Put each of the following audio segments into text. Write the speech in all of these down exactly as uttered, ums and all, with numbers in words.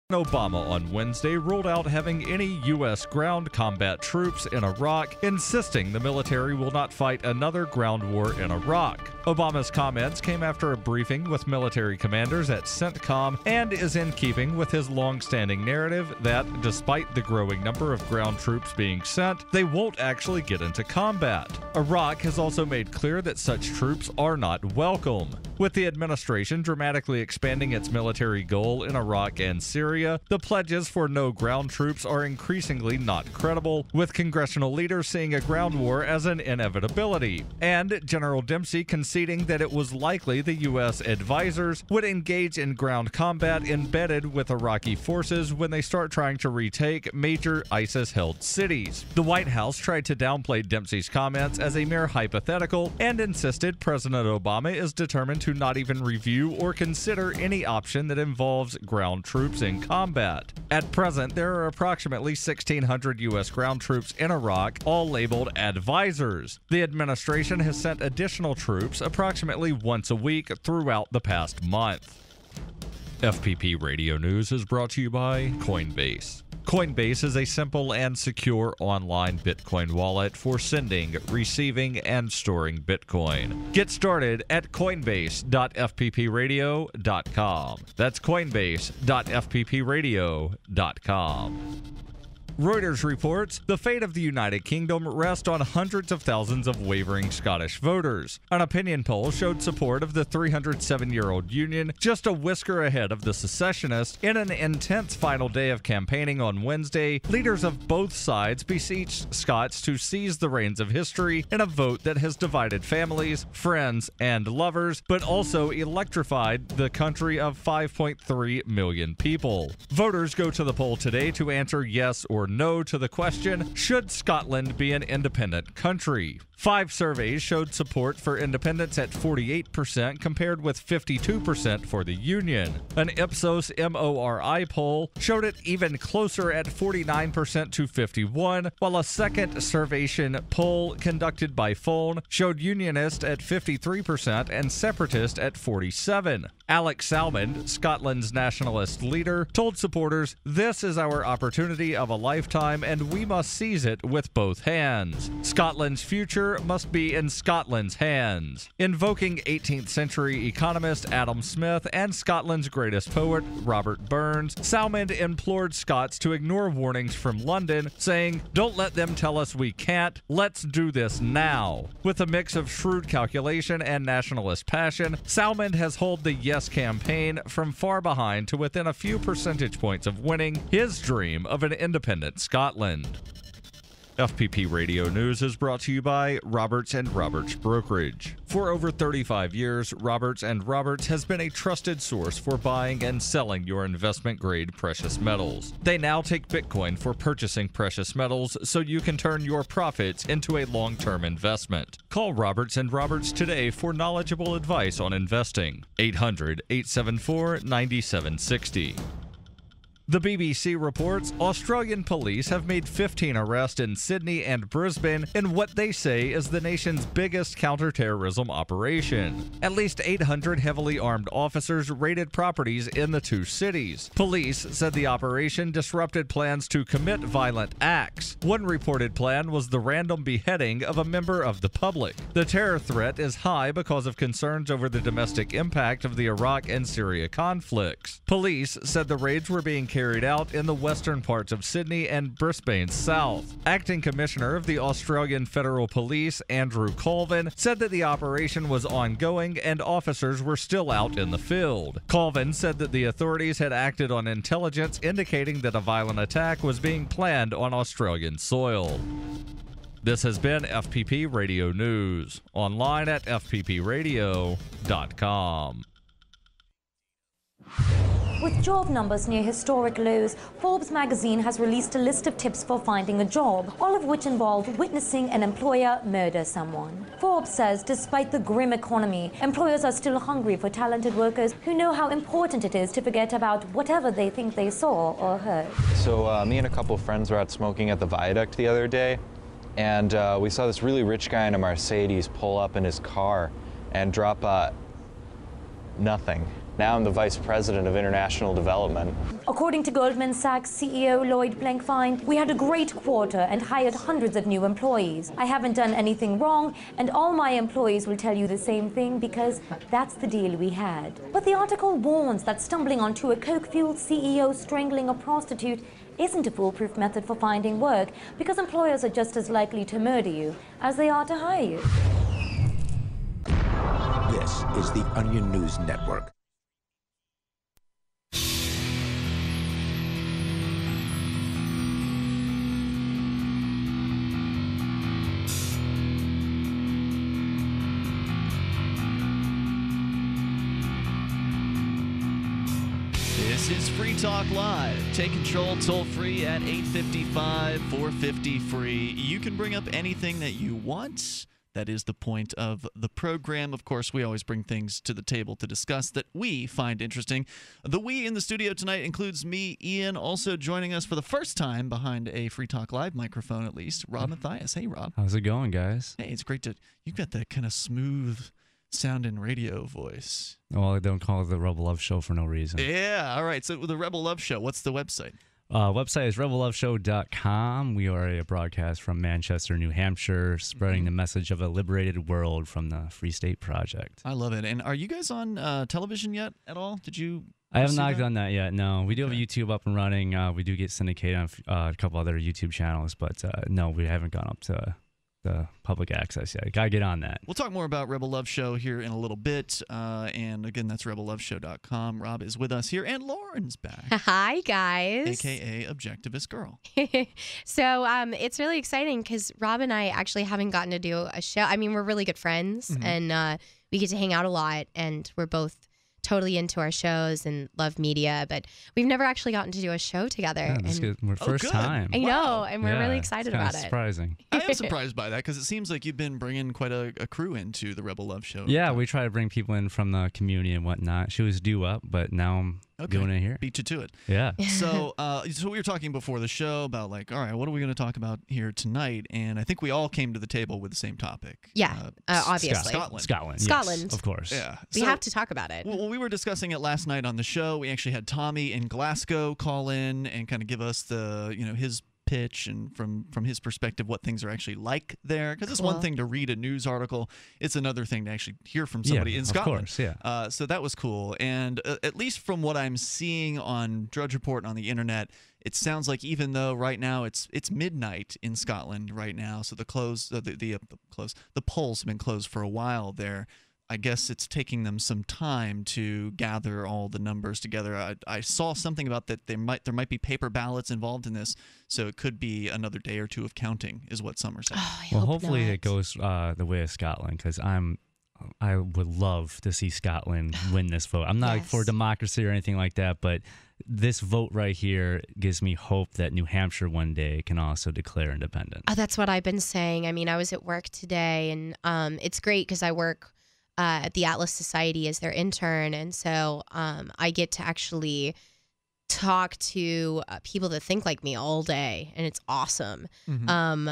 Obama on Wednesday ruled out having any U S ground combat troops in Iraq, insisting the military will not fight another ground war in Iraq. Obama's comments came after a briefing with military commanders at CENTCOM and is in keeping with his long-standing narrative that, despite the growing number of ground troops being sent, they won't actually get into combat. Iraq has also made clear that such troops are not welcome. With the administration dramatically expanding its military goal in Iraq and Syria, the pledges for no ground troops are increasingly not credible, with congressional leaders seeing a ground war as an inevitability, and General Dempsey conceding that it was likely the U S advisors would engage in ground combat embedded with Iraqi forces when they start trying to retake major ISIS-held cities. The White House tried to downplay Dempsey's comments as a mere hypothetical and insisted President Obama is determined to not even review or consider any option that involves ground troops in combat. At present, there are approximately sixteen hundred U S ground troops in Iraq, all labeled advisors. The administration has sent additional troops approximately once a week throughout the past month. F P P Radio News is brought to you by Coinbase. Coinbase is a simple and secure online Bitcoin wallet for sending, receiving, and storing Bitcoin. Get started at coinbase dot f p p radio dot com. That's coinbase dot f p p radio dot com. Reuters reports the fate of the United Kingdom rests on hundreds of thousands of wavering Scottish voters. An opinion poll showed support of the three hundred seven-year-old union just a whisker ahead of the secessionists. In an intense final day of campaigning on Wednesday, leaders of both sides beseeched Scots to seize the reins of history in a vote that has divided families, friends, and lovers, but also electrified the country of five point three million people. Voters go to the poll today to answer yes or no to the question, should Scotland be an independent country? Five surveys showed support for independence at forty-eight percent compared with fifty-two percent for the Union. An Ipsos M O R I poll showed it even closer at forty-nine percent to fifty-one, while a second Survation poll conducted by phone showed Unionist at fifty-three percent and Separatist at forty-seven percent. Alex Salmond, Scotland's nationalist leader, told supporters, "This is our opportunity of a lifetime and we must seize it with both hands. Scotland's future must be in Scotland's hands." Invoking eighteenth century economist Adam Smith and Scotland's greatest poet Robert Burns, Salmond implored Scots to ignore warnings from London, saying, "Don't let them tell us we can't. Let's do this now." With a mix of shrewd calculation and nationalist passion, Salmond has hauled the Yes campaign from far behind to within a few percentage points of winning his dream of an independent Scotland. F P P Radio News is brought to you by Roberts and Roberts Brokerage. For over thirty-five years, Roberts and Roberts has been a trusted source for buying and selling your investment-grade precious metals. They now take Bitcoin for purchasing precious metals so you can turn your profits into a long-term investment. Call Roberts and Roberts today for knowledgeable advice on investing. eight hundred, eight seven four, nine seven six zero. The B B C reports Australian police have made fifteen arrests in Sydney and Brisbane in what they say is the nation's biggest counterterrorism operation. At least eight hundred heavily armed officers raided properties in the two cities. Police said the operation disrupted plans to commit violent acts. One reported plan was the random beheading of a member of the public. The terror threat is high because of concerns over the domestic impact of the Iraq and Syria conflicts. Police said the raids were being carried out in the western parts of Sydney and Brisbane's south. Acting Commissioner of the Australian Federal Police, Andrew Colvin, said that the operation was ongoing and officers were still out in the field. Colvin said that the authorities had acted on intelligence indicating that a violent attack was being planned on Australian soil. This has been F P P Radio News, online at f p p radio dot com. With job numbers near historic lows, Forbes magazine has released a list of tips for finding a job, all of which involve witnessing an employer murder someone. Forbes says despite the grim economy, employers are still hungry for talented workers who know how important it is to forget about whatever they think they saw or heard. So uh, me and a couple of friends were out smoking at the viaduct the other day, and uh, we saw this really rich guy in a Mercedes pull up in his car and drop uh, nothing. Now I'm the Vice President of International Development. According to Goldman Sachs C E O Lloyd Blankfein, we had a great quarter and hired hundreds of new employees. I haven't done anything wrong, and all my employees will tell you the same thing because that's the deal we had. But the article warns that stumbling onto a coke-fueled C E O strangling a prostitute isn't a foolproof method for finding work, because employers are just as likely to murder you as they are to hire you. This is the Onion News Network. This is Free Talk Live. Take control toll-free at eight five five, four five zero, free. You can bring up anything that you want. That is the point of the program. Of course, we always bring things to the table to discuss that we find interesting. The we in the studio tonight includes me, Ian, also joining us for the first time behind a Free Talk Live microphone, at least, Rob Matthias. Hey, Rob. How's it going, guys? Hey, it's great to – you've got that kind of smooth – sound and radio voice. Well, I don't call it the Rebel Love Show for no reason. Yeah, all right. So the Rebel Love Show, what's the website? Uh, website is rebel love show dot com. We are a broadcast from Manchester, New Hampshire, spreading the message of a liberated world from the Free State Project. I love it. And are you guys on uh, television yet at all? Did you? I have not that? done that yet, no. We do have Okay. YouTube up and running. Uh, we do get syndicated on uh, a couple other YouTube channels, but uh, no, we haven't gone up to the public access yet. Gotta get on that. We'll talk more about Rebel Love Show here in a little bit. Uh, and again, that's rebel love show dot com. Rob is with us here, and Lauren's back. Hi, guys. A K A Objectivist Girl. So um, it's really exciting because Rob and I actually haven't gotten to do a show. I mean, we're really good friends, Mhm. and uh, we get to hang out a lot, and we're both totally into our shows and love media, but we've never actually gotten to do a show together. Yeah, this is and good. We're Oh, first good. time. I know, Wow. and we're Yeah, really it's excited kinda about it. surprising. I am surprised by that because it seems like you've been bringing quite a, a crew into the Rebel Love Show. Yeah, we try to bring people in from the community and whatnot. She was due up, but now I'm Okay. doing it here. Beat you to it. Yeah. So, uh, so we were talking before the show about like, all right, what are we going to talk about here tonight? And I think we all came to the table with the same topic. Yeah, uh, S- obviously. Scotland. Scotland. Scotland. Yes, of course. Yeah. We So- have to talk about it. Well, we were discussing it last night on the show. We actually had Tommy in Glasgow call in and kind of give us the, you know, his pitch and from from his perspective what things are actually like there, because it's one Cool. thing to read a news article, it's another thing to actually hear from Yeah, somebody in of Scotland. course, yeah. Uh, so that was cool, and uh, at least from what I'm seeing on Drudge Report and on the internet, it sounds like even though right now it's it's midnight in Scotland right now, so the close uh, the the, uh, the close the polls have been closed for a while there. I guess it's taking them some time to gather all the numbers together. I, I saw something about that there might there might be paper ballots involved in this, so it could be another day or two of counting, is what some are saying. Oh, I Well, hope hopefully not. it goes uh, the way of Scotland, because I'm, I would love to see Scotland win this vote. I'm not Yes. for democracy or anything like that, but this vote right here gives me hope that New Hampshire one day can also declare independence. Oh, that's what I've been saying. I mean, I was at work today, and um, it's great because I work uh, at the Atlas Society as their intern, and so um, I get to actually talk to uh, people that think like me all day, and it's awesome. Mhm. Um,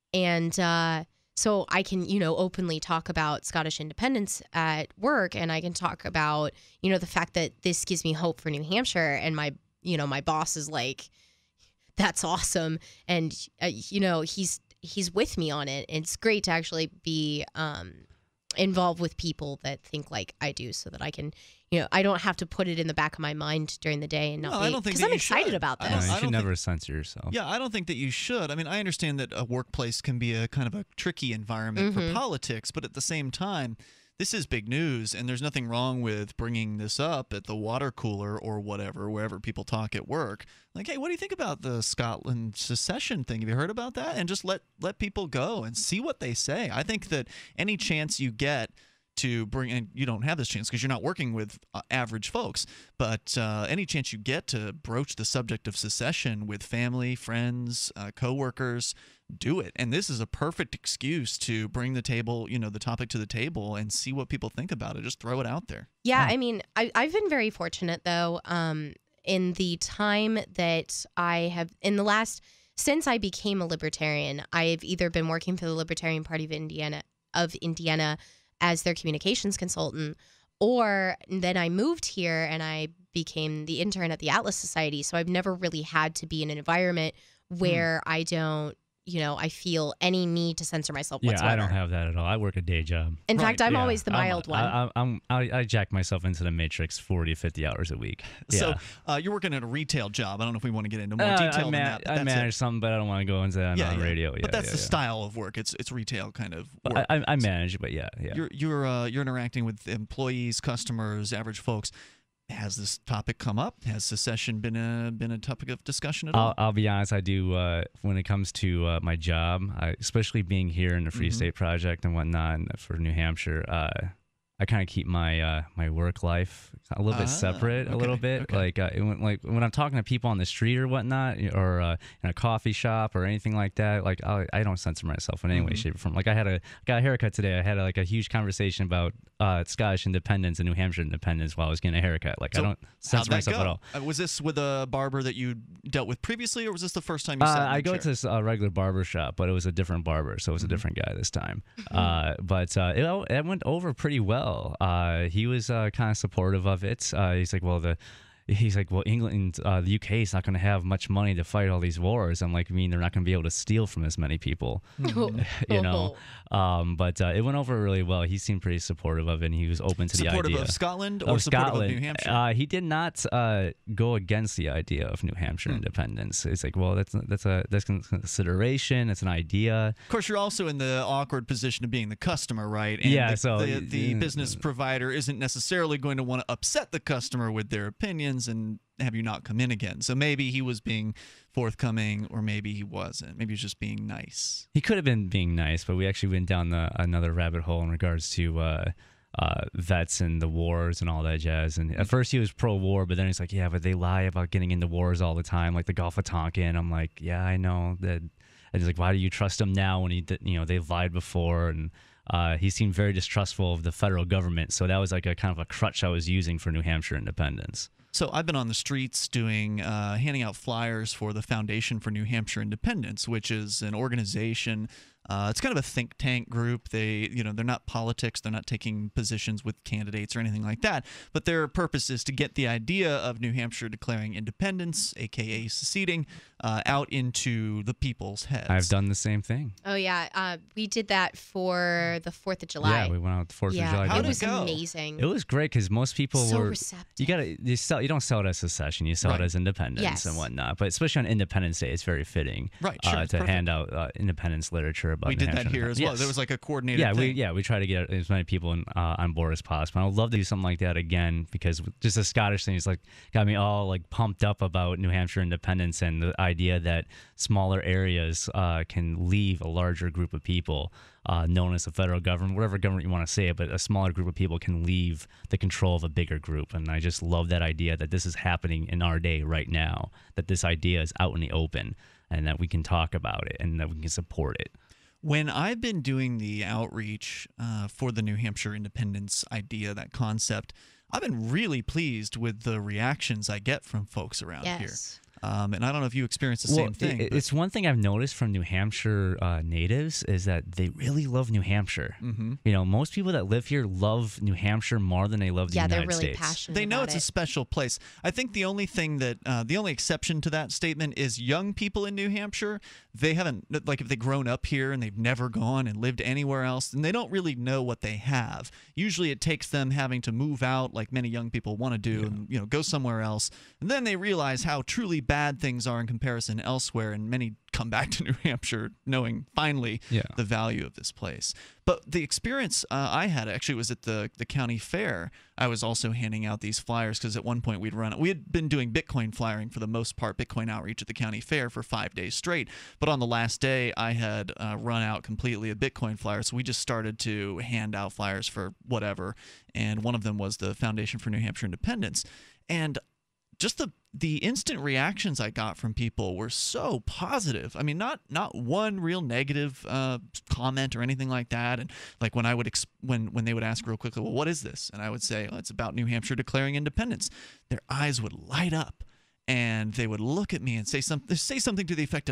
and uh, so I can, you know, openly talk about Scottish independence at work, and I can talk about, you know, the fact that this gives me hope for New Hampshire, and my, you know, my boss is like, that's awesome, and uh, you know, he's he's with me on it. It's great to actually be um, involved with people that think like I do, so that I can, you know, I don't have to put it in the back of my mind during the day and not Well, I don't think because that I'm you excited should. about I this. don't- Uh, you I should don't never censor yourself. Yeah, I don't think that you should. I mean, I understand that a workplace can be a kind of a tricky environment for Mhm. politics, but at the same time, this is big news, and there's nothing wrong with bringing this up at the water cooler or whatever, wherever people talk at work. Like, hey, what do you think about the Scotland secession thing? Have you heard about that? And just let let people go and see what they say. I think that any chance you get to bring, and you don't have this chance because you're not working with uh, average folks, but uh, any chance you get to broach the subject of secession with family, friends, uh, coworkers, do it. And this is a perfect excuse to bring the table, you know, the topic to the table and see what people think about it. Just throw it out there. Yeah, I mean, I, I've been very fortunate, though, um, in the time that I have, in the last, since I became a libertarian, I've either been working for the Libertarian Party of Indiana, of Indiana as their communications consultant, or then I moved here and I became the intern at the Atlas Society. So I've never really had to be in an environment where mm. I don't, you know, I feel any need to censor myself yeah, whatsoever. I don't have that at all. I work a day job. In right. fact, I'm yeah, always the mild I'm, one. I, I'm, I, I jack myself into the matrix forty, fifty hours a week. Yeah. So uh, you're working at a retail job. I don't know if we want to get into more uh, detail I than man- that. But I that's manage it. something, but I don't want to go into that yeah, on yeah. radio. Yeah, but that's yeah, the yeah. style of work. It's it's retail kind of work. I, I, I manage, but yeah, yeah. You're you're uh, you're interacting with employees, customers, average folks. Has this topic come up? Has secession been a been a topic of discussion at all? I'll, I'll be honest. I do. Uh, when it comes to uh, my job, I, especially being here in the Free mm-hmm. State Project and whatnot and for New Hampshire, uh, I kind of keep my uh, my work life a little bit ah, separate, okay, a little bit. okay. Like uh, when, like when I'm talking to people on the street or whatnot, or uh, in a coffee shop or anything like that, like I, I don't censor myself in any mm-hmm. way, shape, or form. Like I had a got a haircut today. I had a, like a huge conversation about uh, Scottish independence and New Hampshire independence while I was getting a haircut. Like So I don't censor myself go? at all. Uh, was this with a barber that you dealt with previously, or was this the first time you sat Uh, in a I go chair? to this uh, regular barber shop, but it was a different barber, so it was Mhm. a different guy this time. Uh, but uh, it, it went over pretty well. Uh, he was uh, kind of supportive of it. Uh, he's like, well, the he's like, well, England, uh, the U K is not going to have much money to fight all these wars. I'm like, I mean, they're not going to be able to steal from as many people, you know. Um, but uh, it went over really well. He seemed pretty supportive of it, and he was open to supportive the idea. of Scotland or Of supportive Scotland. of New Hampshire? Uh, he did not uh, go against the idea of New Hampshire Hmm. independence. It's like, well, that's that's a that's consideration. It's an idea. Of course, you're also in the awkward position of being the customer, right? And Yeah, the, so the, y- the yeah. business provider isn't necessarily going to want to upset the customer with their opinions and have you not come in again. So maybe he was being forthcoming, or maybe he wasn't. Maybe he was just being nice. He could have been being nice, but we actually went down the, another rabbit hole in regards to uh, uh, vets and the wars and all that jazz. And at first he was pro-war, but then he's like, yeah, but they lie about getting into wars all the time, like the Gulf of Tonkin. I'm like, yeah, I know that. And he's like, why do you trust him now when he, did, you know, they've lied before? And uh, he seemed very distrustful of the federal government. So that was like a kind of a crutch I was using for New Hampshire independence. So I've been on the streets doing, uh, handing out flyers for the Foundation for New Hampshire Independence, which is an organization. Uh, it's kind of a think tank group. They, you know, they're not politics. They're not taking positions with candidates or anything like that. But their purpose is to get the idea of New Hampshire declaring independence, aka seceding, uh, out into the people's heads. I've done the same thing. Oh yeah, uh, we did that for the Fourth of July. Yeah, we went out the Fourth yeah, of July. How'd it it was go? amazing. It was great because most people So were. receptive. You gotta you sell. You don't sell it as secession. You sell Right. it as independence Yes. and whatnot. But especially on Independence Day, it's very fitting. Right, sure, Uh, it's to perfect. hand out uh, independence literature about. we New did that Hampshire here as well. independence. There was like a coordinated Yeah, thing. we yeah we try to get as many people in, uh, on board as possible. And I'd love to do something like that again because just the Scottish thing is like got me all like pumped up about New Hampshire independence and the idea that smaller areas uh, can leave a larger group of people, uh, known as the federal government, whatever government you want to say it, but a smaller group of people can leave the control of a bigger group. And I just love that idea that this is happening in our day right now, that this idea is out in the open and that we can talk about it and that we can support it. When I've been doing the outreach uh, for the New Hampshire independence idea, that concept, I've been really pleased with the reactions I get from folks around Yes. here. Um, and I don't know if you experience the Well, same thing. it- but- it's one thing I've noticed from New Hampshire uh, natives is that they really love New Hampshire. Mhm. You know, most people that live here love New Hampshire more than they love the Yeah, United they're really States. passionate. They know about it's it. a special place. I think the only thing that, uh, the only exception to that statement is young people in New Hampshire. They haven't, like, if they've grown up here and they've never gone and lived anywhere else, then they don't really know what they have. Usually it takes them having to move out, like many young people want to do, and, you know, go somewhere else. And then they realize how truly bad things are in comparison elsewhere, and many come back to New Hampshire knowing finally Yeah. the value of this place. But the experience uh, I had actually was at the the county fair. I was also handing out these flyers because at one point we'd run. We had been doing Bitcoin flyering for the most part, Bitcoin outreach at the county fair for five days straight. But on the last day, I had uh, run out completely of Bitcoin flyers, so we just started to hand out flyers for whatever. And one of them was the Foundation for New Hampshire Independence, and just the the instant reactions I got from people were so positive. I mean, not not one real negative uh, comment or anything like that. And like when I would ex- when when they would ask real quickly, well, what is this? And I would say, oh, it's about New Hampshire declaring independence. Their eyes would light up, and they would look at me and say something say something to the effect of,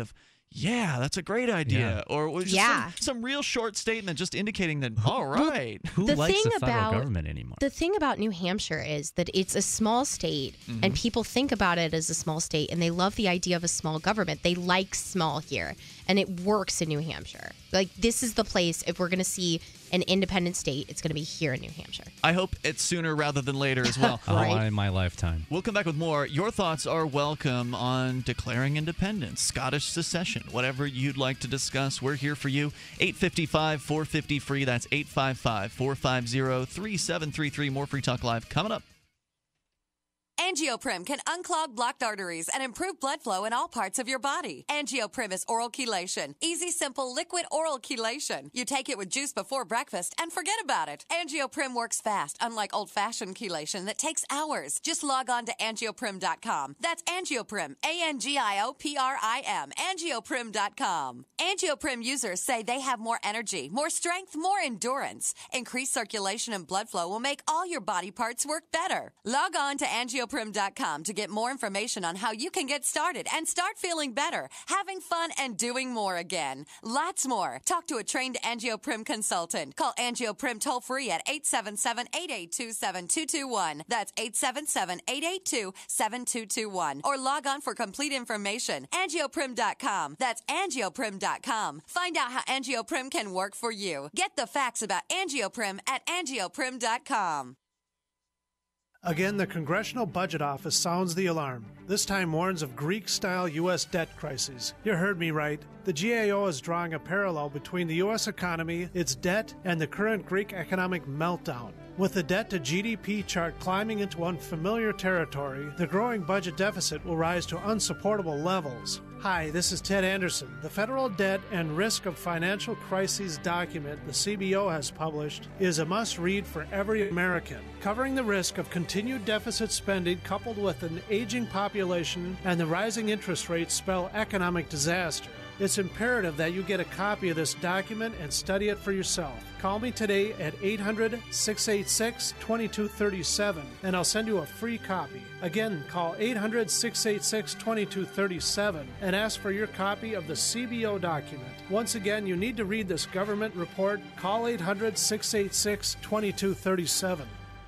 yeah, that's a great idea. Yeah. Or just Yeah. some, some real short statement just indicating that, all right. Who The likes thing the federal about- government anymore? The thing about New Hampshire is that it's a small state, Mm-hmm. and people think about it as a small state, and they love the idea of a small government. They like small here, and it works in New Hampshire. Like, this is the place, if we're going to see an independent state, it's going to be here in New Hampshire. I hope it's sooner rather than later as well. Oh, Right. in my lifetime. We'll come back with more. Your thoughts are welcome on declaring independence, Scottish secession, whatever you'd like to discuss. We're here for you. eight five five, four five zero, free. That's eight five five, four five zero, three seven three three. More Free Talk Live coming up. Angioprim can unclog blocked arteries and improve blood flow in all parts of your body. Angioprim is oral chelation. Easy, simple, liquid oral chelation. You take it with juice before breakfast and forget about it. Angioprim works fast, unlike old-fashioned chelation that takes hours. Just log on to angioprim dot com. That's Angioprim, A N G I O P R I M, angioprim dot com. Angioprim users say they have more energy, more strength, more endurance. Increased circulation and blood flow will make all your body parts work better. Log on to angioprim dot com to get more information on how you can get started and start feeling better, having fun, and doing more again. Lots more. Talk to a trained Angioprim consultant. Call Angioprim toll free at eight seven seven, eight eight two, seven two two one. That's eight seven seven, eight eight two, seven two two one. Or log on for complete information. angioprim dot com. That's angioprim dot com. Find out how Angioprim can work for you. Get the facts about Angioprim at angioprim dot com. Again, the Congressional Budget Office sounds the alarm. This time warns of Greek-style U S debt crises. You heard me right. The G A O is drawing a parallel between the U S economy, its debt, and the current Greek economic meltdown. With the debt to G D P chart climbing into unfamiliar territory, the growing budget deficit will rise to unsupportable levels. Hi, this is Ted Anderson. The Federal Debt and Risk of Financial Crises document the C B O has published is a must-read for every American, covering the risk of continued deficit spending coupled with an aging population and the rising interest rates spell economic disaster. It's imperative that you get a copy of this document and study it for yourself. Call me today at eight hundred, six eight six, two two three seven and I'll send you a free copy. Again, call eight hundred, six eight six, two two three seven and ask for your copy of the C B O document. Once again, you need to read this government report. Call eight hundred, six eight six, two two three seven.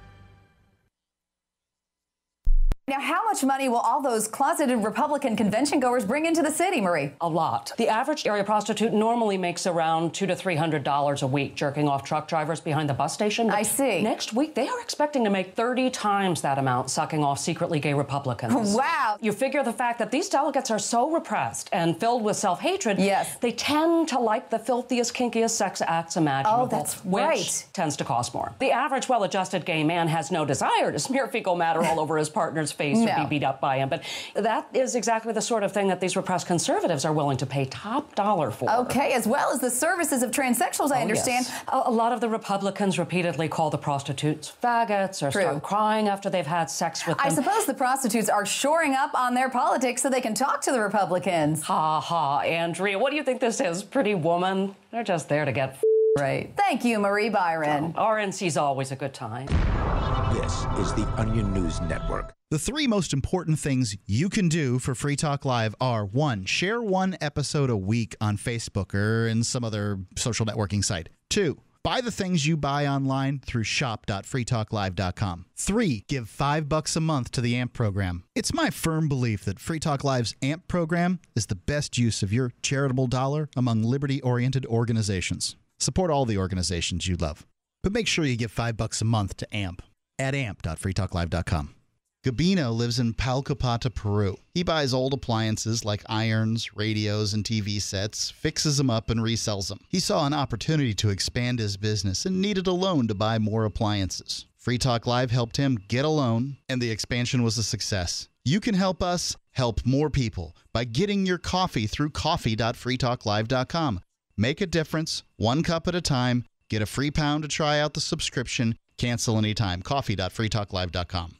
Now, how much money will all those closeted Republican convention goers bring into the city, Marie? A lot. The average area prostitute normally makes around two to three hundred dollars a week, jerking off truck drivers behind the bus station. I see. Next week, they are expecting to make thirty times that amount, sucking off secretly gay Republicans. Wow. You figure the fact that these delegates are so repressed and filled with self-hatred, yes, they tend to like the filthiest, kinkiest sex acts imaginable. Oh, that's which right. tends to cost more. The average well-adjusted gay man has no desire to smear fecal matter all over his partner's face no. or be beat up by him. But that is exactly the sort of thing that these repressed conservatives are willing to pay top dollar for. Okay, as well as the services of transsexuals, I oh, understand. Yes. A, a lot of the Republicans repeatedly call the prostitutes faggots or True. start crying after they've had sex with them. I suppose the prostitutes are shoring up on their politics so they can talk to the Republicans. Ha ha, Andrea, what do you think this is, Pretty Woman? They're just there to get f- right. Thank you, Marie Byron. Oh, R N C's always a good time. This is the Onion News Network. The three most important things you can do for Free Talk Live are, one, share one episode a week on Facebook or in some other social networking site. Two, buy the things you buy online through shop dot free talk live dot com. Three, give five bucks a month to the A M P program. It's my firm belief that Free Talk Live's A M P program is the best use of your charitable dollar among liberty-oriented organizations. Support all the organizations you love, but make sure you give five bucks a month to A M P at amp dot free talk live dot com. Gabino lives in Palcopata, Peru. He buys old appliances like irons, radios, and T V sets, fixes them up, and resells them. He saw an opportunity to expand his business and needed a loan to buy more appliances. Free Talk Live helped him get a loan, and the expansion was a success. You can help us help more people by getting your coffee through coffee dot free talk live dot com. Make a difference, one cup at a time. Get a free pound to try out the subscription. Cancel anytime. coffee dot free talk live dot com.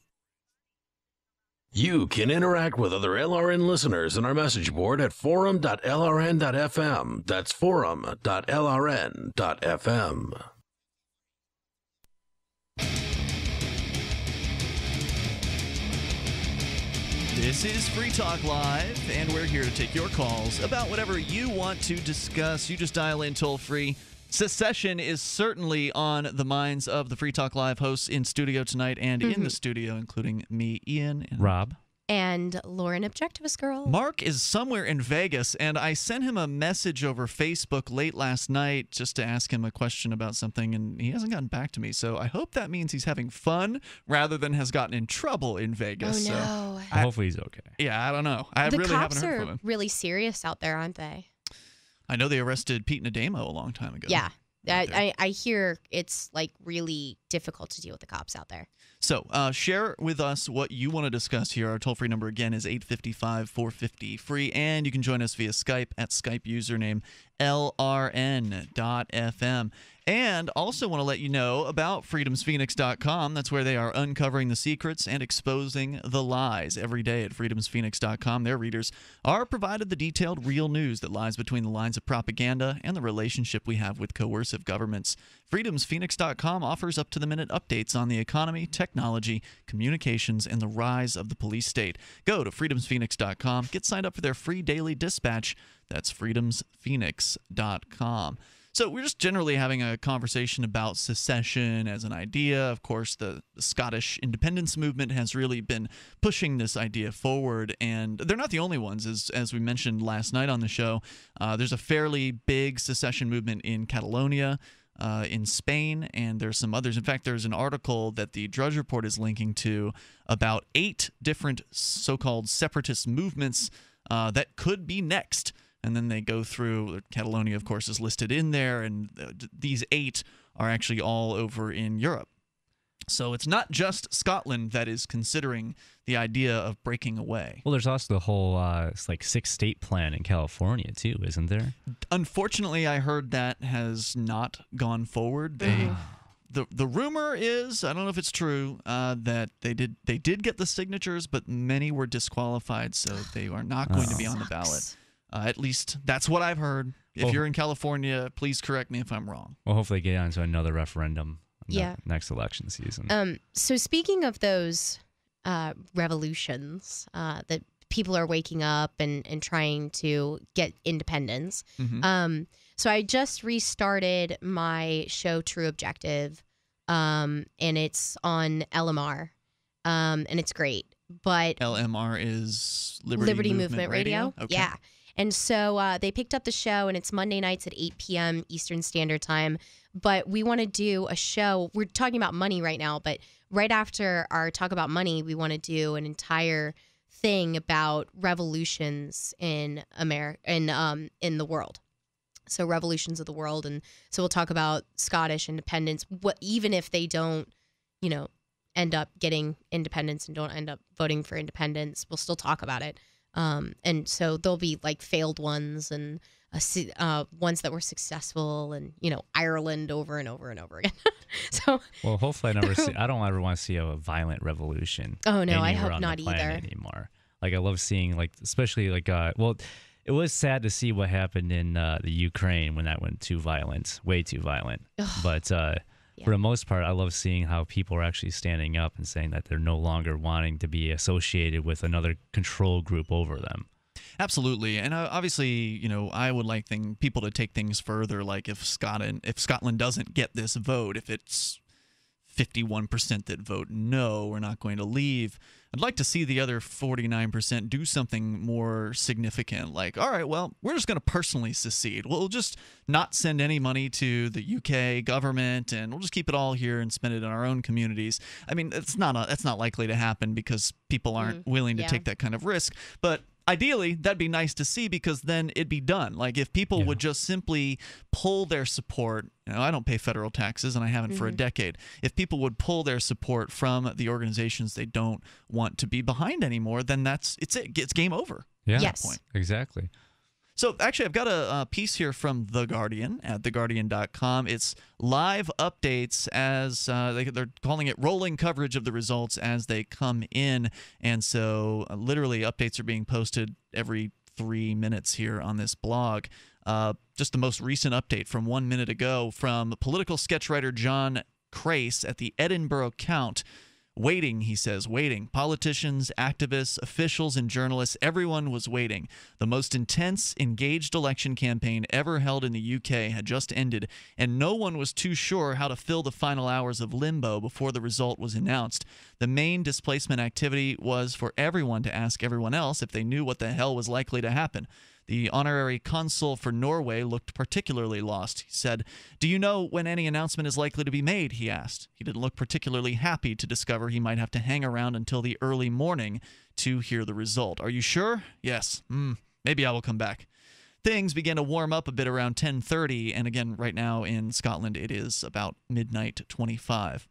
You can interact with other L R N listeners in our message board at forum dot L R N dot F M. That's forum dot L R N dot F M. This is Free Talk Live, and we're here to take your calls about whatever you want to discuss. You just dial in toll-free. Secession is certainly on the minds of the Free Talk Live hosts in studio tonight and mm-hmm. in the studio, including me, Ian, and Rob. And Lauren, Objectivist Girl. Mark is somewhere in Vegas, and I sent him a message over Facebook late last night just to ask him a question about something, and he hasn't gotten back to me. So I hope that means he's having fun rather than has gotten in trouble in Vegas. Oh, no. So I, Hopefully he's okay. Yeah, I don't know. I the really cops haven't heard are from him. really serious out there, aren't they? I know they arrested Pete Nademo a long time ago. Yeah. I, I, I hear it's like really difficult to deal with the cops out there. So uh, share with us what you want to discuss here. Our toll-free number again is eight five five, four five zero, free, and you can join us via Skype at Skype username L R N dot F M. And also want to let you know about freedoms phoenix dot com. That's where they are uncovering the secrets and exposing the lies every day at freedoms phoenix dot com. Their readers are provided the detailed real news that lies between the lines of propaganda and the relationship we have with coercive governments. freedoms phoenix dot com offers up-to-the-minute updates on the economy, technology, communications, and the rise of the police state. Go to freedoms phoenix dot com. Get signed up for their free daily dispatch. That's freedoms phoenix dot com. So we're just generally having a conversation about secession as an idea. Of course, the, the Scottish independence movement has really been pushing this idea forward, and they're not the only ones. As, as we mentioned last night on the show, uh, there's a fairly big secession movement in Catalonia, uh, in Spain, and there's some others. In fact, there's an article that the Drudge Report is linking to about eight different so-called separatist movements uh, that could be next. And then they go through, Catalonia, of course, is listed in there, and these eight are actually all over in Europe. So it's not just Scotland that is considering the idea of breaking away. Well, there's also the whole uh, like six-state plan in California, too, isn't there? Unfortunately, I heard that has not gone forward. They... The the rumor is, I don't know if it's true, uh, that they did they did get the signatures, but many were disqualified, so they are not going Oh. to be on the ballot. Uh, at least that's what I've heard. If Well- you're in California, please correct me if I'm wrong. Well, hopefully get on to another referendum ne- Yeah. next election season. Um, so speaking of those uh, revolutions uh, that people are waking up and, and trying to get independence, Mhm. um, so I just restarted my show True Objective, um, and it's on L M R, um, and it's great. But L M R is Liberty, Liberty Movement, Movement Radio. Okay. Yeah. And so uh, they picked up the show, and it's Monday nights at eight p.m. Eastern Standard Time. But we want to do a show. We're talking about money right now, but right after our talk about money, we want to do an entire thing about revolutions in America, in um in the world. So revolutions of the world, and so we'll talk about Scottish independence. What even if they don't, you know, end up getting independence and don't end up voting for independence, we'll still talk about it. Um, and so there'll be like failed ones and uh, su- uh, ones that were successful, and you know, Ireland over and over and over again. so well, hopefully I never see. I don't ever want to see a violent revolution. Oh, no, I anywhere hope on not the planet either. anymore. Like I love seeing, like especially like uh, well, it was sad to see what happened in uh, the Ukraine when that went too violent, way too violent. But uh, Yeah. for the most part, I love seeing how people are actually standing up and saying that they're no longer wanting to be associated with another control group over them. Absolutely, and uh, obviously, you know, I would like thing, people to take things further. Like if Scotland, if Scotland doesn't get this vote, if it's fifty-one percent that vote no, we're not going to leave. I'd like to see the other forty-nine percent do something more significant. Like, all right, well, we're just going to personally secede. We'll just not send any money to the U K government, and we'll just keep it all here and spend it in our own communities. I mean, it's not a, that's not likely to happen because people aren't Mm, willing to yeah. take that kind of risk. But ideally, that'd be nice to see because then it'd be done. Like if people Yeah. would just simply pull their support. You know, I don't pay federal taxes, and I haven't for a Mhm. decade. If people would pull their support from the organizations they don't want to be behind anymore, then that's it's it. It's game over. Yeah, at that Yes. point. exactly. So actually, I've got a, a piece here from The Guardian at the guardian dot com. It's live updates as uh, they, they're calling it rolling coverage of the results as they come in. And so uh, literally updates are being posted every three minutes here on this blog. Uh, just the most recent update from one minute ago from political sketch writer John Crace at the Edinburgh Count. Waiting, he says, waiting. Politicians, activists, officials, and journalists, everyone was waiting. The most intense, engaged election campaign ever held in the U K had just ended, and no one was too sure how to fill the final hours of limbo before the result was announced. The main displacement activity was for everyone to ask everyone else if they knew what the hell was likely to happen. The honorary consul for Norway looked particularly lost. He said, "Do you know when any announcement is likely to be made?" he asked. He didn't look particularly happy to discover he might have to hang around until the early morning to hear the result. "Are you sure?" "Yes. Mm, maybe I will come back." Things began to warm up a bit around ten thirty, and again, right now in Scotland, it is about midnight twenty-five.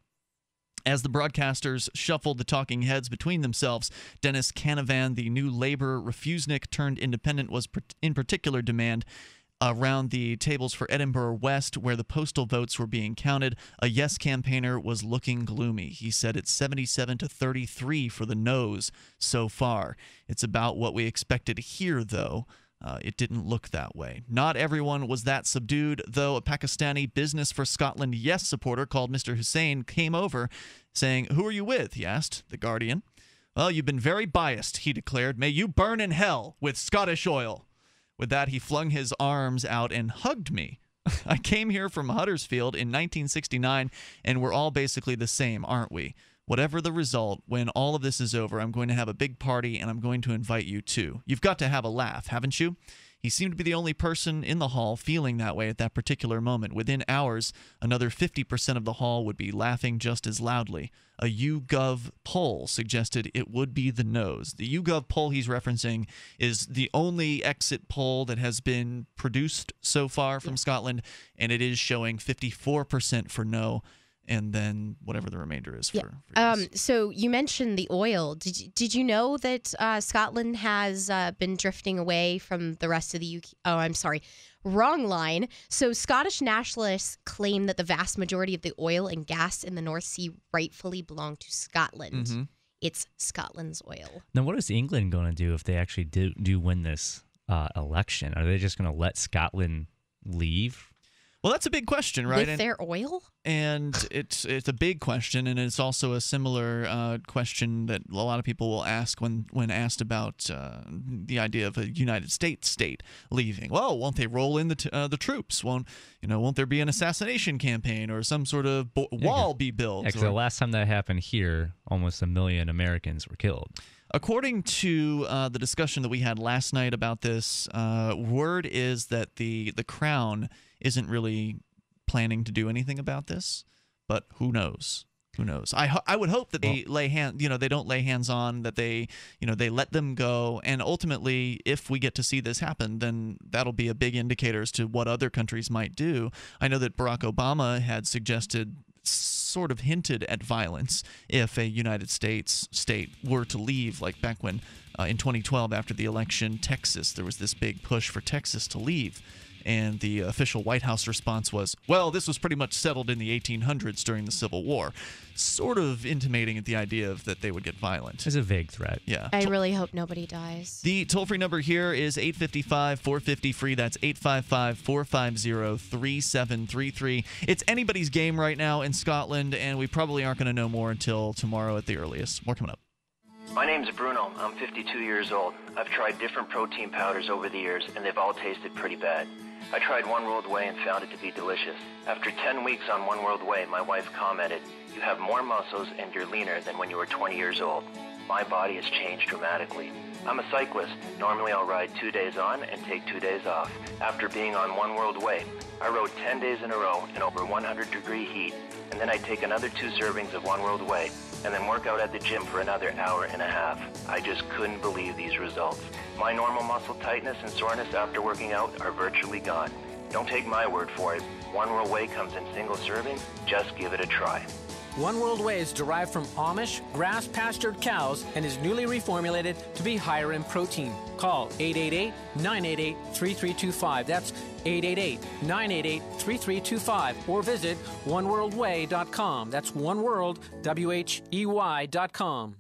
As the broadcasters shuffled the talking heads between themselves, Dennis Canavan, the new Labour refusenik turned independent, was in particular demand. Around the tables for Edinburgh West, where the postal votes were being counted, a yes campaigner was looking gloomy. He said it's seventy-seven to thirty-three for the no's so far. It's about what we expected here, though. Uh, it didn't look that way. Not everyone was that subdued, though. A Pakistani Business for Scotland Yes supporter called Mister Hussein came over, saying, "Who are you with?" he asked The Guardian. "Well, you've been very biased," he declared. "May you burn in hell with Scottish oil." With that, he flung his arms out and hugged me. "I came here from Huddersfield in nineteen sixty-nine, and we're all basically the same, aren't we? Whatever the result, when all of this is over, I'm going to have a big party, and I'm going to invite you too. You've got to have a laugh, haven't you?" He seemed to be the only person in the hall feeling that way at that particular moment. Within hours, another fifty percent of the hall would be laughing just as loudly. A YouGov poll suggested it would be the no's. The YouGov poll he's referencing is the only exit poll that has been produced so far from yeah. Scotland, and it is showing fifty-four percent for no, and then whatever the remainder is yeah. for, for um, yes. So you mentioned the oil. Did you, did you know that uh, Scotland has uh, been drifting away from the rest of the U K? Oh, I'm sorry. Wrong line. So Scottish nationalists claim that the vast majority of the oil and gas in the North Sea rightfully belong to Scotland. Mm-hmm. It's Scotland's oil. Now, what is England going to do if they actually do, do win this uh, election? Are they just going to let Scotland leave? Well, that's a big question, right? With and, their oil? And it's it's a big question, and it's also a similar uh, question that a lot of people will ask when, when asked about uh, the idea of a United States state leaving. Well, won't they roll in the t- uh, the troops? Won't you know? Won't there be an assassination campaign or some sort of bo- wall be built? Actually, the last time that happened here, almost a million Americans were killed. According to uh, the discussion that we had last night about this, uh, word is that the the Crown isn't really planning to do anything about this, but who knows? Who knows? I ho- I would hope that they lay hand, you know, they don't lay hands on, that they, you know, they let them go, and ultimately, if we get to see this happen, then that'll be a big indicator as to what other countries might do. I know that Barack Obama had suggested, sort of hinted at violence if a United States state were to leave, like back when uh, in twenty twelve after the election, Texas, there was this big push for Texas to leave. And the official White House response was, well, this was pretty much settled in the eighteen hundreds during the Civil War, sort of intimating at the idea of that they would get violent. It's a vague threat. Yeah. I really hope nobody dies. The toll-free number here is eight five five, four five zero, free. That's eight five five, four five zero, three seven three three. It's anybody's game right now in Scotland, and we probably aren't going to know more until tomorrow at the earliest. More coming up. My name's Bruno. I'm fifty-two years old. I've tried different protein powders over the years, and they've all tasted pretty bad. I tried One World Whey and found it to be delicious. After ten weeks on One World Whey, my wife commented, "You have more muscles and you're leaner than when you were twenty years old." My body has changed dramatically. I'm a cyclist. Normally I'll ride two days on and take two days off. After being on One World Whey, I rode ten days in a row in over one hundred degree heat, and then I take another two servings of One World Whey, and then work out at the gym for another hour and a half. I just couldn't believe these results. My normal muscle tightness and soreness after working out are virtually gone. Don't take my word for it. One World Whey comes in single servings. Just give it a try. One World Whey is derived from Amish, grass-pastured cows and is newly reformulated to be higher in protein. Call eight eight eight, nine eight eight, three three two five. That's eight eight eight, nine eight eight, three three two five. Or visit one world whey dot com. That's one world, W H E Y dot com.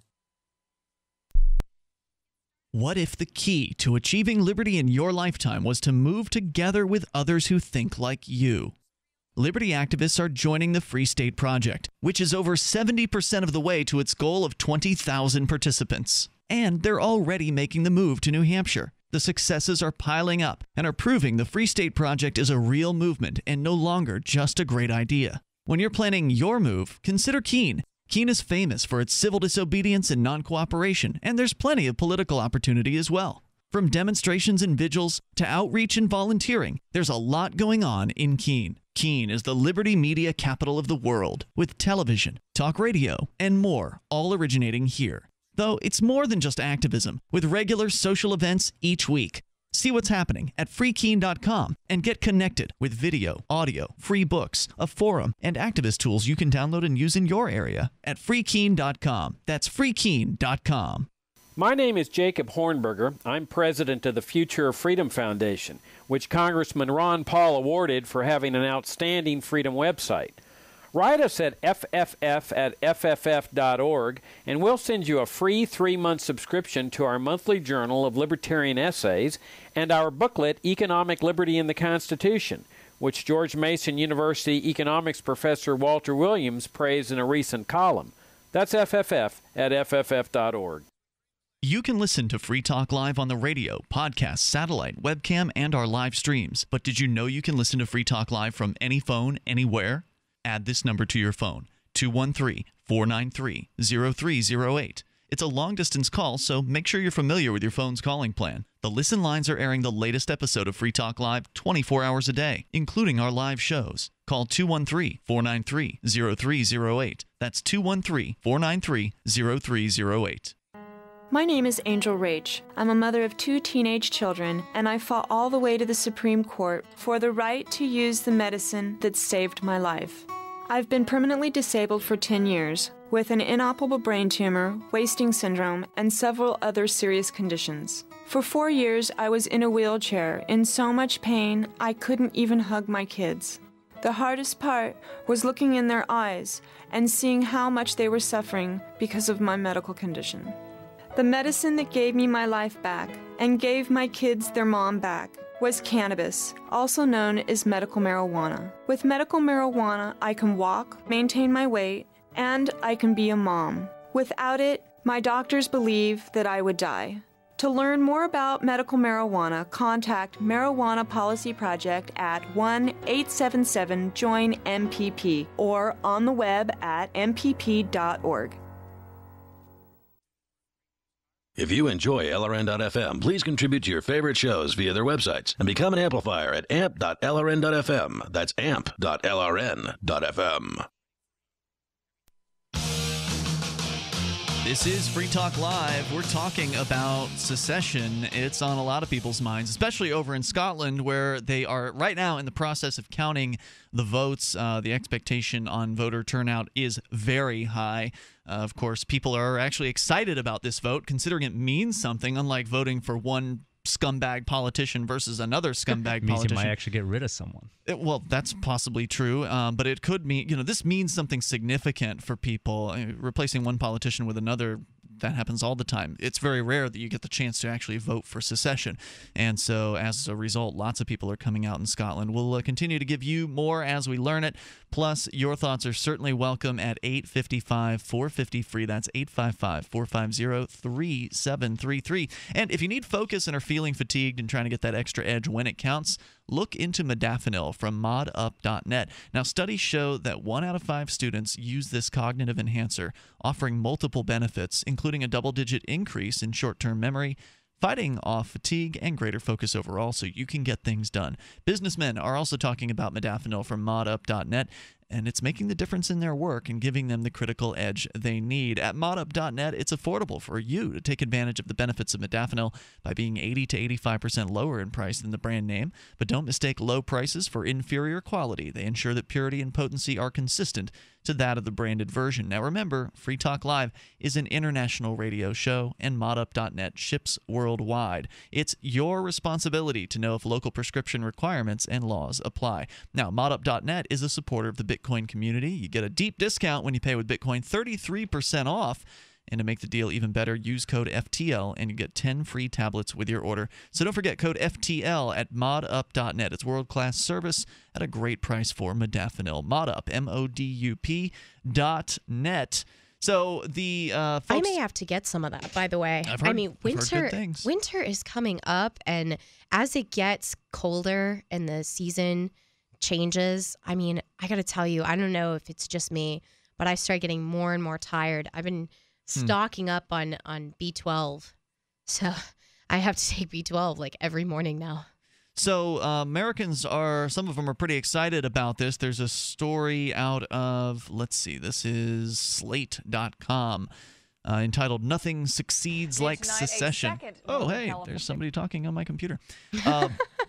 What if the key to achieving liberty in your lifetime was to move together with others who think like you? Liberty activists are joining the Free State Project, which is over seventy percent of the way to its goal of twenty thousand participants. And they're already making the move to New Hampshire. The successes are piling up and are proving the Free State Project is a real movement and no longer just a great idea. When you're planning your move, consider Keene. Keene is famous for its civil disobedience and non-cooperation, and there's plenty of political opportunity as well. From demonstrations and vigils to outreach and volunteering, there's a lot going on in Keene. Keene is the liberty media capital of the world, with television, talk radio, and more, all originating here. Though it's more than just activism, with regular social events each week. See what's happening at free keene dot com and get connected with video, audio, free books, a forum, and activist tools you can download and use in your area at free keene dot com. That's free keene dot com. My name is Jacob Hornberger. I'm president of the Future of Freedom Foundation, which Congressman Ron Paul awarded for having an outstanding freedom website. Write us at f f f at f f f dot org, and we'll send you a free three-month subscription to our monthly journal of libertarian essays and our booklet, Economic Liberty in the Constitution, which George Mason University economics professor Walter Williams praised in a recent column. That's F F F at f f f dot org. You can listen to Free Talk Live on the radio, podcast, satellite, webcam, and our live streams. But did you know you can listen to Free Talk Live from any phone, anywhere? Add this number to your phone, two one three, four nine three, zero three zero eight. It's a long-distance call, so make sure you're familiar with your phone's calling plan. The listen lines are airing the latest episode of Free Talk Live twenty-four hours a day, including our live shows. Call two one three, four nine three, zero three zero eight. That's two one three, four nine three, zero three zero eight. My name is Angel Rach. I'm a mother of two teenage children, and I fought all the way to the Supreme Court for the right to use the medicine that saved my life. I've been permanently disabled for ten years, with an inoperable brain tumor, wasting syndrome, and several other serious conditions. For four years, I was in a wheelchair, in so much pain I couldn't even hug my kids. The hardest part was looking in their eyes and seeing how much they were suffering because of my medical condition. The medicine that gave me my life back and gave my kids their mom back was cannabis, also known as medical marijuana. With medical marijuana, I can walk, maintain my weight, and I can be a mom. Without it, my doctors believe that I would die. To learn more about medical marijuana, contact Marijuana Policy Project at one eight seven seven join M P P or on the web at m p p dot org. If you enjoy L R N dot F M, please contribute to your favorite shows via their websites and become an amplifier at amp dot L R N dot F M. That's amp dot L R N dot F M. This is Free Talk Live. We're talking about secession. It's on a lot of people's minds, especially over in Scotland, where they are right now in the process of counting the votes. Uh, the expectation on voter turnout is very high. Uh, of course, people are actually excited about this vote, considering it means something, unlike voting for one scumbag politician versus another scumbag it means politician. you might actually get rid of someone. It, well, that's possibly true, um, but it could mean, you know, this means something significant for people. I mean, replacing one politician with another, that happens all the time. It's very rare that you get the chance to actually vote for secession. And so as a result, lots of people are coming out in Scotland. We'll uh, continue to give you more as we learn it. Plus, your thoughts are certainly welcome at eight five five, four five zero, free. That's eight five five, four five zero, three seven three three. And if you need focus and are feeling fatigued and trying to get that extra edge when it counts, look into modafinil from mod up dot net. Now, studies show that one out of five students use this cognitive enhancer, offering multiple benefits, including a double-digit increase in short-term memory, fighting off fatigue, and greater focus overall, so you can get things done. Businessmen are also talking about modafinil from mod up dot net, and it's making the difference in their work and giving them the critical edge they need. At mod up dot net, it's affordable for you to take advantage of the benefits of modafinil by being eighty to eighty-five percent lower in price than the brand name. But don't mistake low prices for inferior quality. They ensure that purity and potency are consistent to that of the branded version. Now remember, Free Talk Live is an international radio show, and mod up dot net ships worldwide. It's your responsibility to know if local prescription requirements and laws apply. Now, mod up dot net is a supporter of the Bitcoin community. You get a deep discount when you pay with Bitcoin, thirty-three percent off. And to make the deal even better, use code F T L and you get ten free tablets with your order. So don't forget code F T L at mod up dot net. It's world-class service at a great price for modafinil. Modup, M O D U P dot net. So the uh, folks, I may have to get some of that, by the way. I've heard, I mean, I've heard winter good things. winter is coming up, and as it gets colder and the season changes, I mean, I got to tell you, I don't know if it's just me, but I start getting more and more tired. I've been stocking up on on B twelve, so I have to take B twelve like every morning now. So uh, Americans are, some of them are pretty excited about this. There's a story out of, let's see, this is slate dot com uh, entitled "Nothing Succeeds Like Secession." Oh, hey, there's somebody talking on my computer. Uh,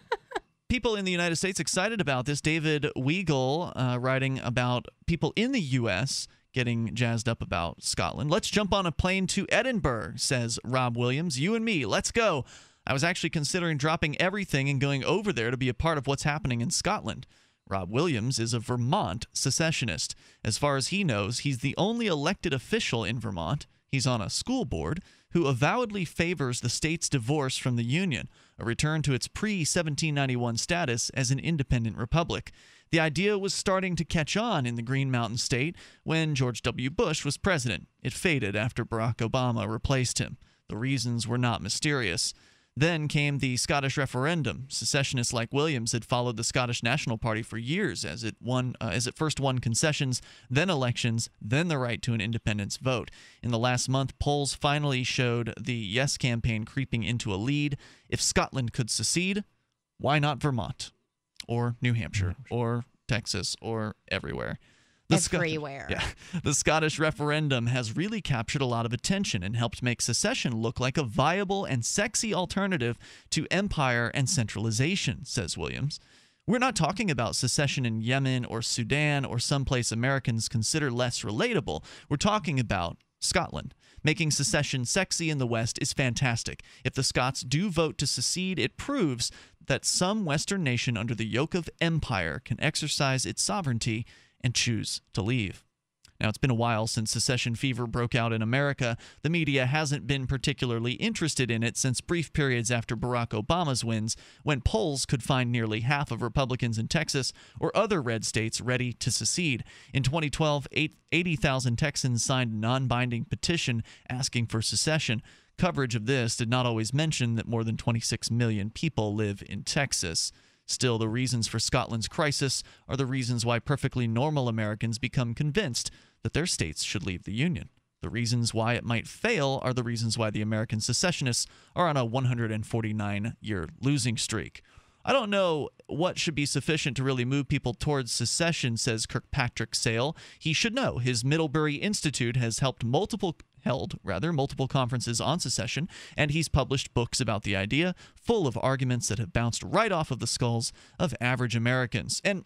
people in the United States excited about this. David Weigel uh, writing about people in the U S getting jazzed up about Scotland. Let's jump on a plane to Edinburgh, says Rob Williams. You and me, let's go. I was actually considering dropping everything and going over there to be a part of what's happening in Scotland. Rob Williams is a Vermont secessionist. As far as he knows, he's the only elected official in Vermont. He's on a school board who avowedly favors the state's divorce from the Union, a return to its pre seventeen ninety-one status as an independent republic. The idea was starting to catch on in the Green Mountain State when George W. Bush was president. It faded after Barack Obama replaced him. The reasons were not mysterious. Then came the Scottish referendum. Secessionists like Williams had followed the Scottish National Party for years as it won, uh, as it first won concessions, then elections, then the right to an independence vote. In the last month, polls finally showed the Yes campaign creeping into a lead. If Scotland could secede, why not Vermont? Or New Hampshire, or Texas, or everywhere. The Everywhere. Sc- yeah. The Scottish referendum has really captured a lot of attention and helped make secession look like a viable and sexy alternative to empire and centralization, says Williams. We're not talking about secession in Yemen or Sudan or someplace Americans consider less relatable. We're talking about Scotland. Making secession sexy in the West is fantastic. If the Scots do vote to secede, it proves that some Western nation under the yoke of empire can exercise its sovereignty and choose to leave. Now, it's been a while since secession fever broke out in America. The media hasn't been particularly interested in it since brief periods after Barack Obama's wins, when polls could find nearly half of Republicans in Texas or other red states ready to secede. In twenty twelve, eighty thousand Texans signed a non-binding petition asking for secession. Coverage of this did not always mention that more than twenty-six million people live in Texas. Still, the reasons for Scotland's crisis are the reasons why perfectly normal Americans become convinced that their states should leave the Union. The reasons why it might fail are the reasons why the American secessionists are on a one hundred forty-nine year losing streak. I don't know what should be sufficient to really move people towards secession, says Kirkpatrick Sale. He should know his Middlebury Institute has helped multiple held rather multiple conferences on secession, and he's published books about the idea, full of arguments that have bounced right off of the skulls of average Americans. And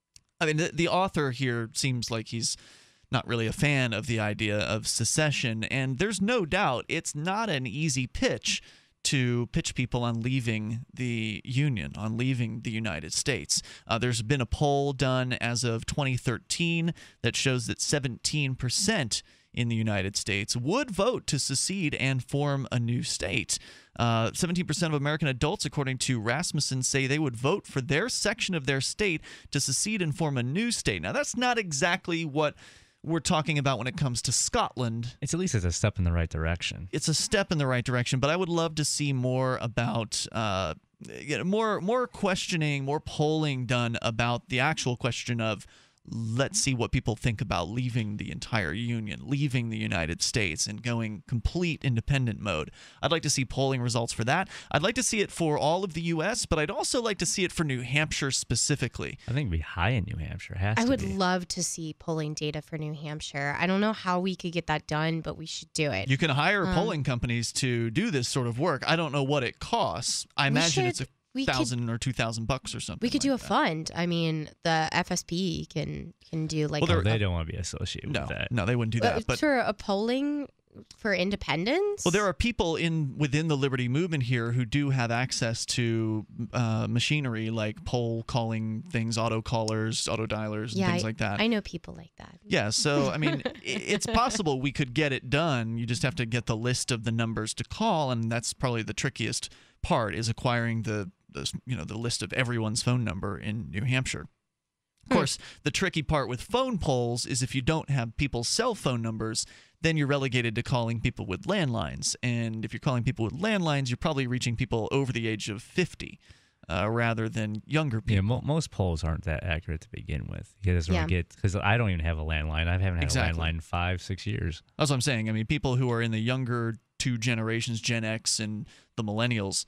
I mean, the, the author here seems like he's not really a fan of the idea of secession, and there's no doubt it's not an easy pitch to pitch people on leaving the Union, on leaving the United States. Uh, there's been a poll done as of twenty thirteen that shows that seventeen percent in the United States would vote to secede and form a new state. Uh, seventeen percent of American adults, according to Rasmussen, say they would vote for their section of their state to secede and form a new state. Now, that's not exactly what we're talking about when it comes to Scotland. It's at least it's a step in the right direction. It's a step in the right direction, but I would love to see more about uh, you know, more more questioning, more polling done about the actual question of, let's see what people think about leaving the entire Union, leaving the United States, and going complete independent mode. I'd like to see polling results for that. I'd like to see it for all of the U S, but I'd also like to see it for New Hampshire specifically. I think it'd be high in New Hampshire. It has I to would be. love to see polling data for New Hampshire. I don't know how we could get that done, but we should do it. You can hire Um, polling companies to do this sort of work. I don't know what it costs. I imagine should- it's a we thousand or two thousand bucks or something. We could like do a that. fund. I mean, the F S P can can do like Well, Oh, they're- they don't want to be associated No, with that. no, they wouldn't do Uh, that. But for a polling for independence. Well, there are people in within the liberty movement here who do have access to uh, machinery like poll calling things, auto callers, auto dialers, and yeah, things I, like that. I know people like that. Yeah, so I mean, it's possible we could get it done. You just have to get the list of the numbers to call, and that's probably the trickiest part, is acquiring the, the you know the list of everyone's phone number in New Hampshire. Of course, the tricky part with phone polls is if you don't have people's cell phone numbers, then you're relegated to calling people with landlines. And if you're calling people with landlines, you're probably reaching people over the age of fifty uh, rather than younger people. Yeah, mo- most polls aren't that accurate to begin with. Because Yeah. because I don't even have a landline. I haven't had Exactly. a landline in five, six years. That's what I'm saying. I mean, people who are in the younger two generations, Gen X and the millennials,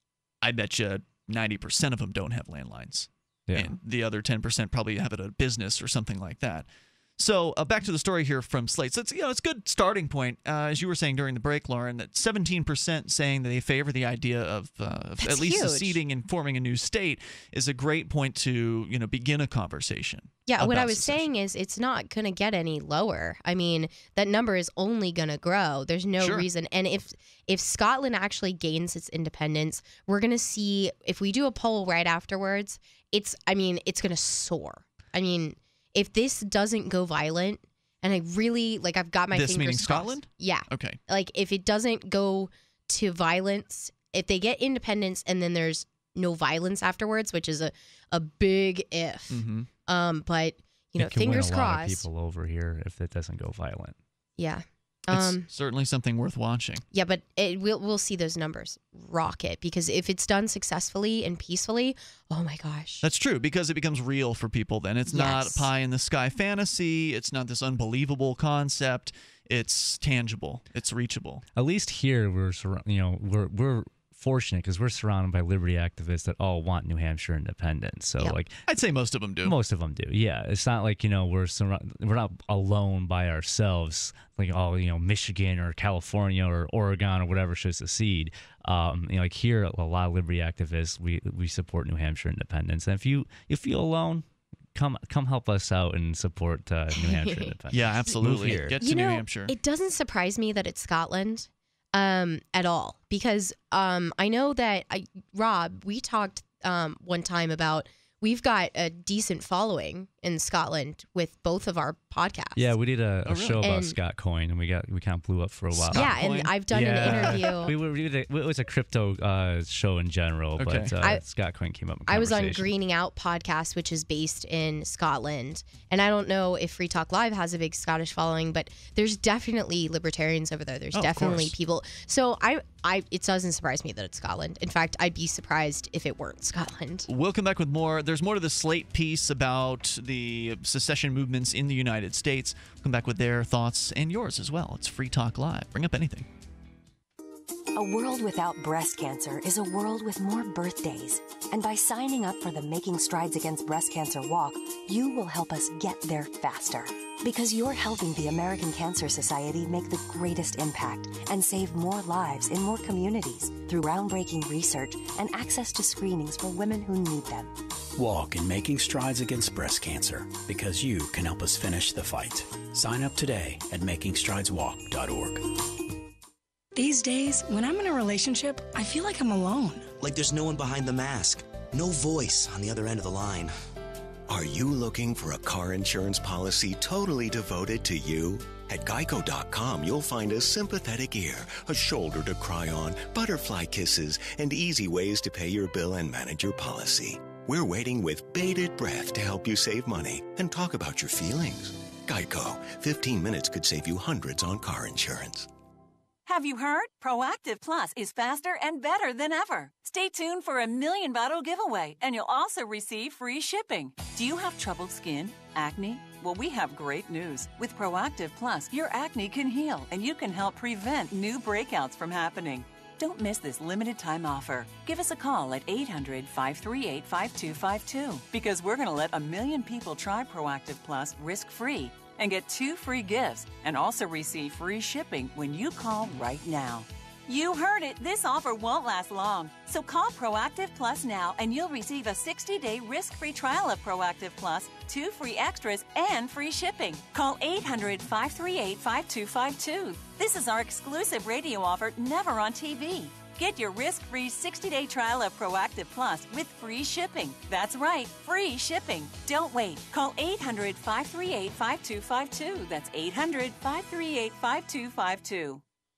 I bet you ninety percent of them don't have landlines. Yeah. And the other ten percent probably have it at a business or something like that. So uh, back to the story here from Slate. So it's, you know, it's a good starting point, uh, as you were saying during the break, Lauren, that seventeen percent saying that they favor the idea of, uh, of at least huge. seceding and forming a new state is a great point to, you know, begin a conversation. Yeah, what I about was secession. saying is it's not going to get any lower. I mean, that number is only going to grow. There's no Sure. reason. And if if Scotland actually gains its independence, we're going to see, if we do a poll right afterwards, it's, I mean, it's going to soar. I mean, if this doesn't go violent, and I really, like, I've got my This fingers meaning crossed. Scotland? Yeah. Okay. Like, if it doesn't go to violence, if they get independence and then there's no violence afterwards, which is a, a big if. Mm-hmm. Um, but, you know, It can fingers win a lot of crossed. people over here if it doesn't go violent. Yeah. It's Um, certainly something worth watching. yeah, but it, we'll we'll see those numbers rocket, because if it's done successfully and peacefully, oh my gosh. That's true, because it becomes real for people then. It's not Yes. pie in the sky fantasy. It's not this unbelievable concept. It's tangible. It's reachable. At least here we're surra- you know we're we're fortunate because we're surrounded by liberty activists that all want New Hampshire independence. So Yep. like I'd say most of them do. most of them do. Yeah, it's not like you know we're surra- we're not alone by ourselves. Like all you know Michigan or California or Oregon or whatever should secede. Um, you know, like here a lot of liberty activists we we support New Hampshire independence. And if you you feel alone, come come help us out and support uh, New Hampshire independence. Yeah, absolutely. Move here. Get to you New know, Hampshire. it doesn't surprise me that it's Scotland um, at all, because um, I know that I, Rob, we talked um, one time about we've got a decent following in Scotland with both of our podcasts. Yeah, we did a, a Oh, really? show about And- Scott Coin, and we got we kind of blew up for a while. yeah, Coin? and I've done an interview. we, were, we did a, it was a crypto uh, show in general, Okay. but uh, I- Scott Coin came up in I was on conversation. Greening Out podcast, which is based in Scotland. And I don't know if Free Talk Live has a big Scottish following, but there's definitely libertarians over there. There's Oh, of definitely course. people. So I, I, it doesn't surprise me that it's Scotland. In fact, I'd be surprised if it weren't Scotland. We'll come back with more. There's more to the Slate piece about the secession movements in the United States. We'll come back with their thoughts and yours as well. It's Free Talk Live. Bring up anything. A world without breast cancer is a world with more birthdays. And by signing up for the Making Strides Against Breast Cancer Walk, you will help us get there faster. Because you're helping the American Cancer Society make the greatest impact and save more lives in more communities through groundbreaking research and access to screenings for women who need them. Walk in Making Strides Against Breast Cancer, because you can help us finish the fight. Sign up today at making strides walk dot org. These days, when I'm in a relationship, I feel like I'm alone. Like there's no one behind the mask, no voice on the other end of the line. Are you looking for a car insurance policy totally devoted to you? At geico dot com, you'll find a sympathetic ear, a shoulder to cry on, butterfly kisses, and easy ways to pay your bill and manage your policy. We're waiting with bated breath to help you save money and talk about your feelings. Geico, fifteen minutes could save you hundreds on car insurance. Have you heard? Proactive Plus is faster and better than ever. Stay tuned for a million bottle giveaway, and you'll also receive free shipping. Do you have troubled skin? Acne? Well, we have great news. With Proactive Plus, your acne can heal, and you can help prevent new breakouts from happening. Don't miss this limited time offer. Give us a call at eight hundred, five three eight, five two five two, because we're going to let a million people try Proactive Plus risk-free and get two free gifts and also receive free shipping when you call right now. You heard it. This offer won't last long. So call Proactive Plus now and you'll receive a sixty-day risk-free trial of Proactive Plus, two free extras, and free shipping. Call eight hundred, five three eight, five two five two. This is our exclusive radio offer, never on T V. Get your risk-free sixty-day trial of Proactive Plus with free shipping. That's right, free shipping. Don't wait. Call eight hundred, five three eight, five two five two. That's eight hundred, five three eight, five two five two.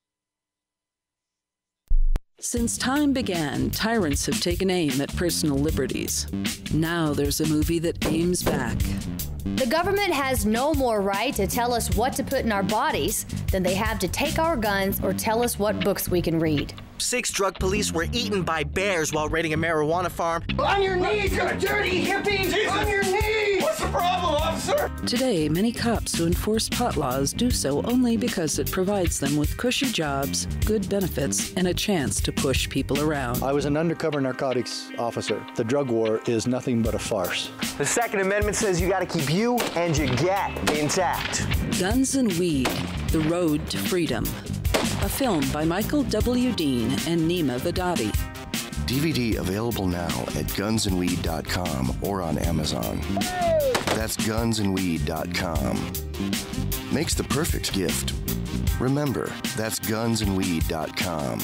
Since time began, tyrants have taken aim at personal liberties. Now there's a movie that aims back. The government has no more right to tell us what to put in our bodies than they have to take our guns or tell us what books we can read. Six drug police were eaten by bears while raiding a marijuana farm. On your knees, you dirty hippies! Jesus. On your knees! What's the problem, officer? Today, many cops who enforce pot laws do so only because it provides them with cushy jobs, good benefits, and a chance to push people around. I was an undercover narcotics officer. The drug war is nothing but a farce. The Second Amendment says you gotta keep you and your gat intact. Guns and Weed, The Road to Freedom. A film by Michael W. Dean and Nima Vadadi. D V D available now at guns and weed dot com or on Amazon. That's guns and weed dot com. Makes the perfect gift. Remember, that's guns and weed dot com.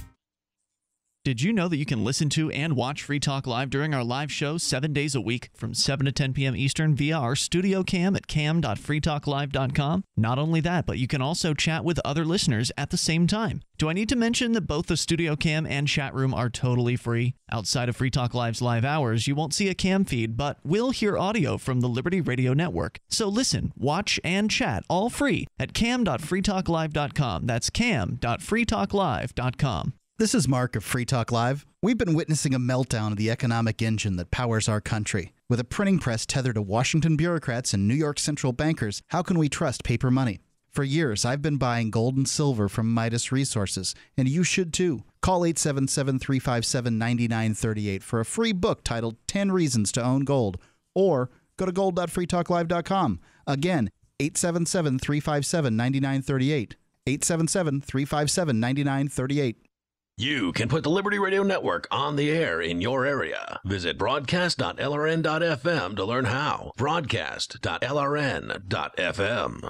Did you know that you can listen to and watch Free Talk Live during our live show seven days a week from seven to ten p.m. Eastern via our studio cam at cam dot free talk live dot com? Not only that, but you can also chat with other listeners at the same time. Do I need to mention that both the studio cam and chat room are totally free? Outside of Free Talk Live's live hours, you won't see a cam feed, but will hear audio from the Liberty Radio Network. So listen, watch, and chat all free at cam dot free talk live dot com. That's cam dot free talk live dot com. This is Mark of Free Talk Live. We've been witnessing a meltdown of the economic engine that powers our country. With a printing press tethered to Washington bureaucrats and New York central bankers, how can we trust paper money? For years, I've been buying gold and silver from Midas Resources, and you should too. Call eight seven seven, three five seven, nine nine three eight for a free book titled ten Reasons to Own Gold, or go to gold dot free talk live dot com. Again, eight seven seven, three five seven, nine nine three eight. eight seven seven, three five seven, nine nine three eight. You can put the Liberty Radio Network on the air in your area. Visit broadcast dot L R N dot F M to learn how. broadcast dot L R N dot F M.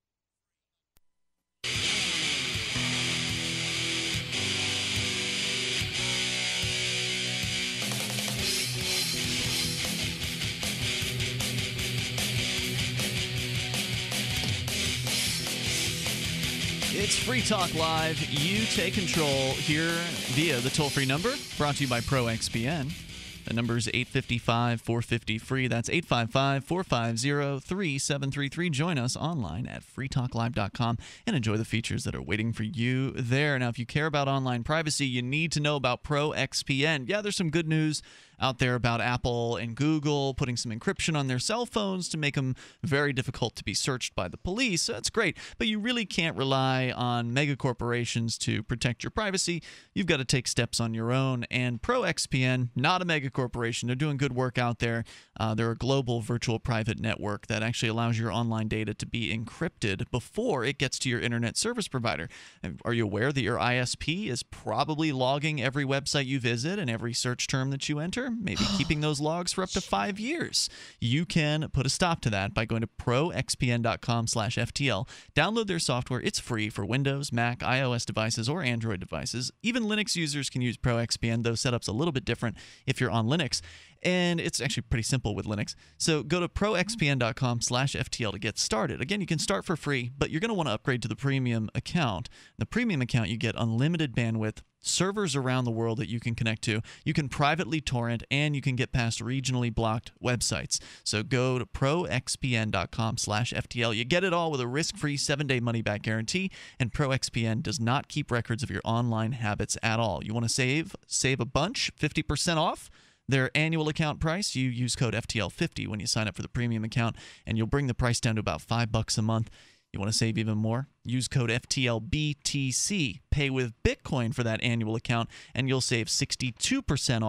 It's Free Talk Live. You take control here via the toll-free number, brought to you by ProXPN. The number is eight five five, four five zero, free. That's eight five five, four five zero, three seven three three. Join us online at free talk live dot com and enjoy the features that are waiting for you there. Now, if you care about online privacy, you need to know about ProXPN. Yeah, there's some good news out there about Apple and Google putting some encryption on their cell phones to make them very difficult to be searched by the police. So that's great, but you really can't rely on mega corporations to protect your privacy. You've got to take steps on your own, and ProXPN, not a mega corporation. They're doing good work out there. Uh, they're a global virtual private network that actually allows your online data to be encrypted before it gets to your internet service provider. Are you aware that your I S P is probably logging every website you visit and every search term that you enter? Maybe keeping those logs for up to five years. You can put a stop to that by going to pro x p n dot com slash F T L. Download their software. It's free for Windows, Mac, iOS devices, or Android devices. Even Linux users can use ProXPN, though setup's a little bit different if you're on Linux. And it's actually pretty simple with Linux. So go to pro x p n dot com slash F T L to get started. Again, you can start for free, but you're going to want to upgrade to the premium account. The premium account, you get unlimited bandwidth, servers around the world that you can connect to. You can privately torrent, and you can get past regionally blocked websites. So go to pro x p n dot com slash F T L. You get it all with a risk-free seven-day money-back guarantee, and ProXPN does not keep records of your online habits at all. You want to save? Save a bunch, fifty percent off their annual account price. You use code F T L fifty when you sign up for the premium account, and you'll bring the price down to about five bucks a month. You want to save even more? Use code F T L B T C. Pay with Bitcoin for that annual account, and you'll save sixty-two percent off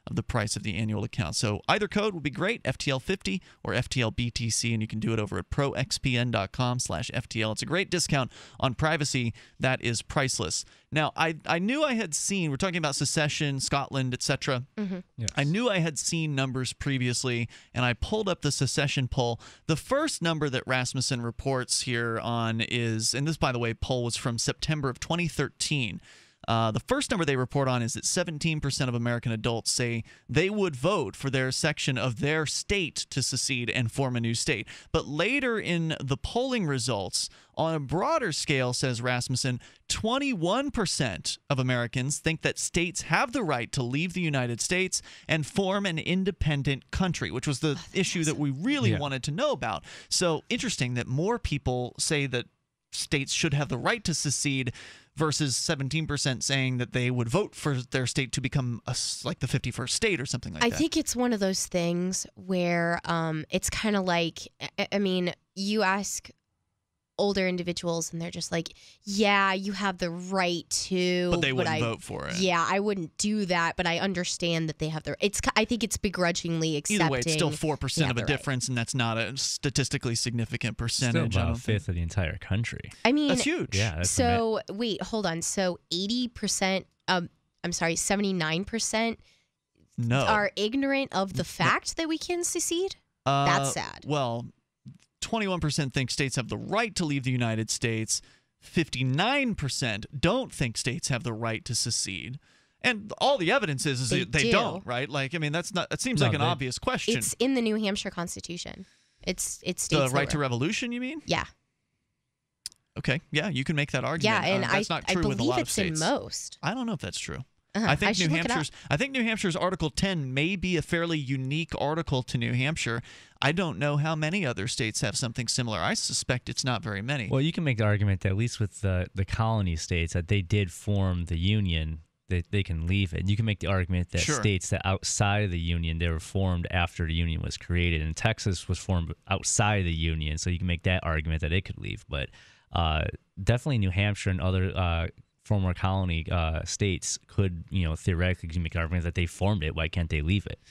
of the price of the annual account. So either code would be great, F T L fifty or F T L B T C, and you can do it over at pro x p n dot com slash F T L. It's a great discount on privacy that is priceless. Now, I, I knew I had seen, we're talking about secession, Scotland, et cetera. Mm-hmm. Yes. I knew I had seen numbers previously, and I pulled up the secession poll. The first number that Rasmussen reports here on is, and this, by the way, poll was from September of twenty thirteen. Uh, the first number they report on is that seventeen percent of American adults say they would vote for their section of their state to secede and form a new state. But later in the polling results, on a broader scale, says Rasmussen, twenty-one percent of Americans think that states have the right to leave the United States and form an independent country, which was the issue that we really Yeah. wanted to know about. So interesting that more people say that states should have the right to secede versus seventeen percent saying that they would vote for their state to become a, like the fifty-first state or something like I that. think it's one of those things where um, it's kind of like, I, I mean, you ask older individuals and they're just like, yeah, you have the right to, But they wouldn't I, vote for it. Yeah, I wouldn't do that, but I understand that they have the. It's. I think it's begrudgingly accepting. Either way, it's still four percent of a right. difference, and that's not a statistically significant percentage. Still I about don't a fifth of the entire country. I mean, That's huge. Yeah. That's so wait, hold on. So eighty percent. Um, I'm sorry, seventy-nine percent No. are ignorant of the fact that we can secede. Uh, That's sad. Well, twenty-one percent think states have the right to leave the United States. fifty-nine percent don't think states have the right to secede. And all the evidence is, is They that they do. don't, right? Like, I mean, that's not. That seems No, like an they- obvious question. It's in the New Hampshire Constitution. It's it's the states right that to were- revolution, you mean? Yeah, Okay, yeah, you can make that argument. yeah, and Uh, I that's not I true with a believe lot of it's in states. most. I don't know if that's true. Uh-huh. I I think should New look it up. Hampshire's I think New Hampshire's Article ten may be a fairly unique article to New Hampshire. I don't know how many other states have something similar. I suspect it's not very many. Well, you can make the argument that at least with the, the colony states that they did form the union, that they can leave it. You can make the argument that Sure. states that outside of the union, they were formed after the union was created. And Texas was formed outside of the union, so you can make that argument that it could leave. But uh, definitely New Hampshire and other uh, former colony uh, states could, you know, theoretically make an argument that they formed it. Why can't they leave it?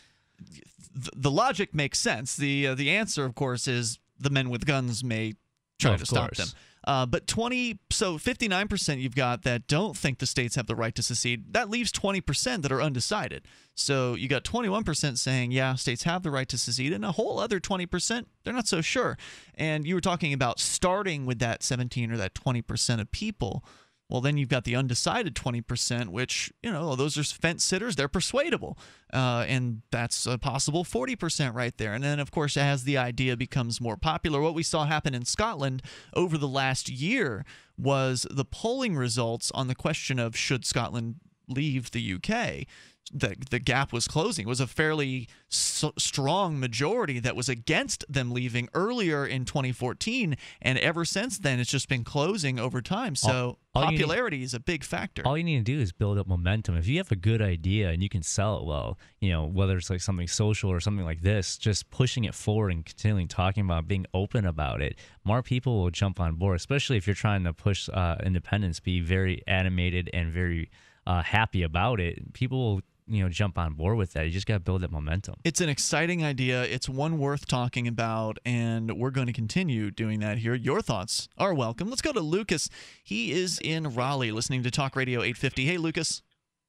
The, the logic makes sense. The uh, the answer, of course, is the men with guns may try Oh, to of stop course. them. Uh, but twenty, so fifty-nine percent you've got that don't think the states have the right to secede. That leaves twenty percent that are undecided. So you got twenty-one percent saying, yeah, states have the right to secede, and a whole other twenty percent, they're not so sure. And you were talking about starting with that seventeen or that twenty percent of people. Well, then you've got the undecided twenty percent, which, you know, those are fence sitters. They're persuadable. Uh, and that's a possible forty percent right there. And then, of course, as the idea becomes more popular, what we saw happen in Scotland over the last year was the polling results on the question of should Scotland leave the U K. The, the gap was closing. It was a fairly so strong majority that was against them leaving earlier in twenty fourteen, and ever since then it's just been closing over time. So All- all you need- popularity is a big factor. All you need to do is build up momentum. If you have a good idea and you can sell it well, you know, whether it's like something social or something like this, just pushing it forward and continuing talking about it, being open about it, more people will jump on board, especially if you're trying to push uh, independence, be very animated and very uh, happy about it. People will, you know, jump on board with that. You just got to build that momentum. It's an exciting idea. It's one worth talking about, and we're going to continue doing that here. Your thoughts are welcome. Let's go to Lucas. He is in Raleigh listening to Talk Radio eight fifty. Hey, Lucas.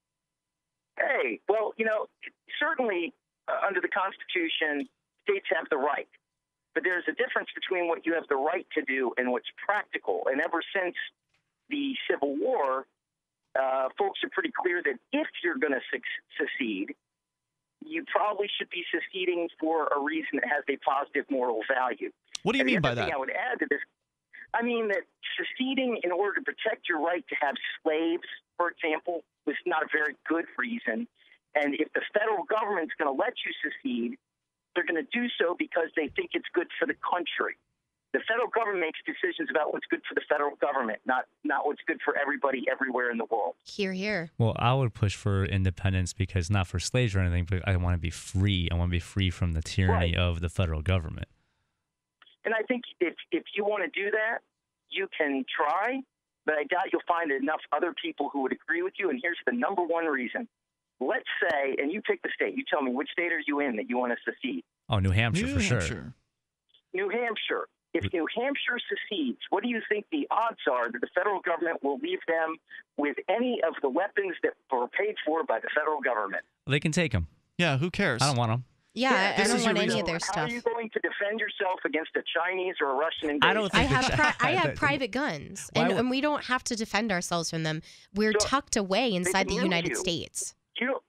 Hey, well, you know, certainly uh, under the Constitution, states have the right. But there's a difference between what you have the right to do and what's practical. And ever since the Civil War, uh, folks are pretty clear that if you're going to su- secede, you probably should be seceding for a reason that has a positive moral value. What do you and mean the by other thing that? I would add to this, I mean that seceding in order to protect your right to have slaves, for example, was not a very good reason. And if the federal government's going to let you secede, they're going to do so because they think it's good for the country. The federal government makes decisions about what's good for the federal government, not not what's good for everybody everywhere in the world. Here, here. Well, I would push for independence because not for slaves or anything, but I want to be free. I want to be free from the tyranny Right. of the federal government. And I think if if you want to do that, you can try, but I doubt you'll find enough other people who would agree with you. And here's the number one reason. let's say, and you pick the state. You tell me which state are you in that you want to secede? Oh, New Hampshire New for Hampshire. sure. New Hampshire. If New Hampshire secedes, what do you think the odds are that the federal government will leave them with any of the weapons that were paid for by the federal government? Well, they can take them. Yeah, who cares? I don't want them. Yeah, Yeah, I this don't is want your any reason. of their How stuff. are you going to defend yourself against a Chinese or a Russian invasion? I don't I think have the pri- Chi- I have the- private guns, Why and, would- and we don't have to defend ourselves from them. We're So, tucked away inside the use United you. States. You don't,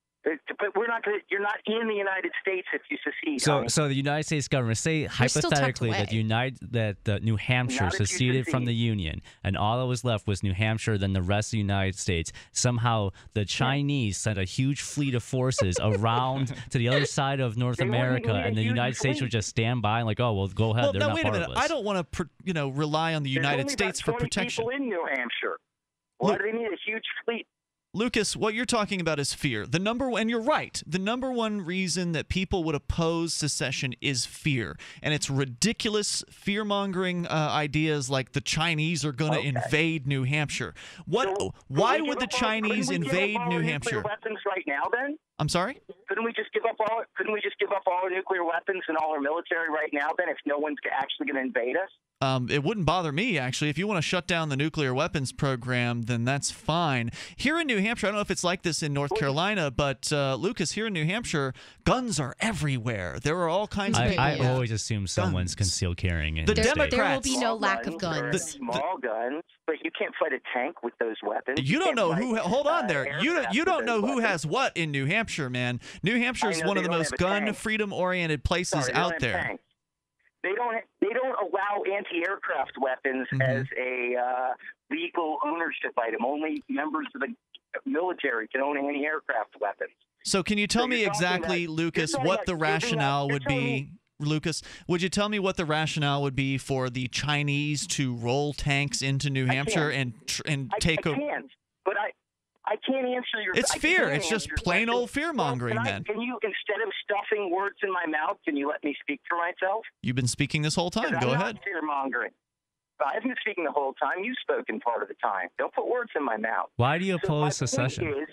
but we're not. Gonna, you're not in the United States if you secede. So, honey. so the United States government, say We're still tucked hypothetically that away. United, that the New Hampshire Not if you seceded from the secede. Union, and all that was left was New Hampshire, then the rest of the United States. Somehow, the Chinese sent a huge fleet of forces around to the other side of North They wouldn't America, need a and the huge United States fleet. would just stand by and like, oh, well, go ahead. Well, They're now not wait a part minute. of us. I don't want to, you know, rely on the There's United only States about for twenty protection. people in New Hampshire. Why Look- do they need a huge fleet? Lucas, what you're talking about is fear. The number and you're right. The number one reason that people would oppose secession is fear, and it's ridiculous fear-mongering uh, ideas like the Chinese are going to Okay. invade New Hampshire. What? So, why couldn't we would the give up all- Chinese couldn't we give up invade all New our Hampshire? Nuclear weapons right now, then? I'm sorry. Couldn't we just give up all? Couldn't we just give up all our nuclear weapons and all our military right now? Then, if no one's actually going to invade us. Um, it wouldn't bother me, actually. If you want to shut down the nuclear weapons program, then that's fine. Here in New Hampshire, I don't know if it's like this in North Carolina, but uh, Lucas, here in New Hampshire, guns are everywhere. There are all kinds of I, people. I Yeah. always assume someone's concealed carrying. In The the There, state. there will Democrats- be no Small lack of guns. guns. They're Small guns, but you can't fight a tank with those weapons. You don't can't know fight, who. Hold on uh, there. You don't. aircraft You with don't know those who weapons. has what in New Hampshire, man. New Hampshire is I know, one of they the don't most have a gun tank. freedom-oriented places Sorry, they don't out have there. tanks. They don't. They don't allow anti-aircraft weapons Mhm. as a uh, legal ownership item. Only members of the military can own anti-aircraft weapons. So can you tell So me you're talking exactly, about- Lucas, you're talking what about the giving up- rationale you're would telling be? me- Lucas, would you tell me what the rationale would be for the Chinese to roll tanks into New I Hampshire can't. and tr- and I, take I over? can't, but I. I can't answer your. It's I fear. can't It's just answer your plain question. old fear-mongering, Well, can I- then. Can you, instead of stuffing words in my mouth, can you let me speak for myself? You've been speaking this whole time. 'Cause Go I'm ahead. not fear-mongering. I've been speaking the whole time. You've spoken part of the time. Don't put words in my mouth. Why do you So my oppose point secession? is-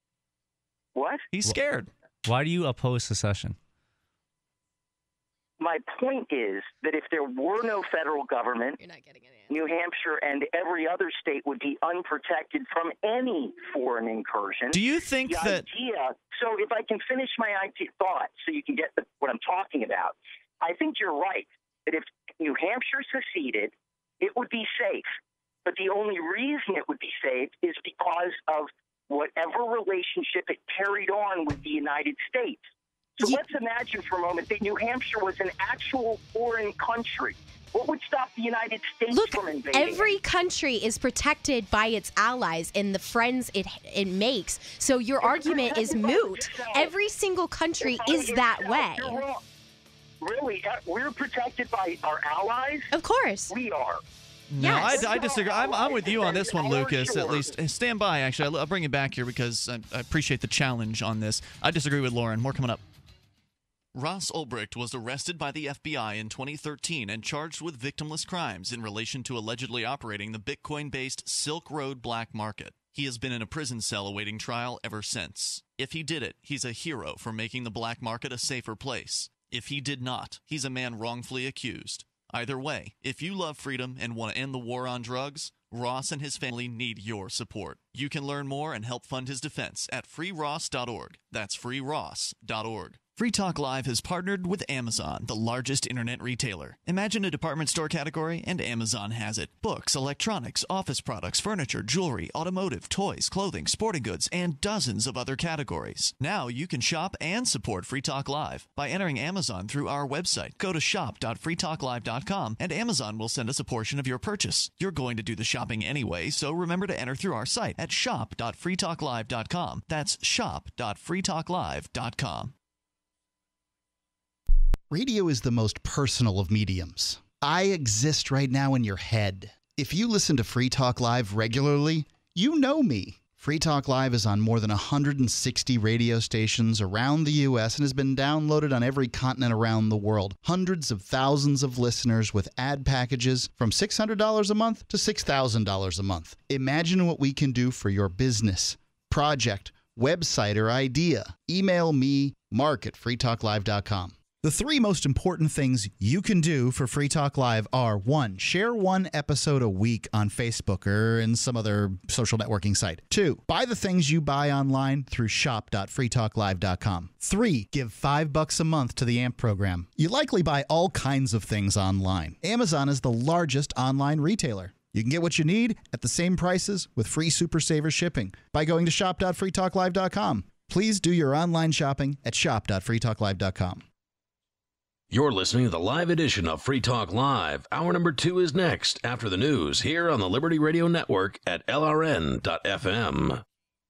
what? He's scared. Why do you oppose secession? My point is that if there were no federal government, You're not getting it. New Hampshire and every other state would be unprotected from any foreign incursion. Do you think the that? idea? So if I can finish my idea, thought, so you can get the, what I'm talking about, I think you're right that if New Hampshire seceded, it would be safe. But the only reason it would be safe is because of whatever relationship it carried on with the United States. So let's imagine for a moment that New Hampshire was an actual foreign country. What would stop the United States Look, from invading? every country is protected by its allies and the friends it it makes. So your argument is moot. Every single country is that way. You're wrong. Really? Uh, We're protected by our allies? Of course. We are. No, Yes. I, I disagree. I'm, I'm with you on this one, Lucas. At least Uh, stand by. Actually, I'll, I'll bring it back here because I, I appreciate the challenge on this. I disagree with Lauren. More coming up. Ross Ulbricht was arrested by the F B I in twenty thirteen and charged with victimless crimes in relation to allegedly operating the Bitcoin-based Silk Road black market. He has been in a prison cell awaiting trial ever since. If he did it, he's a hero for making the black market a safer place. If he did not, he's a man wrongfully accused. Either way, if you love freedom and want to end the war on drugs, Ross and his family need your support. You can learn more and help fund his defense at free ross dot org. That's free ross dot org. Free Talk Live has partnered with Amazon, the largest internet retailer. Imagine a department store category, and Amazon has it. Books, electronics, office products, furniture, jewelry, automotive, toys, clothing, sporting goods, and dozens of other categories. Now you can shop and support Free Talk Live by entering Amazon through our website. Go to shop dot free talk live dot com, and Amazon will send us a portion of your purchase. You're going to do the shopping anyway, so remember to enter through our site at shop dot free talk live dot com. That's shop dot free talk live dot com. Radio is the most personal of mediums. I exist right now in your head. If you listen to Free Talk Live regularly, you know me. Free Talk Live is on more than one hundred sixty radio stations around the U S and has been downloaded on every continent around the world. Hundreds of thousands of listeners with ad packages from six hundred dollars a month to six thousand dollars a month. Imagine what we can do for your business, project, website, or idea, email me, mark at free talk live dot com. The three most important things you can do for Free Talk Live are, one, share one episode a week on Facebook or in some other social networking site. Two, buy the things you buy online through shop dot free talk live dot com. Three, give five bucks a month to the A M P program. You likely buy all kinds of things online. Amazon is the largest online retailer. You can get what you need at the same prices with free Super Saver shipping by going to shop dot free talk live dot com. Please do your online shopping at shop dot free talk live dot com. You're listening to the live edition of Free Talk Live. Hour number two is next after the news here on the Liberty Radio Network at L R N dot F M.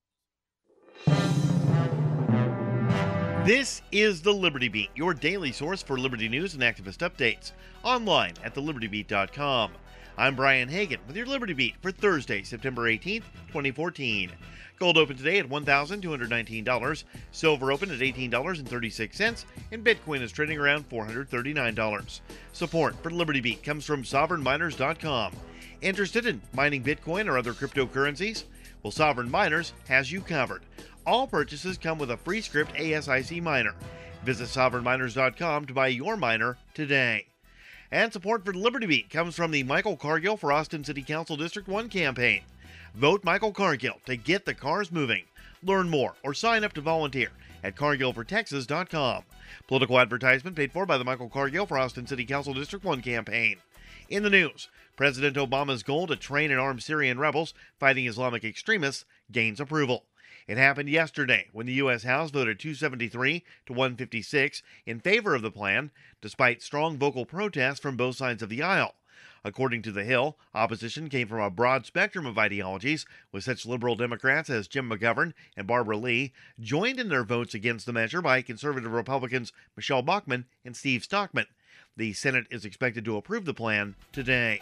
This is the Liberty Beat, your daily source for Liberty news and activist updates, online at the liberty beat dot com. I'm Brian Hagan with your Liberty Beat for Thursday, September eighteenth, twenty fourteen. Gold opened today at one thousand two hundred nineteen dollars, silver opened at eighteen dollars and thirty-six cents, and Bitcoin is trading around four hundred thirty-nine dollars. Support for Liberty Beat comes from sovereign miners dot com. Interested in mining Bitcoin or other cryptocurrencies? Well, Sovereign Miners has you covered. All purchases come with a free script A S I C miner. Visit sovereign miners dot com to buy your miner today. And support for Liberty Beat comes from the Michael Cargill for Austin City Council District one campaign. Vote Michael Cargill to get the cars moving. Learn more or sign up to volunteer at cargill for texas dot com. Political advertisement paid for by the Michael Cargill for Austin City Council District one campaign. In the news, President Obama's goal to train and arm Syrian rebels fighting Islamic extremists gains approval. It happened yesterday when the U S House voted two seventy-three to one fifty-six in favor of the plan, despite strong vocal protests from both sides of the aisle. According to The Hill, opposition came from a broad spectrum of ideologies, with such liberal Democrats as Jim McGovern and Barbara Lee joined in their votes against the measure by conservative Republicans Michelle Bachmann and Steve Stockman. The Senate is expected to approve the plan today.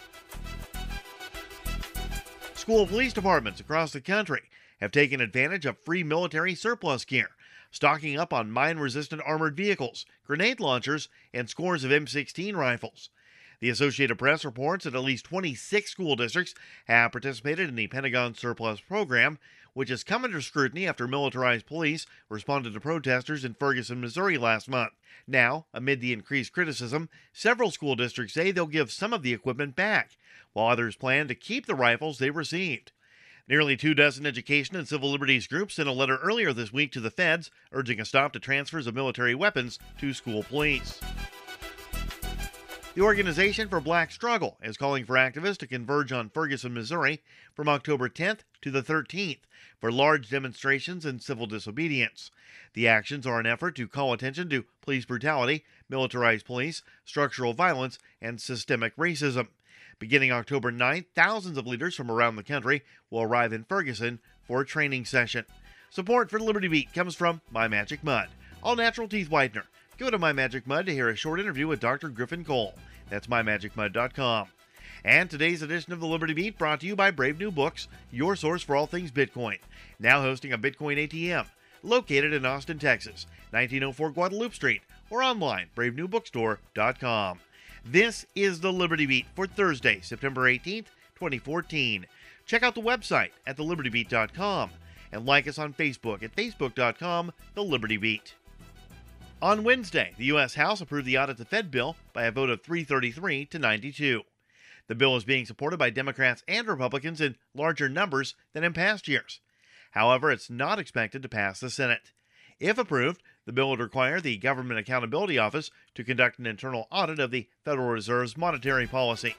School police departments across the country have taken advantage of free military surplus gear, stocking up on mine-resistant armored vehicles, grenade launchers, and scores of M sixteen rifles. The Associated Press reports that at least twenty-six school districts have participated in the Pentagon Surplus Program, which has come under scrutiny after militarized police responded to protesters in Ferguson, Missouri last month. Now, amid the increased criticism, several school districts say they'll give some of the equipment back, while others plan to keep the rifles they received. Nearly two dozen education and civil liberties groups sent a letter earlier this week to the feds urging a stop to transfers of military weapons to school police. The Organization for Black Struggle is calling for activists to converge on Ferguson, Missouri from October tenth to the thirteenth for large demonstrations and civil disobedience. The actions are an effort to call attention to police brutality, militarized police, structural violence, and systemic racism. Beginning October ninth, thousands of leaders from around the country will arrive in Ferguson for a training session. Support for Liberty Beat comes from My Magic Mud, all natural teeth whitener. Go to My Magic Mud to hear a short interview with Doctor Griffin Cole. That's my magic mud dot com. And today's edition of the Liberty Beat brought to you by Brave New Books, your source for all things Bitcoin. Now hosting a Bitcoin A T M, located in Austin, Texas, nineteen oh four Guadalupe Street, or online, brave new bookstore dot com. This is the Liberty Beat for Thursday, September eighteenth, twenty fourteen. Check out the website at the liberty beat dot com and like us on Facebook at facebook dot com, The Liberty Beat. On Wednesday, the U S House approved the Audit the Fed bill by a vote of three thirty-three to ninety-two. The bill is being supported by Democrats and Republicans in larger numbers than in past years. However, it's not expected to pass the Senate. If approved, the bill would require the Government Accountability Office to conduct an internal audit of the Federal Reserve's monetary policy.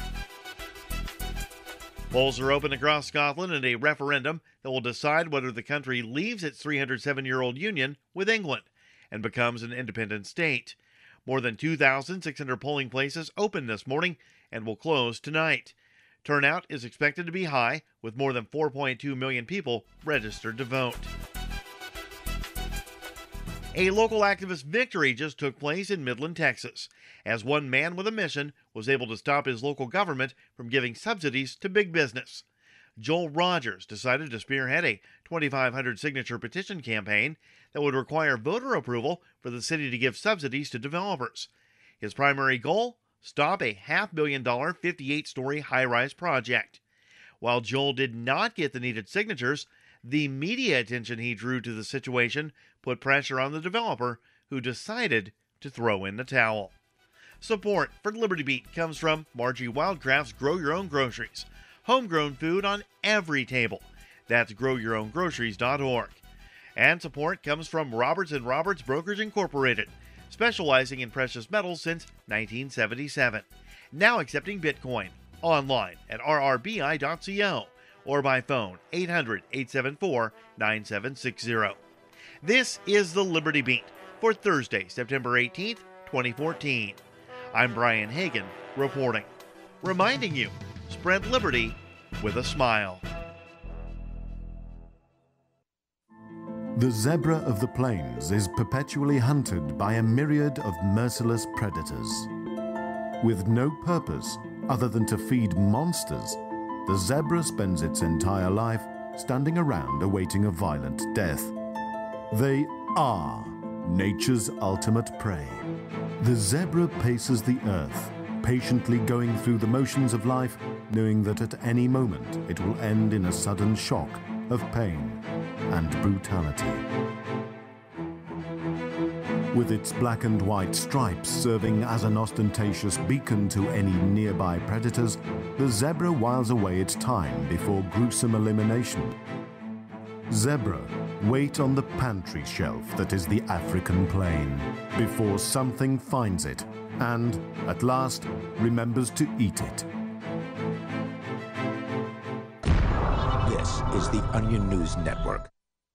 Polls are open across Scotland in a referendum that will decide whether the country leaves its three hundred seven year old union with England and becomes an independent state. More than two thousand six hundred polling places opened this morning and will close tonight. Turnout is expected to be high, with more than four point two million people registered to vote. A local activist victory just took place in Midland, Texas, as one man with a mission was able to stop his local government from giving subsidies to big business. Joel Rogers decided to spearhead a twenty-five hundred signature petition campaign that would require voter approval for the city to give subsidies to developers. His primary goal? Stop a half billion dollar fifty-eight story high-rise project. While Joel did not get the needed signatures, The media attention he drew to the situation put pressure on the developer, who decided to throw in the towel. Support for Liberty Beat comes from Margie Wildcraft's Grow Your Own Groceries. Homegrown food on every table. That's grow your own groceries dot org. And support comes from Roberts and Roberts Brokers Incorporated, specializing in precious metals since nineteen seventy-seven. Now accepting Bitcoin. Online at r r b i dot co or by phone eight hundred, eight seven four, nine seven six zero. This is the Liberty Beat for Thursday, September eighteenth, twenty fourteen. I'm Brian Hagan reporting, reminding you, spread liberty with a smile. The zebra of the plains is perpetually hunted by a myriad of merciless predators. With no purpose other than to feed monsters, the zebra spends its entire life standing around awaiting a violent death. They are nature's ultimate prey. The zebra paces the earth, patiently going through the motions of life, knowing that at any moment it will end in a sudden shock of pain and brutality. With its black and white stripes serving as an ostentatious beacon to any nearby predators, the zebra whiles away its time before gruesome elimination. Zebra wait on the pantry shelf that is the African plain before something finds it and, at last, remembers to eat it. This is the Onion News Network.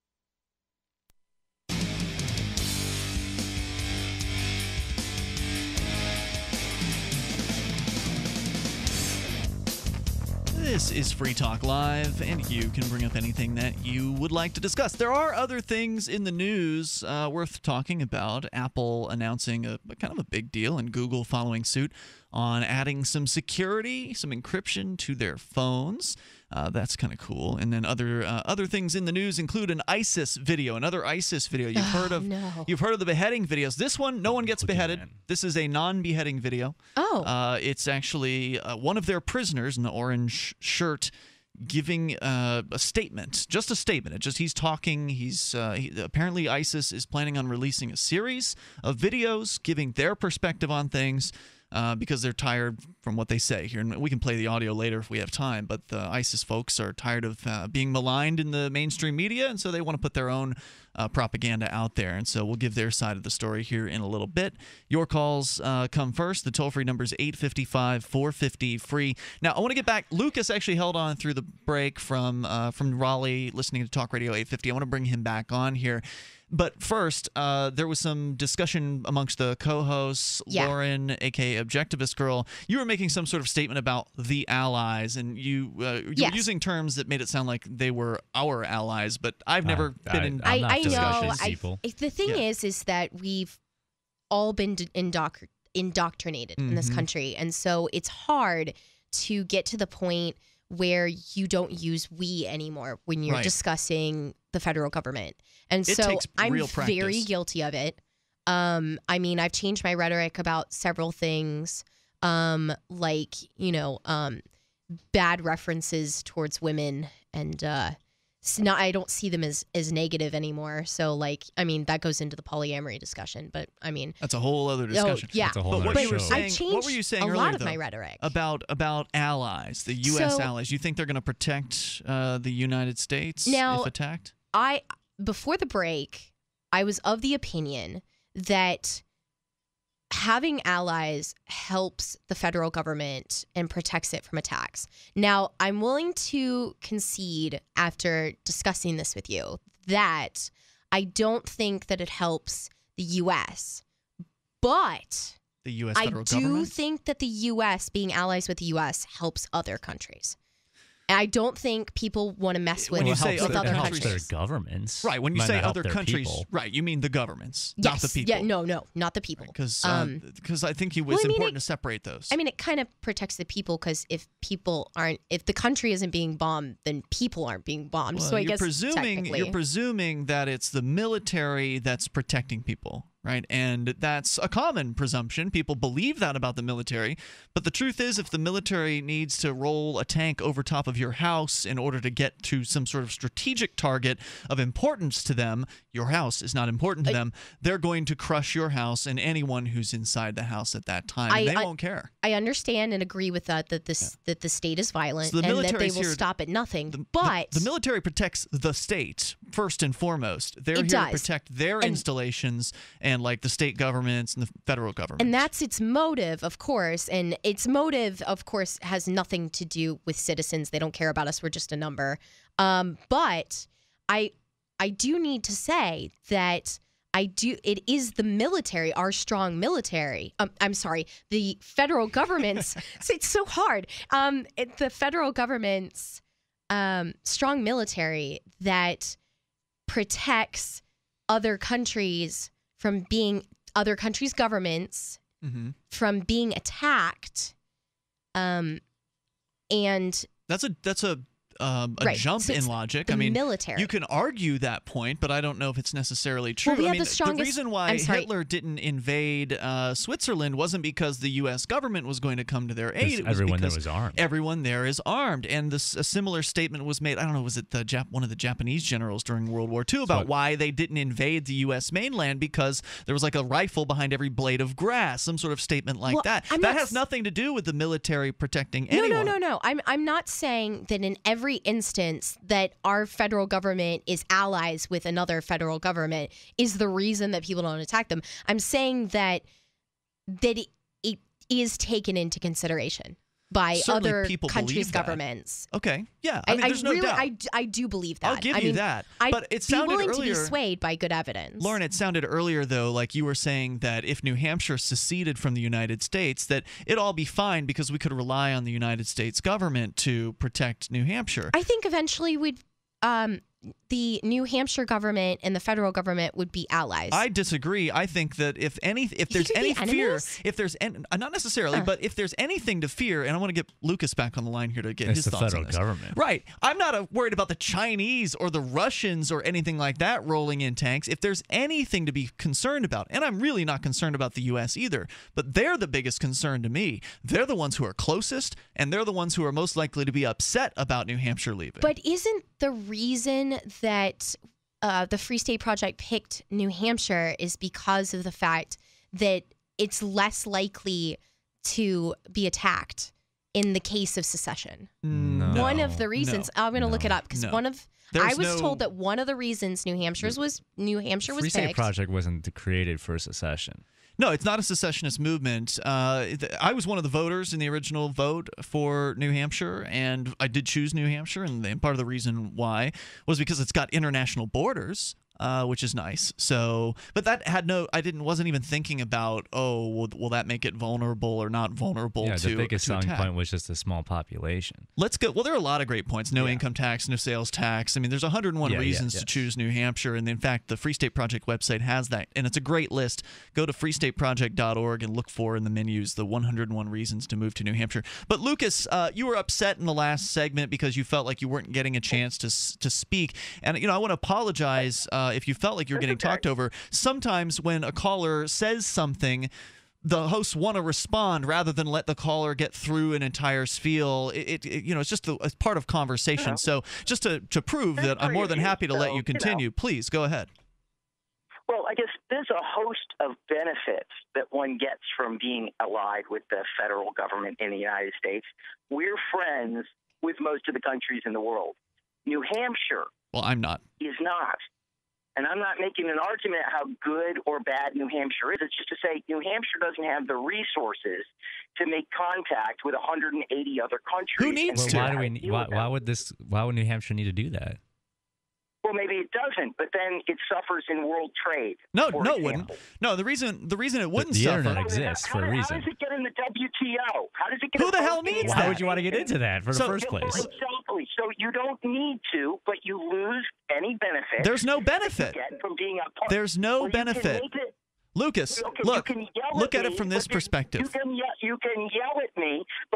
This is Free Talk Live, and you can bring up anything that you would like to discuss. There are other things in the news uh, worth talking about. Apple announcing a, a kind of a big deal, and Google following suit on adding some security, some encryption to their phones. Uh, that's kind of cool. And then other uh, other things in the news include an ISIS video, another ISIS video. You've Oh, heard of no. you've heard of the beheading videos. This one, no one gets beheaded. This is a non-beheading video. Oh. Uh, it's actually uh, one of their prisoners in the orange shirt giving uh, a statement, just a statement. It just he's talking. He's uh, he, apparently ISIS is planning on releasing a series of videos giving their perspective on things. Uh, because they're tired from what they say here. And we can play the audio later if we have time, but the ISIS folks are tired of uh, being maligned in the mainstream media, and so they want to put their own uh, propaganda out there. And so we'll give their side of the story here in a little bit. Your calls uh, come first. The toll-free number is eight five five, four five zero, free. Now, I want to get back. Lucas actually held on through the break from, uh, from Raleigh, listening to Talk Radio eight fifty. I want to bring him back on here. But first, uh, there was some discussion amongst the co-hosts, Yeah. Lauren, a k a. Objectivist Girl. You were making some sort of statement about the allies, and you, uh, you Yes. were using terms that made it sound like they were our allies, but I've never Uh, been I- in I'm not I, I know. discussions, I, people. the thing Yeah. is, is that we've all been d- indoc- indoctrinated in this Mhm. country, and so it's hard to get to the point where you don't use we anymore when you're Right. discussing the federal government. And It so takes I'm real very practice. guilty of it. Um, I mean, I've changed my rhetoric about several things, um, like, you know, um, bad references towards women, and uh, it's not, I don't see them as, as negative anymore. So, like, I mean, that goes into the polyamory discussion, but I mean, That's a whole other discussion. Oh, yeah. That's a whole But what nother you were show. I saying, what were you changed saying a earlier, lot of though, my rhetoric. about about allies, the U S So- allies? You think they're going to protect uh, the United States Now- if attacked? I before the break, I was of the opinion that having allies helps the federal government and protects it from attacks. Now, I'm willing to concede after discussing this with you that I don't think that it helps the U S, but The U S I federal do government? think that the U S being allies with the U S helps other countries. And I don't think people want to mess with, When you Well, it say helps with other their- other it helps countries. their governments. Right, when you Might say not help other their countries, people. right, you mean the governments, Yes. not the people. Yeah, no, no, not the people. Because Um, I think it was well, I mean, important it- to separate those. I mean, it kind of protects the people because if people aren't, if the country isn't being bombed, then people aren't being bombed. Well, so I you're guess presuming technically, you're presuming that it's the military that's protecting people. right? And that's a common presumption. People believe that about the military. But the truth is, if the military needs to roll a tank over top of your house in order to get to some sort of strategic target of importance to them, your house is not important to I, them, they're going to crush your house and anyone who's inside the house at that time. I, they I, won't care. I understand and agree with that, that, this, yeah. that the state is violent so the and that they will here, stop at nothing. The, but the, the military protects the state, first and foremost. They're here does. to protect their and, installations and and like the state governments and the federal government. And that's its motive, of course. And its motive, of course, has nothing to do with citizens. They don't care about us. We're just a number. Um, but I, I do need to say that I do. It is the military, our strong military. Um, I'm sorry, the federal government's. It's so hard. Um, it, the federal government's um, strong military that protects other countries from being other countries' governments mm-hmm. from being attacked, um, and that's a that's a um, a right. jump so in logic. The I mean, military. You can argue that point, but I don't know if it's necessarily true. Well, we I have mean, the, strongest, the reason why Hitler didn't invade uh, Switzerland wasn't because the U S government was going to come to their aid. It was everyone because there was armed. Everyone there is armed, and this a similar statement was made. I don't know, was it the Jap- one of the Japanese generals during World War Two about so, why they didn't invade the U S mainland because there was like a rifle behind every blade of grass, some sort of statement like well, that. I'm that not has nothing to do with the military protecting no, anyone. No, no, no, no. I'm I'm not saying that in every instance that our federal government is allies with another federal government is the reason that people don't attack them. I'm saying that that it, it is taken into consideration by Certainly other people countries' believe that. governments. Okay, yeah. I mean, I, there's I no really, doubt. I, I do believe that. I'll give I you mean, that. I'd but it sounded be willing earlier, to be swayed by good evidence. Lauren, it sounded earlier, though, like you were saying that if New Hampshire seceded from the United States, that it'd all be fine because we could rely on the United States government to protect New Hampshire. I think eventually we'd... Um, the New Hampshire government and the federal government would be allies. I disagree. I think that if any, if there's any fear, if there's any, not necessarily, uh. but if there's anything to fear, and I want to get Lucas back on the line here to get it's his the thoughts federal on this. government. Right. I'm not uh, worried about the Chinese or the Russians or anything like that rolling in tanks. If there's anything to be concerned about, and I'm really not concerned about the U S either, but they're the biggest concern to me. They're the ones who are closest, and they're the ones who are most likely to be upset about New Hampshire leaving. But isn't the reason that uh, the Free State Project picked New Hampshire is because of the fact that it's less likely to be attacked in the case of secession? No, one of the reasons no, I'm going to no, look it up because no. one of There's I was no, told that one of the reasons New Hampshire's was New Hampshire was Free picked. State Project wasn't created for secession. No, it's not a secessionist movement. Uh, I was one of the voters in the original vote for New Hampshire, and I did choose New Hampshire, and, and part of the reason why was because it's got international borders. Uh, which is nice. So, but that had no. I didn't. Wasn't even thinking about. Oh, will, will that make it vulnerable or not vulnerable yeah, to the biggest to selling attack? point was just a small population. Let's go. Well, there are a lot of great points. No yeah. income tax, no sales tax. I mean, there's one hundred one yeah, reasons yeah, to yes. choose New Hampshire, and in fact, the Free State Project website has that, and it's a great list. Go to free state project dot org and look for in the menus the one hundred one reasons to move to New Hampshire. But Lucas, uh, you were upset in the last segment because you felt like you weren't getting a chance to to speak, and you know I want to apologize uh, if you felt like you were getting talked over. Sometimes when a caller says something, the hosts want to respond rather than let the caller get through an entire spiel. It, it you know, it's just a, a part of conversation. Yeah. So just to, to prove that I'm more than happy to let you continue, you know. Please go ahead. Well, I guess there's a host of benefits that one gets from being allied with the federal government in the United States. We're friends with most of the countries in the world. New Hampshire well, I'm not. is not. And I'm not making an argument how good or bad New Hampshire is. It's just to say New Hampshire doesn't have the resources to make contact with one hundred eighty other countries. Who needs well, to? Why do we? Why, why would this? Why would New Hampshire need to do that? Well, maybe it doesn't, but then it suffers in world trade. No, no, example. it wouldn't. No, the reason the reason it wouldn't the, the suffer. internet exists how, for a how reason. How does it get in the W T O? How does it get? Who the hell needs Why that? would you want to get into that for so, the first place? Well, exactly. So you don't need to, but you lose any benefit. There's no benefit. From being a part. There's no well, benefit. Lucas, okay, look, look at at it from this me, perspective. You can, you can yell at me, but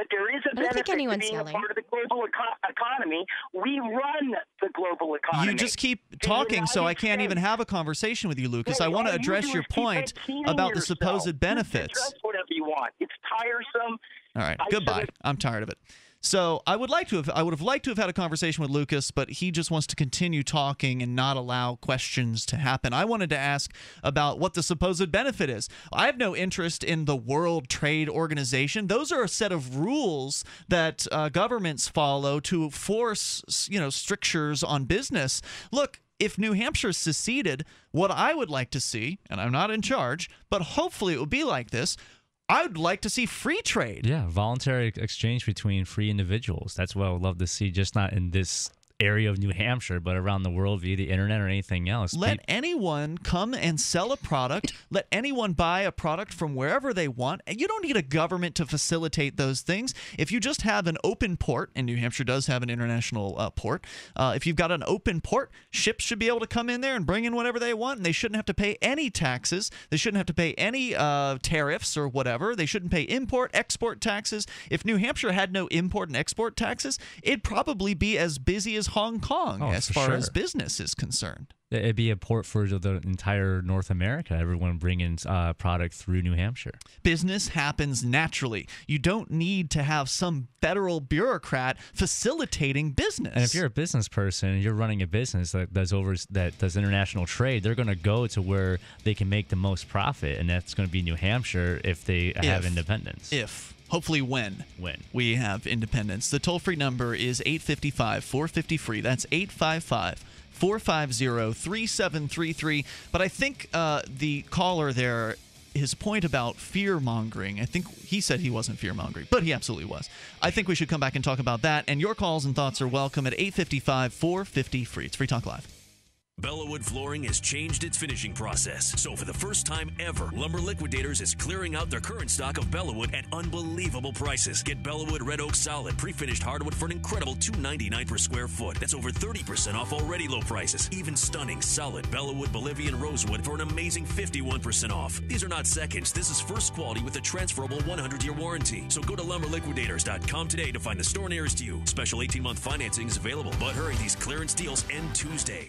but there is a I don't think benefit to anyone's being yelling. a part of the global eco- economy. We run the global economy. You just keep talking, so I can't even have a conversation with you, Lucas. I want to address your point about the supposed benefits. Address whatever you want. It's tiresome. All right, I goodbye. should've- I'm tired of it. So I would like to have I would have liked to have had a conversation with Lucas, but he just wants to continue talking and not allow questions to happen. I wanted to ask about what the supposed benefit is. I have no interest in the World Trade Organization. Those are a set of rules that uh, governments follow to force, you know, strictures on business. Look, if New Hampshire seceded, what I would like to see, and I'm not in charge, but hopefully it would be like this, I would like to see free trade. Yeah, voluntary exchange between free individuals. That's what I would love to see, just not in this area of New Hampshire, but around the world via the internet or anything else. Let Pe- anyone come and sell a product. Let anyone buy a product from wherever they want. And you don't need a government to facilitate those things. If you just have an open port, and New Hampshire does have an international uh, port, uh, if you've got an open port, ships should be able to come in there and bring in whatever they want, and they shouldn't have to pay any taxes. They shouldn't have to pay any uh, tariffs or whatever. They shouldn't pay import, export taxes. If New Hampshire had no import and export taxes, it'd probably be as busy as Hong Kong Oh, as for far sure. as business is concerned. It'd be a port for the entire North America, everyone bringing uh, product through New Hampshire. Business happens naturally. You don't need to have some federal bureaucrat facilitating business. And if you're a business person and you're running a business that does over that does international trade, they're going to go to where they can make the most profit, and that's going to be New Hampshire if they have If. independence. If. Hopefully when. When. We have independence. The toll-free number is eight five five, four five zero, free. That's eight five five, four five zero, three seven three three. But I think uh, the caller there, his point about fear-mongering, I think he said he wasn't fear-mongering, but he absolutely was. I think we should come back and talk about that. And your calls and thoughts are welcome at eight five five, four five zero, free. It's Free Talk Live. Bellawood Flooring has changed its finishing process. So for the first time ever, Lumber Liquidators is clearing out their current stock of Bellawood at unbelievable prices. Get Bellawood Red Oak Solid pre-finished hardwood for an incredible two ninety-nine per square foot. That's over thirty percent off already low prices. Even stunning solid Bellawood Bolivian Rosewood for an amazing fifty-one percent off. These are not seconds. This is first quality with a transferable one hundred year warranty. So go to lumber liquidators dot com today to find the store nearest you. Special eighteen month financing is available, but hurry, these clearance deals end Tuesday.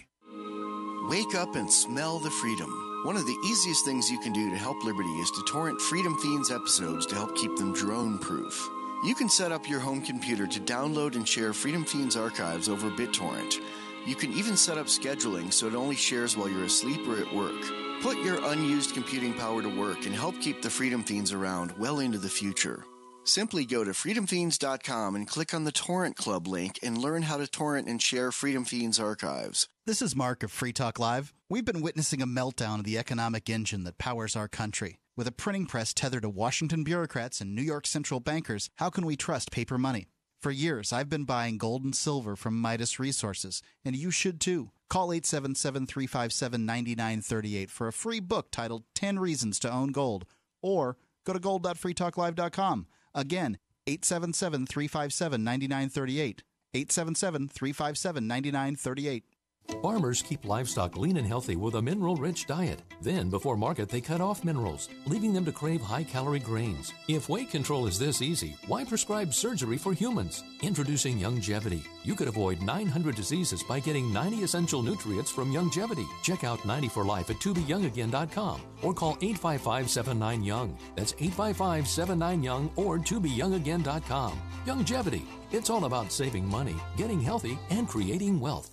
Wake up and smell the freedom. One of the easiest things you can do to help Liberty is to torrent Freedom Fiends episodes to help keep them drone-proof. You can set up your home computer to download and share Freedom Fiends archives over BitTorrent. You can even set up scheduling so it only shares while you're asleep or at work. Put your unused computing power to work and help keep the Freedom Fiends around well into the future. Simply go to freedom fiends dot com and click on the Torrent Club link and learn how to torrent and share Freedom Fiends archives. This is Mark of Free Talk Live. We've been witnessing a meltdown of the economic engine that powers our country. With a printing press tethered to Washington bureaucrats and New York central bankers, how can we trust paper money? For years, I've been buying gold and silver from Midas Resources, and you should too. Call eight seven seven, three five seven, nine nine three eight for a free book titled ten Reasons to Own Gold, or go to gold dot free talk live dot com. Again, eight seven seven, three five seven, nine nine three eight. eight seven seven, three five seven, nine nine three eight. Farmers keep livestock lean and healthy with a mineral-rich diet. Then, before market, they cut off minerals, leaving them to crave high-calorie grains. If weight control is this easy, why prescribe surgery for humans? Introducing Youngevity. You could avoid nine hundred diseases by getting ninety essential nutrients from Youngevity. Check out ninety for life at to be young again dot com or call eight five five, seven nine, young. That's eight five five, seven nine, young or to be young again dot com. Youngevity. It's all about saving money, getting healthy, and creating wealth.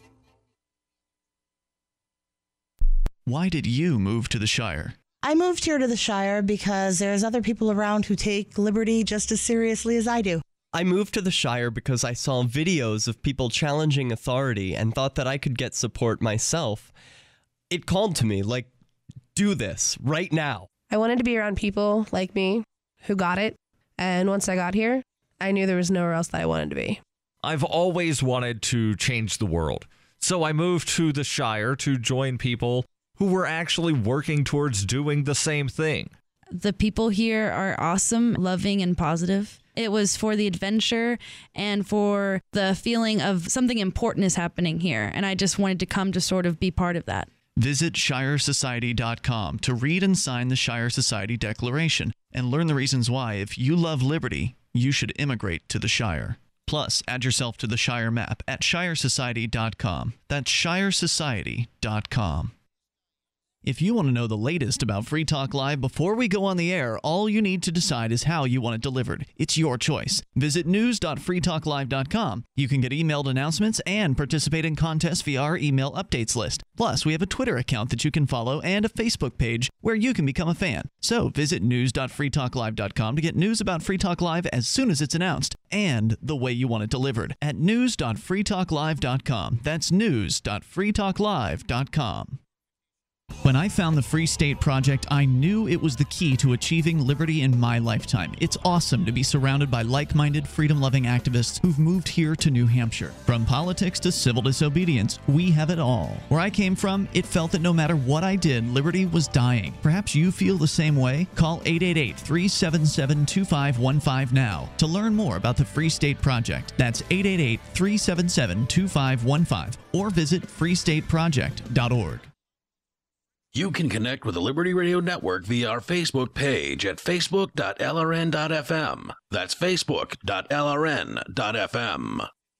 Why did you move to the Shire? I moved here to the Shire because there's other people around who take liberty just as seriously as I do. I moved to the Shire because I saw videos of people challenging authority and thought that I could get support myself. It called to me, like, do this right now. I wanted to be around people like me who got it, and once I got here, I knew there was nowhere else that I wanted to be. I've always wanted to change the world, so I moved to the Shire to join people who were actually working towards doing the same thing. The people here are awesome, loving, and positive. It was for the adventure and for the feeling of something important is happening here, and I just wanted to come to sort of be part of that. Visit shire society dot com to read and sign the Shire Society Declaration and learn the reasons why, if you love liberty, you should immigrate to the Shire. Plus, add yourself to the Shire map at shire society dot com. That's shire society dot com. If you want to know the latest about Free Talk Live before we go on the air, all you need to decide is how you want it delivered. It's your choice. Visit news dot free talk live dot com. You can get emailed announcements and participate in contests via our email updates list. Plus, we have a Twitter account that you can follow and a Facebook page where you can become a fan. So visit news dot free talk live dot com to get news about Free Talk Live as soon as it's announced and the way you want it delivered at news dot free talk live dot com. That's news dot free talk live dot com. When I found the Free State Project, I knew it was the key to achieving liberty in my lifetime. It's awesome to be surrounded by like-minded, freedom-loving activists who've moved here to New Hampshire. From politics to civil disobedience, we have it all. Where I came from, it felt that no matter what I did, liberty was dying. Perhaps you feel the same way? Call eight eight eight, three seven seven, two five one five now to learn more about the Free State Project. That's eight eight eight, three seven seven, two five one five or visit free state project dot org. You can connect with the Liberty Radio Network via our Facebook page at facebook dot l r n dot f m. That's facebook dot l r n dot f m.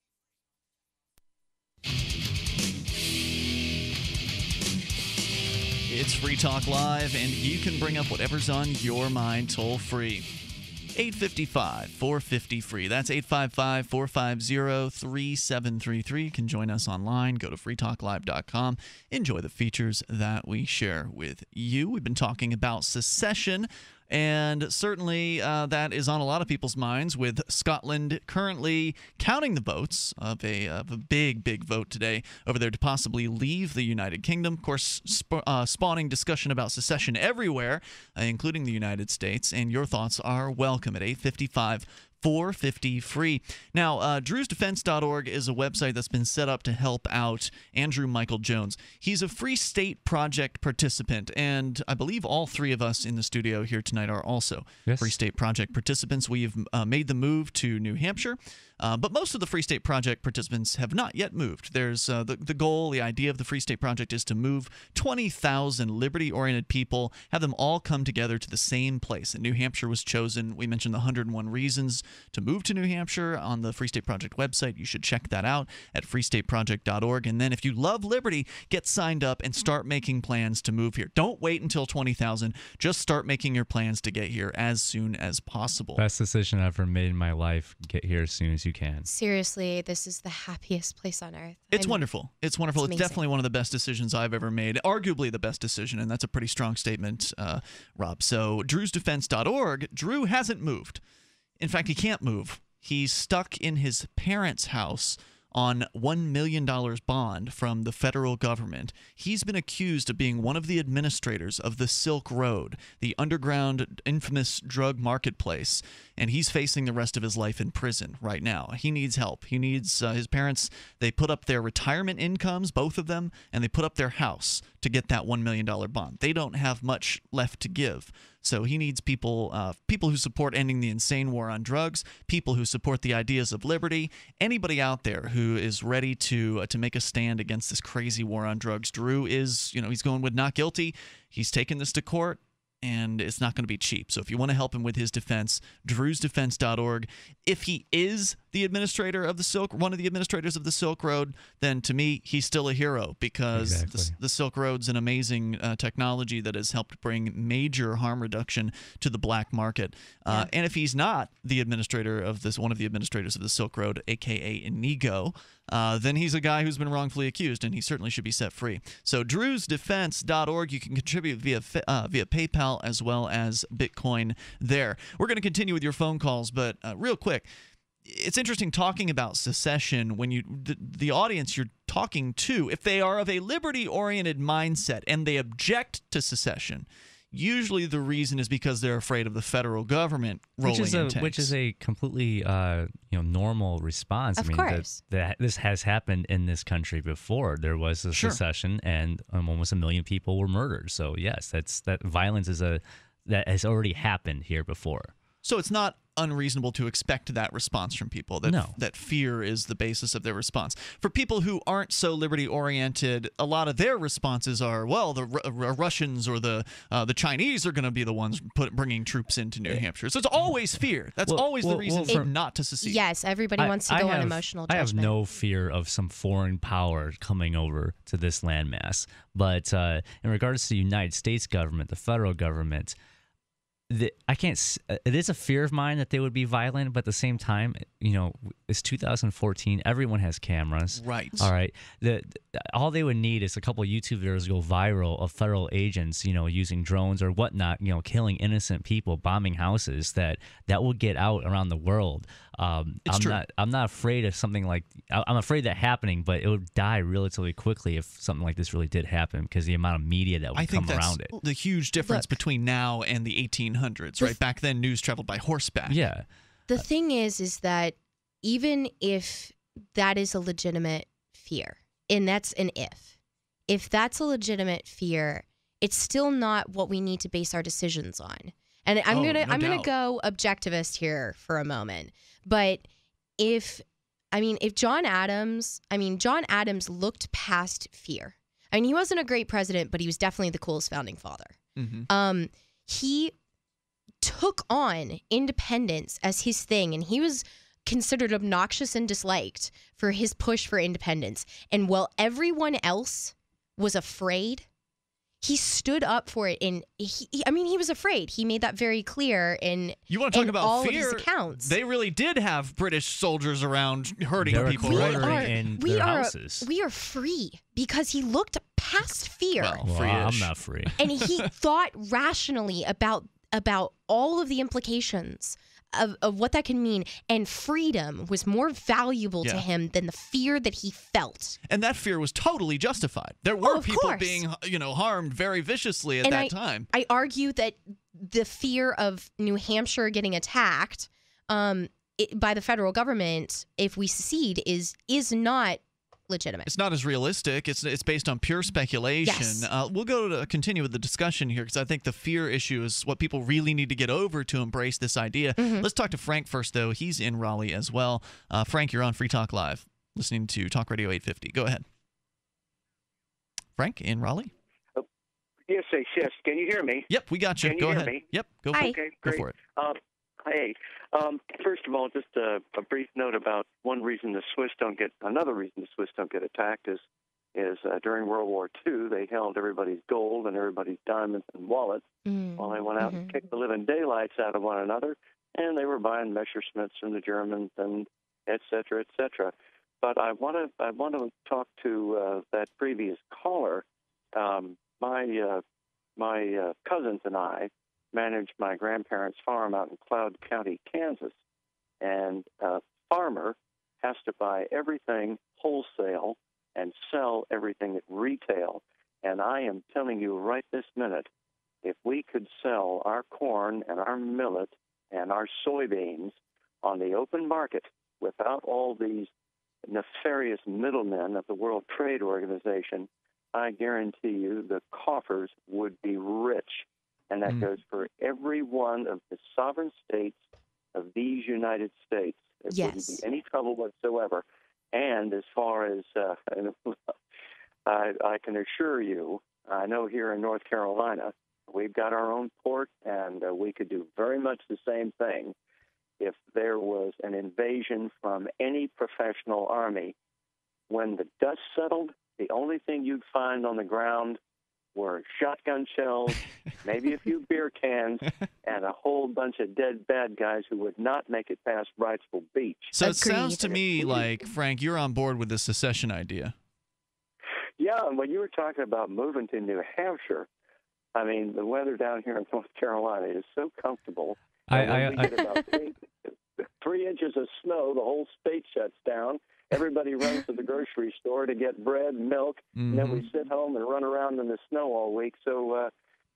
It's Free Talk Live, and you can bring up whatever's on your mind toll free. eight five five, four five zero, free. That's eight five five, four five zero, three seven three three. You can join us online. Go to free talk live dot com. Enjoy the features that we share with you. We've been talking about secession, and certainly uh, that is on a lot of people's minds, with Scotland currently counting the votes of a, of a big, big vote today over there to possibly leave the United Kingdom. Of course, sp- uh, spawning discussion about secession everywhere, uh, including the United States, and your thoughts are welcome at eight five five, four five zero, free. Now, uh, drews defense dot org is a website that's been set up to help out Andrew Michael Jones. He's a Free State Project participant, and I believe all three of us in the studio here tonight are also yes. Free State Project participants. We've uh, made the move to New Hampshire, uh, but most of the Free State Project participants have not yet moved. There's uh, the, the goal, the idea of the Free State Project is to move twenty thousand liberty-oriented people, have them all come together to the same place. And New Hampshire was chosen. We mentioned the one hundred one reasons to move to New Hampshire on the Free State Project website. You should check that out at free state project dot org. And then if you love liberty, get signed up and start making plans to move here. Don't wait until twenty thousand. Just start making your plans to get here as soon as possible. Best decision I've ever made in my life. Get here as soon as you can. Seriously, this is the happiest place on earth. It's I'm, wonderful. It's wonderful. It's, it's definitely one of the best decisions I've ever made. Arguably the best decision, and that's a pretty strong statement, uh, Rob. So drews defense dot org. Drew hasn't moved. In fact, he can't move. He's stuck in his parents' house on one million dollars bond from the federal government. He's been accused of being one of the administrators of the Silk Road, the underground infamous drug marketplace, and he's facing the rest of his life in prison right now. He needs help. He needs uh, his parents, they put up their retirement incomes, both of them, and they put up their house to get that one million dollars bond. They don't have much left to give. So he needs people uh, people who support ending the insane war on drugs, people who support the ideas of liberty, anybody out there who is ready to uh, to make a stand against this crazy war on drugs. Drew is, you know, he's going with not guilty. He's taken this to court, and it's not going to be cheap. So if you want to help him with his defense, drews defense dot org. If he is the administrator of the Silk, one of the administrators of the Silk Road, then to me, he's still a hero, because exactly. the, the Silk Road's an amazing uh, technology that has helped bring major harm reduction to the black market. Uh, yeah. And if he's not the administrator of this, one of the administrators of the Silk Road, aka Inigo, Uh, then he's a guy who's been wrongfully accused, and he certainly should be set free. So drews defense dot org, you can contribute via uh, via PayPal as well as Bitcoin there. We're going to continue with your phone calls, but uh, real quick, it's interesting talking about secession when you the, the audience you're talking to, if they are of a liberty-oriented mindset and they object to secession, usually the reason is because they're afraid of the federal government rolling which is a, in tanks. Which is a completely uh, you know normal response. Of I mean, course. That, that this has happened in this country before. There was a Sure. secession, and um, almost a million people were murdered. So yes, that's that violence is a that has already happened here before. So it's not unreasonable to expect that response from people, that, No. that fear is the basis of their response. For people who aren't so liberty-oriented, a lot of their responses are, well, the Ru- uh, Russians or the uh, the Chinese are going to be the ones put, bringing troops into New Hampshire. So it's always fear. That's Well, always well, the reason well, for- not to secede. Yes, everybody I- wants to I go on have- emotional I have judgment. no fear of some foreign power coming over to this landmass. But uh, in regards to the United States government, the federal government, the, I can't. s- It is a fear of mine that they would be violent, but at the same time, you know, it's two thousand fourteen. Everyone has cameras, Right. All right. The, the all they would need is a couple of YouTube videos go viral of federal agents, you know, using drones or whatnot, you know, killing innocent people, bombing houses. That that will get out around the world. Um, It's I'm true. not. I'm not afraid of something like. I- I'm afraid that happening, but it would die relatively quickly if something like this really did happen because the amount of media that would I think come that's around it. the huge difference Look. between now and the eighteen hundreds, right? Back then, news traveled by horseback. Yeah. The thing is, is that even if that is a legitimate fear, and that's an if, if that's a legitimate fear, it's still not what we need to base our decisions on. And I'm Oh, gonna no I'm gonna doubt. go objectivist here for a moment. But if I mean if John Adams, I mean John Adams looked past fear. I mean he wasn't a great president, but he was definitely the coolest founding father. Mm-hmm. Um, he took on independence as his thing, and he was considered obnoxious and disliked for his push for independence. And while everyone else was afraid, he stood up for it. And he, he- I mean, he was afraid. He made that very clear in You want to talk in about all fear? of his accounts. They really did have British soldiers around hurting They were people. we right? quartering are, in we their are, houses. we are free because he looked past fear. Well, Well, free-ish. I'm not free. And he thought rationally about about all of the implications of, of what that can mean, and freedom was more valuable to Yeah. him than the fear that he felt. And that fear was totally justified. There were Oh, of people course. being, you know, harmed very viciously at And that I, time. I argue that the fear of New Hampshire getting attacked um, it, by the federal government if we secede is is not legitimate. It's not as realistic. It's it's based on pure speculation. Yes. Uh, we'll go to continue with the discussion here because I think the fear issue is what people really need to get over to embrace this idea. Mm-hmm. Let's talk to Frank first, though. He's in Raleigh as well. Uh, Frank, you're on Free Talk Live, listening to Talk Radio eight fifty. Go ahead. Frank in Raleigh? Yes, yes, yes. Can you hear me? Yep, we got you. Can you go hear ahead. me? Yep, go, Hi. for, Okay, go great. for it. Um, hey, um, first of all, just a, a brief note about one reason the Swiss don't get another reason the Swiss don't get attacked is is uh, during World War Two they held everybody's gold and everybody's diamonds and wallets Mm. while they went out and kicked the living daylights out of one another, and they were buying Messerschmitts from the Germans and et cetera, et cetera. But I want to I want to talk to uh, that previous caller. Um, my uh, my uh, cousins and I managed my grandparents' farm out in Cloud County, Kansas, and a farmer has to buy everything wholesale and sell everything at retail. And I am telling you right this minute, if we could sell our corn and our millet and our soybeans on the open market without all these nefarious middlemen of the World Trade Organization, I guarantee you the coffers would be rich. And that Mm. goes for every one of the sovereign states of these United States. There Yes. wouldn't be any trouble whatsoever. And as far as uh, I, I can assure you, I know here in North Carolina, we've got our own port, and uh, we could do very much the same thing if there was an invasion from any professional army. When the dust settled, the only thing you'd find on the ground were shotgun shells, maybe a few beer cans, and a whole bunch of dead bad guys who would not make it past Wrightsville Beach. So it sounds to me like, Frank, you're on board with the secession idea. Yeah, and when you were talking about moving to New Hampshire, I mean, the weather down here in North Carolina is so comfortable. I- And when I- we I- get about three, three inches of snow, the whole state shuts down. Everybody runs to the grocery store to get bread, milk, and then we sit home and run around in the snow all week. So uh,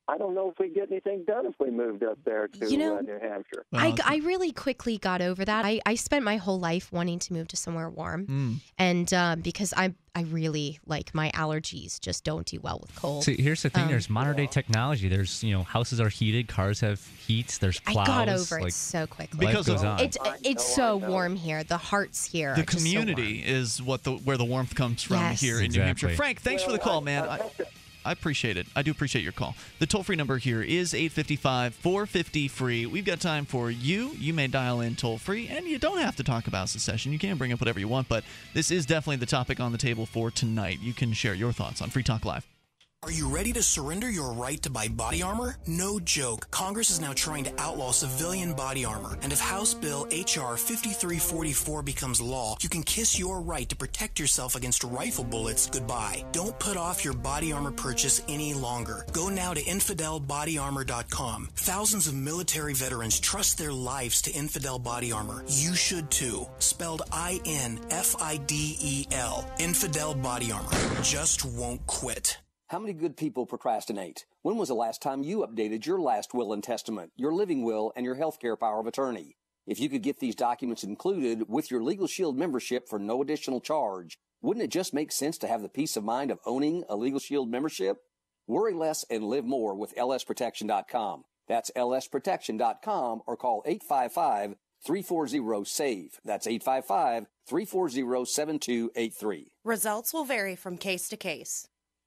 I don't know if we get anything done if we moved up there to You know, uh, New Hampshire. I, I really quickly got over that. I, I spent my whole life wanting to move to somewhere warm. Mm. And um, because I I really, like, my allergies just don't do well with cold. See, here's the thing. Um, There's modern day technology. There's, you know, houses are heated, cars have heats, there's plows. I got over like, it so quickly. Because life goes of- on. It's it's so warm here. The hearts here. The are just so community is what the where the warmth comes from Yes. here in New Hampshire. Exactly. Frank, thanks for the call, man. I, I appreciate it. I do appreciate your call. The toll-free number here is eight five five, four five zero, free. We've got time for you. You may dial in toll-free, and you don't have to talk about secession. You can bring up whatever you want, but this is definitely the topic on the table for tonight. You can share your thoughts on Free Talk Live. Are you ready to surrender your right to buy body armor? No joke. Congress is now trying to outlaw civilian body armor. And if House Bill H R fifty-three forty-four becomes law, you can kiss your right to protect yourself against rifle bullets goodbye. Don't put off your body armor purchase any longer. Go now to infidel body armor dot com. Thousands of military veterans trust their lives to Infidel Body Armor. You should too. Spelled I N F I D E L. Infidel Body Armor. Just won't quit. How many good people procrastinate? When was the last time you updated your last will and testament, your living will, and your healthcare power of attorney? If you could get these documents included with your Legal Shield membership for no additional charge, wouldn't it just make sense to have the peace of mind of owning a Legal Shield membership? Worry less and live more with L S protection dot com. That's L S protection dot com or call eight five five, three four zero, SAVE. That's eight five five, three four zero, seven two eight three. Results will vary from case to case.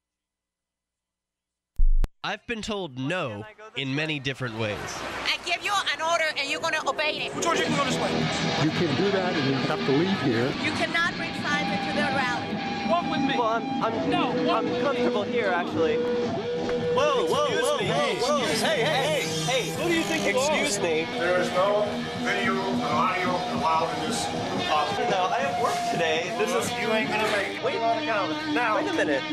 I've been told no in many different ways. I give you an order and you're going to obey it. George, you can go this way. You can do that and you have to leave here. You cannot bring signs into the rally. Walk with me. Well, I'm, I'm, no, I'm comfortable here, actually. Whoa, whoa, whoa, me. whoa, whoa. Hey, hey, hey, hey. Who do you think you Excuse are? me. There is no video or audio allowed in this office. No, I have work today. This is... You ain't gonna make it. Wait, now. Wait a minute.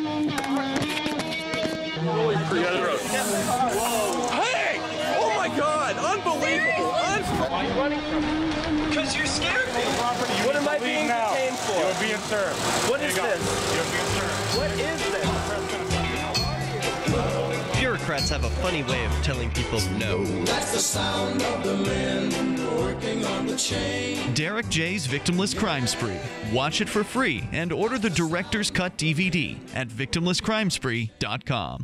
Hey! Oh my God! Unbelievable! Un- Why are you running from me? Because you're scared me. Property, you what need am to I leave being now. detained for? You're being served. What There is you go. this? You're being served. What is this? Bureaucrats have a funny way of telling people no. That's the sound of the men working on the chain. Derek J's Victimless Crime Spree. Watch it for free and order the Director's Cut D V D at victimless crime spree dot com.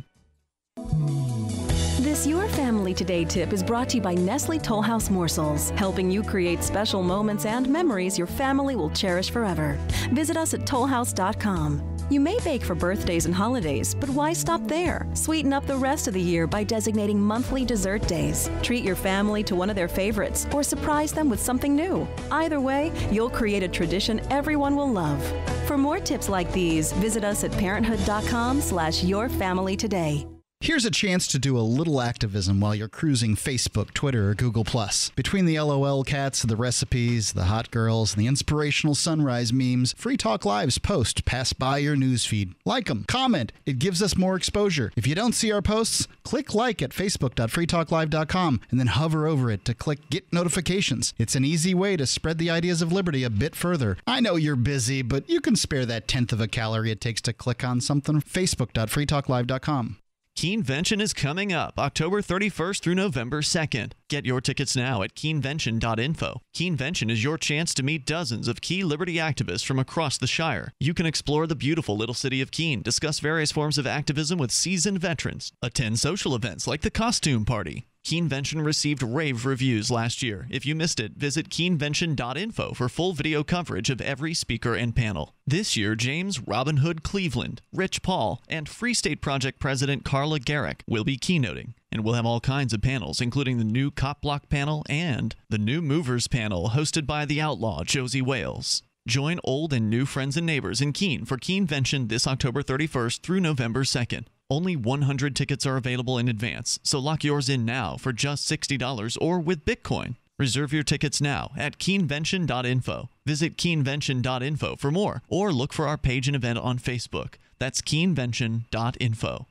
This Your Family Today tip is brought to you by Nestle Toll House Morsels, helping you create special moments and memories your family will cherish forever. Visit us at toll house dot com. You may bake for birthdays and holidays, but why stop there? Sweeten up the rest of the year by designating monthly dessert days. Treat your family to one of their favorites or surprise them with something new. Either way, you'll create a tradition everyone will love. For more tips like these, visit us at parenthood dot com slash your family today. Here's a chance to do a little activism while you're cruising Facebook, Twitter, or Google+. Between the LOL cats, the recipes, the hot girls, and the inspirational sunrise memes, Free Talk Live's post pass by your newsfeed. Like them, comment. It gives us more exposure. If you don't see our posts, click like at facebook dot free talk live dot com and then hover over it to click Get Notifications. It's an easy way to spread the ideas of liberty a bit further. I know you're busy, but you can spare that tenth of a calorie it takes to click on something. facebook dot free talk live dot com. Keenvention is coming up October thirty-first through November second. Get your tickets now at keenvention dot info. Keenvention is your chance to meet dozens of key liberty activists from across the Shire. You can explore the beautiful little city of Keene, discuss various forms of activism with seasoned veterans, attend social events like the Costume Party. Keenvention received rave reviews last year. If you missed it, visit keenvention dot info for full video coverage of every speaker and panel. This year, James Robin Hood Cleveland, Rich Paul, and Free State Project President Carla Garrick will be keynoting. And we'll have all kinds of panels, including the new Cop Block panel and the new Movers panel hosted by the outlaw Josie Wales. Join old and new friends and neighbors in Keene for Keenvention this October thirty-first through November second. Only one hundred tickets are available in advance, so lock yours in now for just sixty dollars or with Bitcoin. Reserve your tickets now at keenvention dot info. Visit keenvention dot info for more, or look for our page and event on Facebook. That's keenvention dot info.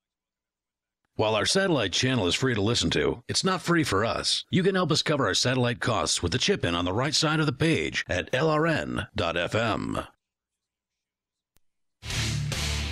While our satellite channel is free to listen to, it's not free for us. You can help us cover our satellite costs with the chip-in on the right side of the page at L R N dot F M.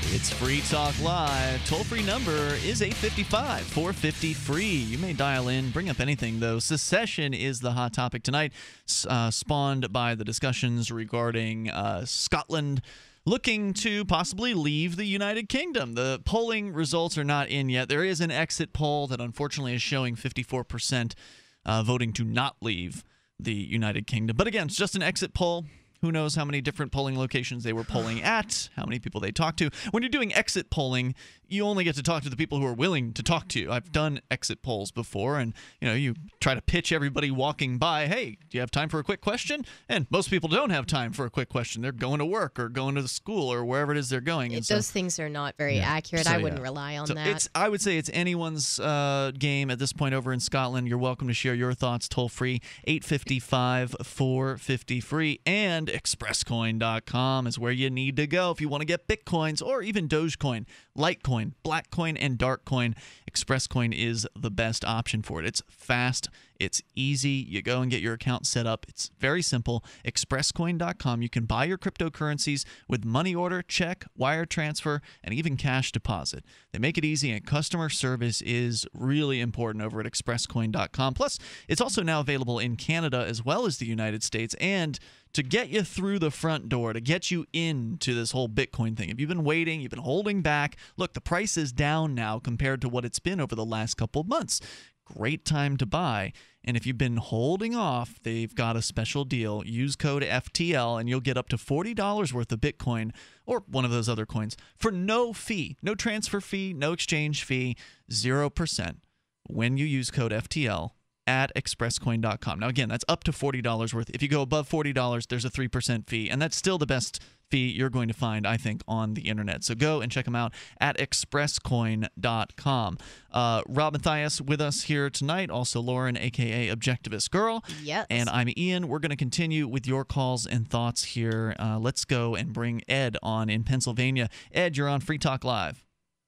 It's Free Talk Live. Toll-free number is eight five five, four five zero, free. You may dial in, bring up anything, though. Secession is the hot topic tonight, uh, spawned by the discussions regarding uh, Scotland looking to possibly leave the United Kingdom. The polling results are not in yet. There is an exit poll that unfortunately is showing fifty-four percent uh, voting to not leave the United Kingdom. But again, it's just an exit poll. Who knows how many different polling locations they were polling at, how many people they talked to. When you're doing exit polling, you only get to talk to the people who are willing to talk to you. I've done exit polls before, and you know, you try to pitch everybody walking by, hey, do you have time for a quick question? And most people don't have time for a quick question. They're going to work or going to the school or wherever it is they're going. And Those so, things are not very yeah. accurate. So, I wouldn't yeah. rely on so that. It's, I would say it's anyone's uh, game at this point over in Scotland. You're welcome to share your thoughts toll free, eight five five, four five zero, free, and express coin dot com is where you need to go if you want to get Bitcoins or even Dogecoin, Litecoin, Blackcoin, and Darkcoin. ExpressCoin is the best option for it. It's fast. It's easy. You go and get your account set up. It's very simple. express coin dot com. You can buy your cryptocurrencies with money order, check, wire transfer, and even cash deposit. They make it easy, and customer service is really important over at express coin dot com. Plus, it's also now available in Canada as well as the United States. And to get you through the front door, to get you into this whole Bitcoin thing, if you've been waiting, you've been holding back, look, the price is down now compared to what it's been over the last couple of months. Great time to buy. And if you've been holding off, they've got a special deal. Use code F T L and you'll get up to forty dollars worth of Bitcoin or one of those other coins for no fee, no transfer fee, no exchange fee, zero percent when you use code F T L at express coin dot com. Now, again, that's up to forty dollars worth. If you go above forty dollars, there's a three percent fee, and that's still the best fee you're going to find, I think, on the internet. So go and check them out at express coin dot com. Uh, Rob Mathias with us here tonight, also Lauren, a k a. Objectivist Girl. Yes. And I'm Ian. We're going to continue with your calls and thoughts here. Uh, let's go and bring Ed on in Pennsylvania. Ed, you're on Free Talk Live.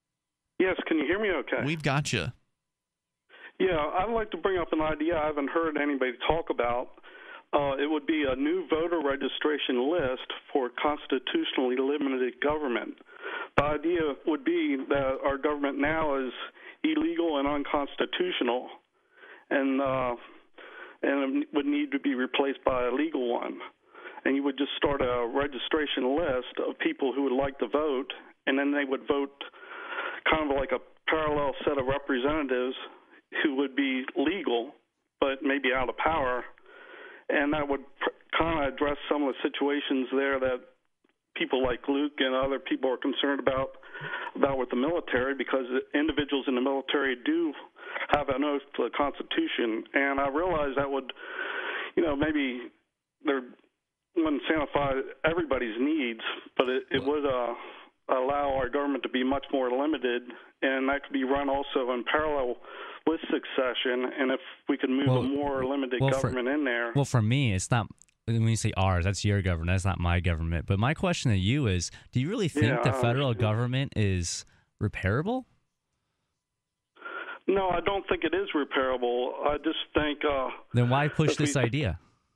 Yes, can you hear me okay? We've got you. Yeah, I'd like to bring up an idea I haven't heard anybody talk about. Uh, it would be a new voter registration list for constitutionally limited government. The idea would be that our government now is illegal and unconstitutional, and uh, and it would need to be replaced by a legal one. And you would just start a registration list of people who would like to vote, and then they would vote kind of like a parallel set of representatives who would be legal but maybe out of power, and that would pr- kind of address some of the situations there that people like Luke and other people are concerned about about with the military, because individuals in the military do have an oath to the Constitution, and I realize that would, you know, maybe there wouldn't satisfy everybody's needs, but it, it would uh, allow our government to be much more limited, and that could be run also in parallel with Secession, and if we could move well, a more limited well, government for, in there. Well, for me, it's not, when you say ours, that's your government, that's not my government. But my question to you is, do you really think yeah, the federal government is repairable? No, I don't think it is repairable. I just think... Uh, then why push this we, idea?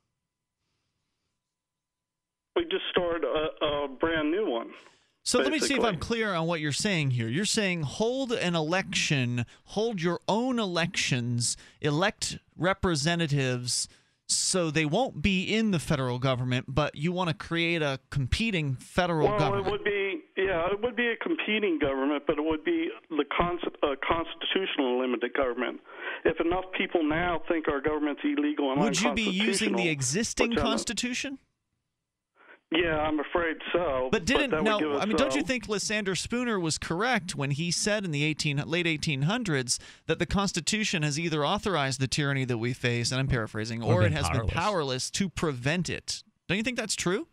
We just start a, a brand new one. So basically. Let me see if I'm clear on what you're saying here. You're saying hold an election, hold your own elections, elect representatives so they won't be in the federal government, but you want to create a competing federal well, government. Well, it would be, yeah, it would be a competing government, but it would be the con- uh, constitutional limited government. If enough people now think our government's illegal and would you be unconstitutional... using the existing which constitution? Yeah, I'm afraid so. But didn't but no? us, I mean, don't you uh, think Lysander Spooner was correct when he said in the eighteen late eighteen hundreds that the Constitution has either authorized the tyranny that we face, and I'm paraphrasing, or, or it has powerless. been powerless to prevent it? Don't you think that's true?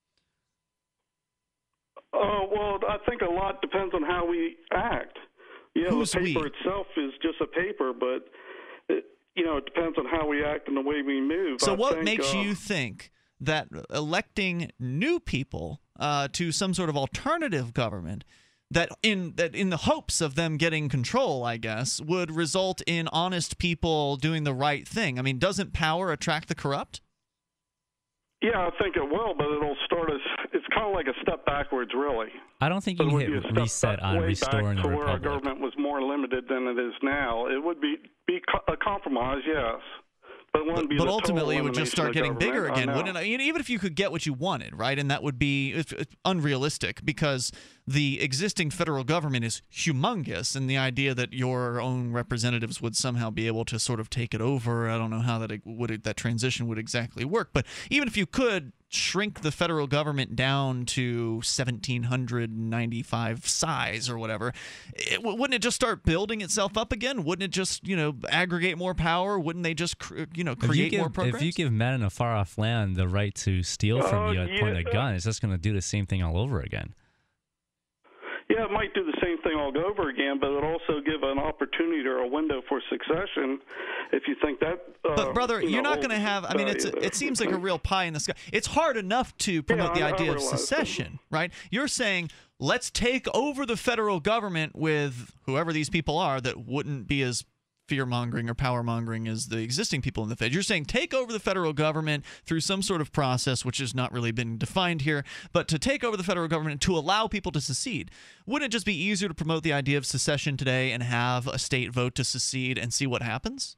Uh, well, I think a lot depends on how we act. You know, Who's the paper we? itself is just a paper, but it, you know, it depends on how we act and the way we move. So, I what think, makes uh, you think that electing new people uh, to some sort of alternative government, that in that in the hopes of them getting control, I guess, would result in honest people doing the right thing? I mean, doesn't power attract the corrupt? Yeah, I think it will, but it'll start as it's kind of like a step backwards, really. I don't think you can hit reset on restoring the to where our republic. government was more limited than it is now. It would be be a compromise, yes. But, it but, be but the ultimately, it would just start getting bigger I again, know. wouldn't it? Even if you could get what you wanted, right? And that would be it's, it's unrealistic because the existing federal government is humongous, and the idea that your own representatives would somehow be able to sort of take it over, I don't know how that would that transition would exactly work. But even if you could shrink the federal government down to seventeen ninety-five size or whatever, it, wouldn't it just start building itself up again? Wouldn't it just, you know, aggregate more power? Wouldn't they just, you know, create if you give, more programs? If you give men in a far-off land the right to steal from Uh, you at the point of yeah. a gun, it's just going to do the same thing all over again. Yeah, it might do the same thing all over again, but it also give an opportunity or a window for succession. If you think that, uh, but brother, you you're know, not going to have. I mean, it's uh, it seems like a real pie in the sky. It's hard enough to promote Yeah, the I- I idea of realize secession, right? You're saying let's take over the federal government with whoever these people are that wouldn't be as fear-mongering or power-mongering as the existing people in the Fed. You're saying take over the federal government through some sort of process, which has not really been defined here, but to take over the federal government to allow people to secede. Wouldn't it just be easier to promote the idea of secession today and have a state vote to secede and see what happens?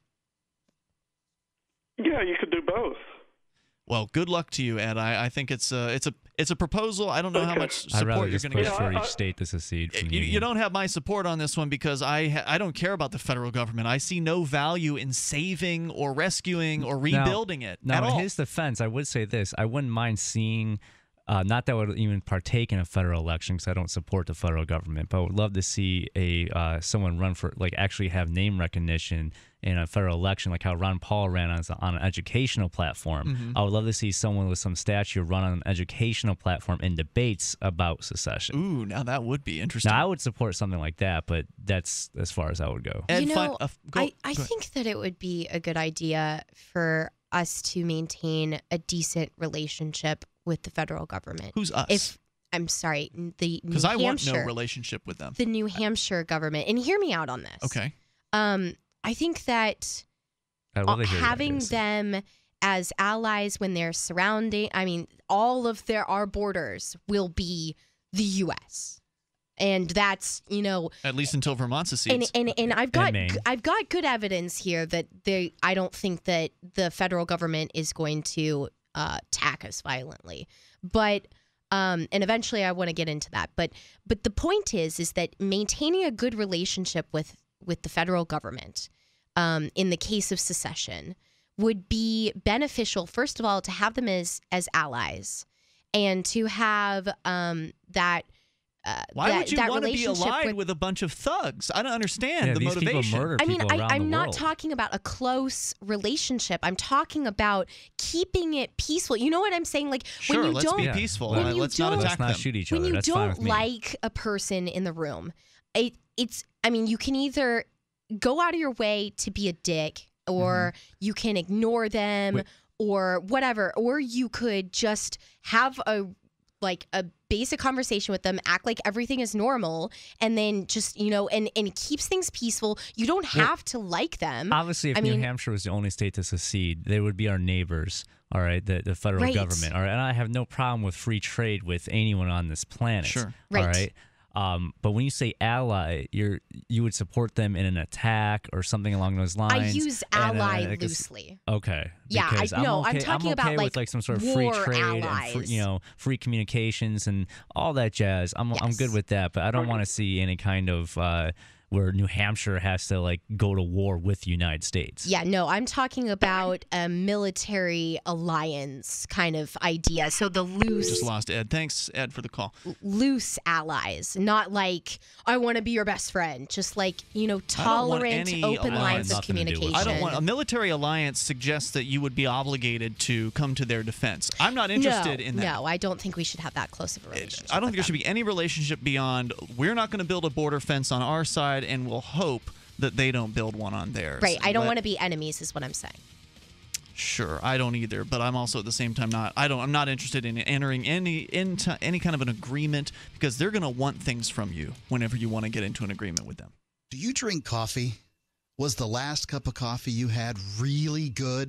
Yeah, you could do both. Well, good luck to you, Ed. I, I think it's a it's a it's a proposal. I don't know how much I'd rather support you're just going to push get for each state to secede from the You, union. you don't have my support on this one because I ha- I don't care about the federal government. I see no value in saving or rescuing or rebuilding now, it Now, at in all. his defense, I would say this: I wouldn't mind seeing. Uh, not that I would even partake in a federal election because I don't support the federal government, but I would love to see a uh, someone run for, like, actually have name recognition in a federal election, like how Ron Paul ran on, on an educational platform. Mm-hmm. I would love to see someone with some stature run on an educational platform in debates about secession. Ooh, now that would be interesting. Now, I would support something like that, but that's as far as I would go. You know, fin- uh, go- I, I go think that it would be a good idea for us to maintain a decent relationship with the federal government. Who's us? If I'm sorry, the New Because I want Hampshire, no relationship with them. the New Hampshire government, and hear me out on this. Okay. Um, I think that I'd love to hear having that, them as allies when they're surrounding, I mean, all of their our borders will be the U S And that's, you know, At least until Vermont and, secedes. and and I've got Maine. I've got good evidence here that they I don't think that the federal government is going to uh, attack us violently, but um, and eventually I want to get into that. But but the point is is that maintaining a good relationship with with the federal government, um, in the case of secession, would be beneficial. First of all, to have them as as allies, and to have um, that. Uh, Why that, would you that want to be relationship allied with, with a bunch of thugs? I don't understand Yeah, the these people motivation. murder I mean, people I, around I'm the not world. talking about a close relationship. I'm talking about keeping it peaceful. You know what I'm saying? Like Sure, when you let's don't, be Yeah. peaceful. When Uh, you let's not don't- attack Let's not them. shoot each when other. you That's fine with don't me. like a person in the room, it, it's. I mean, you can either go out of your way to be a dick, or you can ignore them, Wait. or whatever, or you could just have a like a basic conversation with them, act like everything is normal, and then just, you know, and, and it keeps things peaceful. You don't Well, have to like them. Obviously, if I New mean- Hampshire was the only state to secede, they would be our neighbors, all right, the, the federal Right. government. All right, and I have no problem with free trade with anyone on this planet. Sure. Right. All right. Um, but when you say ally, you're you would support them in an attack or something along those lines. I use and, uh, ally I guess- loosely. Okay. Yeah, I- because I'm no, I'm okay, talking I'm about, okay like, with like some sort of free war trade and free, allies. you know, free communications and all that jazz. I'm I'm Yes. good with that, but I don't want to see any kind of uh, where New Hampshire has to like go to war with the United States. Yeah, no, I'm talking about a military alliance kind of idea. So the loose, Just lost Ed. Thanks, Ed, for the call. loose allies, not like I want to be your best friend. Just like, you know, I don't want tolerant, any open lines of nothing to do with communication. it. I don't want a military alliance suggests that you would be obligated to come to their defense. I'm not interested no, in that. No, I don't think we should have that close of a relationship. I don't with think there should them. be any relationship beyond we're not going to build a border fence on our side and we'll hope that they don't build one on theirs. Right, I don't Let- want to be enemies, is what I'm saying. Sure, I don't either, but I'm also at the same time not. I don't. I'm not interested in entering any into any kind of an agreement because they're going to want things from you whenever you want to get into an agreement with them. Do you drink coffee? Was the last cup of coffee you had really good?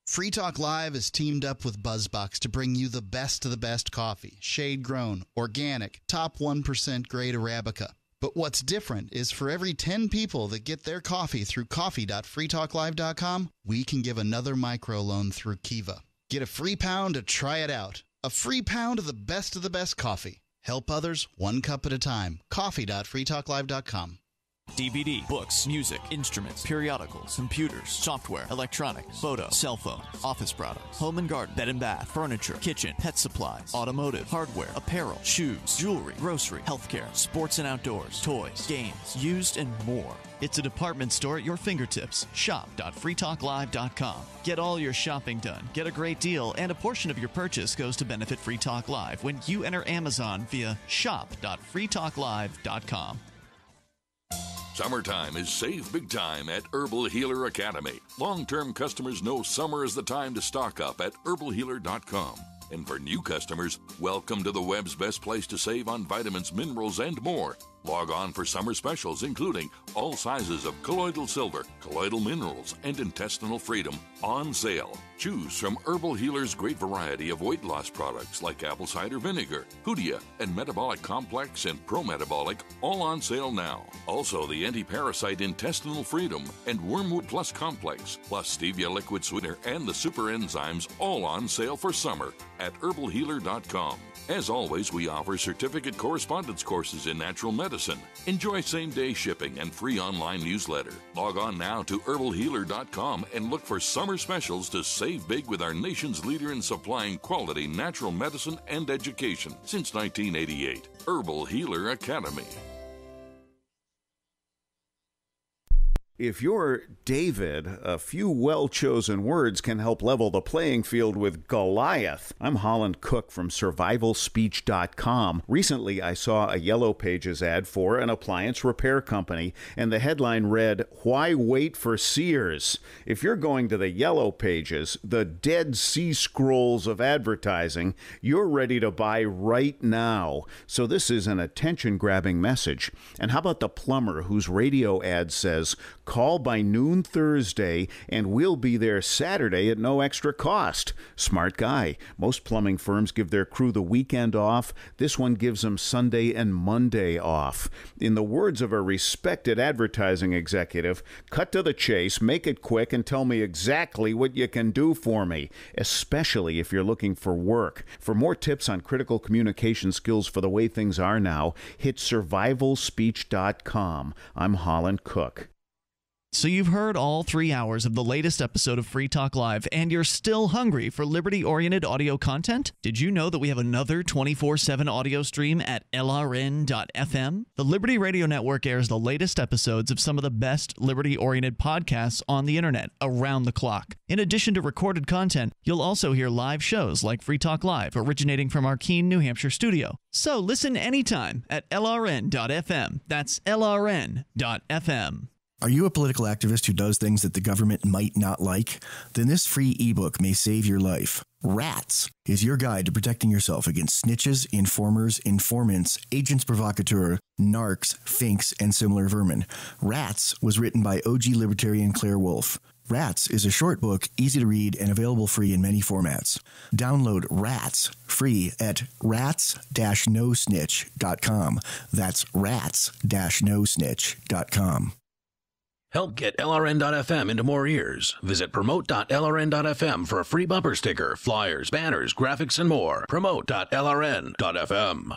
Free Talk Live is teamed up with BuzzBox to bring you the best of the best coffee, shade-grown, organic, top one percent grade Arabica. But what's different is for every ten people that get their coffee through coffee dot free talk live dot com, we can give another microloan through Kiva. Get a free pound to try it out. A free pound of the best of the best coffee. Help others one cup at a time. coffee dot free talk live dot com. D V D, books, music, instruments, periodicals, computers, software, electronics, photo, cell phone, office products, home and garden, bed and bath, furniture, kitchen, pet supplies, automotive, hardware, apparel, shoes, jewelry, grocery, healthcare, sports and outdoors, toys, games, used, and more. It's a department store at your fingertips. shop dot free talk live dot com. Get all your shopping done, get a great deal, and a portion of your purchase goes to benefit Free Talk Live when you enter Amazon via shop dot free talk live dot com. Summertime is save big time at Herbal Healer Academy. Long-term customers know summer is the time to stock up at herbal healer dot com. And for new customers, welcome to the web's best place to save on vitamins, minerals, and more. Log on for summer specials, including all sizes of colloidal silver, colloidal minerals, and intestinal freedom on sale. Choose from Herbal Healer's great variety of weight loss products like apple cider vinegar, Hoodia, and Metabolic Complex and Pro-Metabolic, all on sale now. Also, the anti-parasite Intestinal Freedom and Wormwood Plus Complex, plus Stevia Liquid Sweetener and the Super Enzymes, all on sale for summer at herbal healer dot com. As always, we offer certificate correspondence courses in natural medicine. Enjoy same-day shipping and free online newsletter. Log on now to herbal healer dot com and look for summer specials to save big with our nation's leader in supplying quality natural medicine and education since nineteen eighty-eight. Herbal Healer Academy. If you're David, a few well-chosen words can help level the playing field with Goliath. I'm Holland Cook from survival speech dot com. Recently, I saw a Yellow Pages ad for an appliance repair company, and the headline read, "Why wait for Sears?" If you're going to the Yellow Pages, the Dead Sea Scrolls of advertising, you're ready to buy right now. So this is an attention-grabbing message. And how about the plumber whose radio ad says, "Call by noon Thursday, and we'll be there Saturday at no extra cost"? Smart guy. Most plumbing firms give their crew the weekend off. This one gives them Sunday and Monday off. In the words of a respected advertising executive, cut to the chase, make it quick, and tell me exactly what you can do for me, especially if you're looking for work. For more tips on critical communication skills for the way things are now, hit survival speech dot com. I'm Holland Cook. So you've heard all three hours of the latest episode of Free Talk Live, and you're still hungry for liberty-oriented audio content? Did you know that we have another twenty-four seven audio stream at L R N dot F M? The Liberty Radio Network airs the latest episodes of some of the best liberty-oriented podcasts on the internet around the clock. In addition to recorded content, you'll also hear live shows like Free Talk Live, originating from our Keene, New Hampshire studio. So listen anytime at L R N dot F M. That's L R N dot F M. Are you a political activist who does things that the government might not like? Then this free ebook may save your life. Rats is your guide to protecting yourself against snitches, informers, informants, agents provocateur, narcs, finks, and similar vermin. Rats was written by O G libertarian Claire Wolfe. Rats is a short book, easy to read, and available free in many formats. Download Rats free at rats dash no snitch dot com. That's rats dash no snitch dot com. Help get L R N dot F M into more ears. Visit promote dot L R N dot F M for a free bumper sticker, flyers, banners, graphics, and more. promote dot L R N dot F M.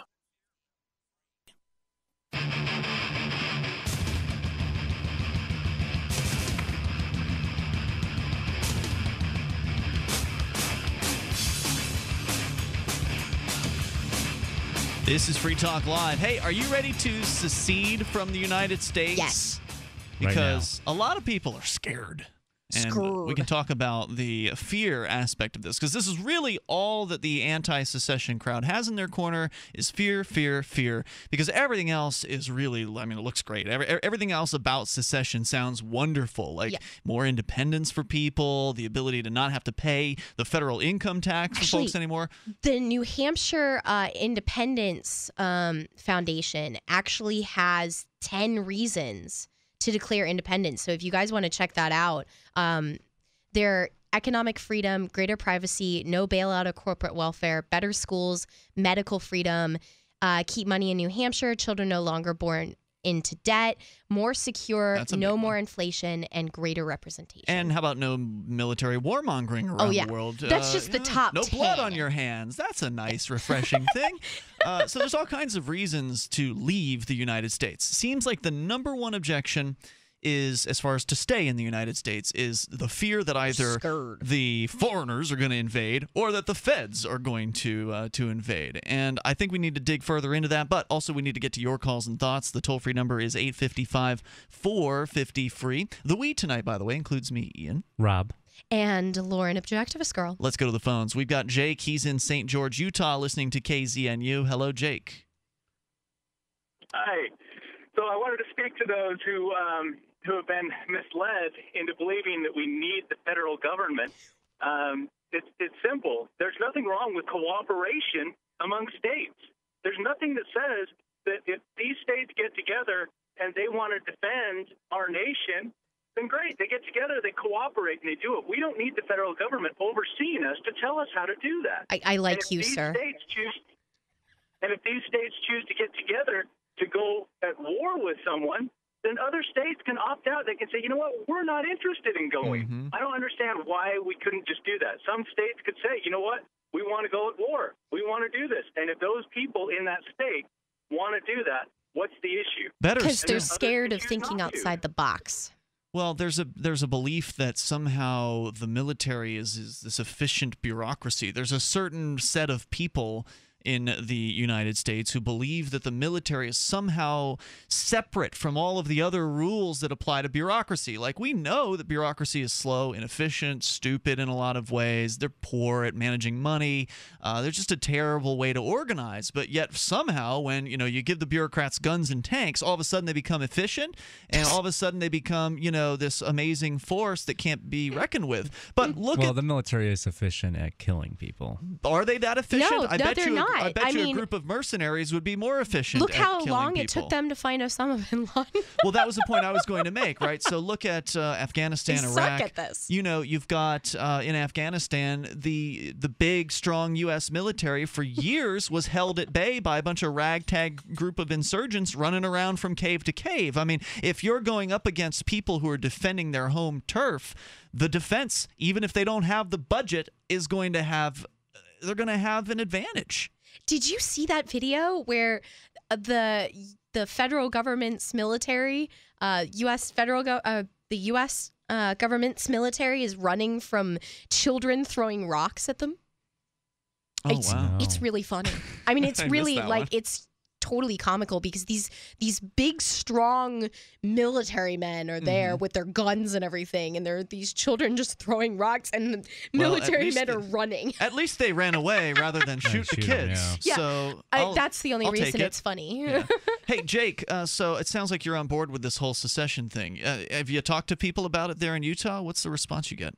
This is Free Talk Live. Hey, are you ready to secede from the United States? Yes. Because right a lot of people are scared. And Screwed. we can talk about the fear aspect of this, because this is really all that the anti-secession crowd has in their corner is fear, fear, fear, because everything else is really, I mean, it looks great. Every, everything else about secession sounds wonderful, like yeah. more independence for people, the ability to not have to pay the federal income tax for Actually, folks anymore. The New Hampshire uh, Independence um, Foundation actually has ten reasons to declare independence. So if you guys want to check that out, um, They're economic freedom, greater privacy, no bailout of corporate welfare, better schools, medical freedom, uh, keep money in New Hampshire, children no longer born into debt, more secure, no more inflation, and greater representation. And how about no military warmongering around oh, yeah. the world? That's Uh, just the yeah, top No ten. blood on your hands. That's a nice, refreshing thing. Uh, so there's all kinds of reasons to leave the United States. Seems like the number one objection is, as far as to stay in the United States, is the fear that either Scared. the foreigners are going to invade or that the feds are going to uh, to invade. And I think we need to dig further into that, but also we need to get to your calls and thoughts. The toll-free number is eight five five, four five zero, free. The we tonight, by the way, includes me, Ian. Rob. And Lauren, Objectivist Girl. Let's go to the phones. We've got Jake. He's in Saint George, Utah, listening to K Z N U. Hello, Jake. Hi. So I wanted to speak to those who um, who have been misled into believing that we need the federal government. Um, it's, it's simple. There's nothing wrong with cooperation among states. There's nothing that says that if these states get together and they want to defend our nation, then great. They get together, they cooperate, and they do it. We don't need the federal government overseeing us to tell us how to do that. I, I like And if you, these sir. States choose, and if these states choose to get together to go at war with someone, then other states can opt out. They can say, you know what, we're not interested in going. Mm-hmm. I don't understand why we couldn't just do that. Some states could say, you know what, we want to go at war. We want to do this. And if those people in that state want to do that, what's the issue? Better Because they're still- scared of choose thinking not to. outside the box. Well, there's a there's a belief that somehow the military is, is this efficient bureaucracy. There's a certain set of people in the United States who believe that the military is somehow separate from all of the other rules that apply to bureaucracy. Like, we know that bureaucracy is slow, inefficient, stupid in a lot of ways. They're poor at managing money. Uh, they're just a terrible way to organize. But yet somehow when, you know, you give the bureaucrats guns and tanks, all of a sudden they become efficient, and all of a sudden they become, you know, this amazing force that can't be reckoned with. But look well, at the military is efficient at killing people. Are they that efficient? No, I no, bet they're you, not. I bet I you mean, a group of mercenaries would be more efficient. Look at how killing long people. it took them to find Osama bin Laden. Well, that was the point I was going to make, right? So look at uh, Afghanistan, They Iraq. suck at this. You know, you've got uh, in Afghanistan the the big, strong U S military for years was held at bay by a bunch of ragtag group of insurgents running around from cave to cave. I mean, if you're going up against people who are defending their home turf, the defense, even if they don't have the budget, is going to have they're going to have an advantage. Did you see that video where the the federal government's military, uh, U S federal go- uh, the U S uh, government's military is running from children throwing rocks at them? Oh, it's, wow. It's really funny. I mean, it's I missed really that like one. it's totally comical because these these big, strong military men are there Mm-hmm. with their guns and everything, and there are these children just throwing rocks, and the Well, at military least men they- are running. At least they ran away rather than shoot the shoot 'em, kids. Yeah, So I, I'll- that's the only I'll take reason it. it's funny. Yeah. Hey, Jake, uh, so it sounds like you're on board with this whole secession thing. Uh, have you talked to people about it there in Utah? What's the response you get?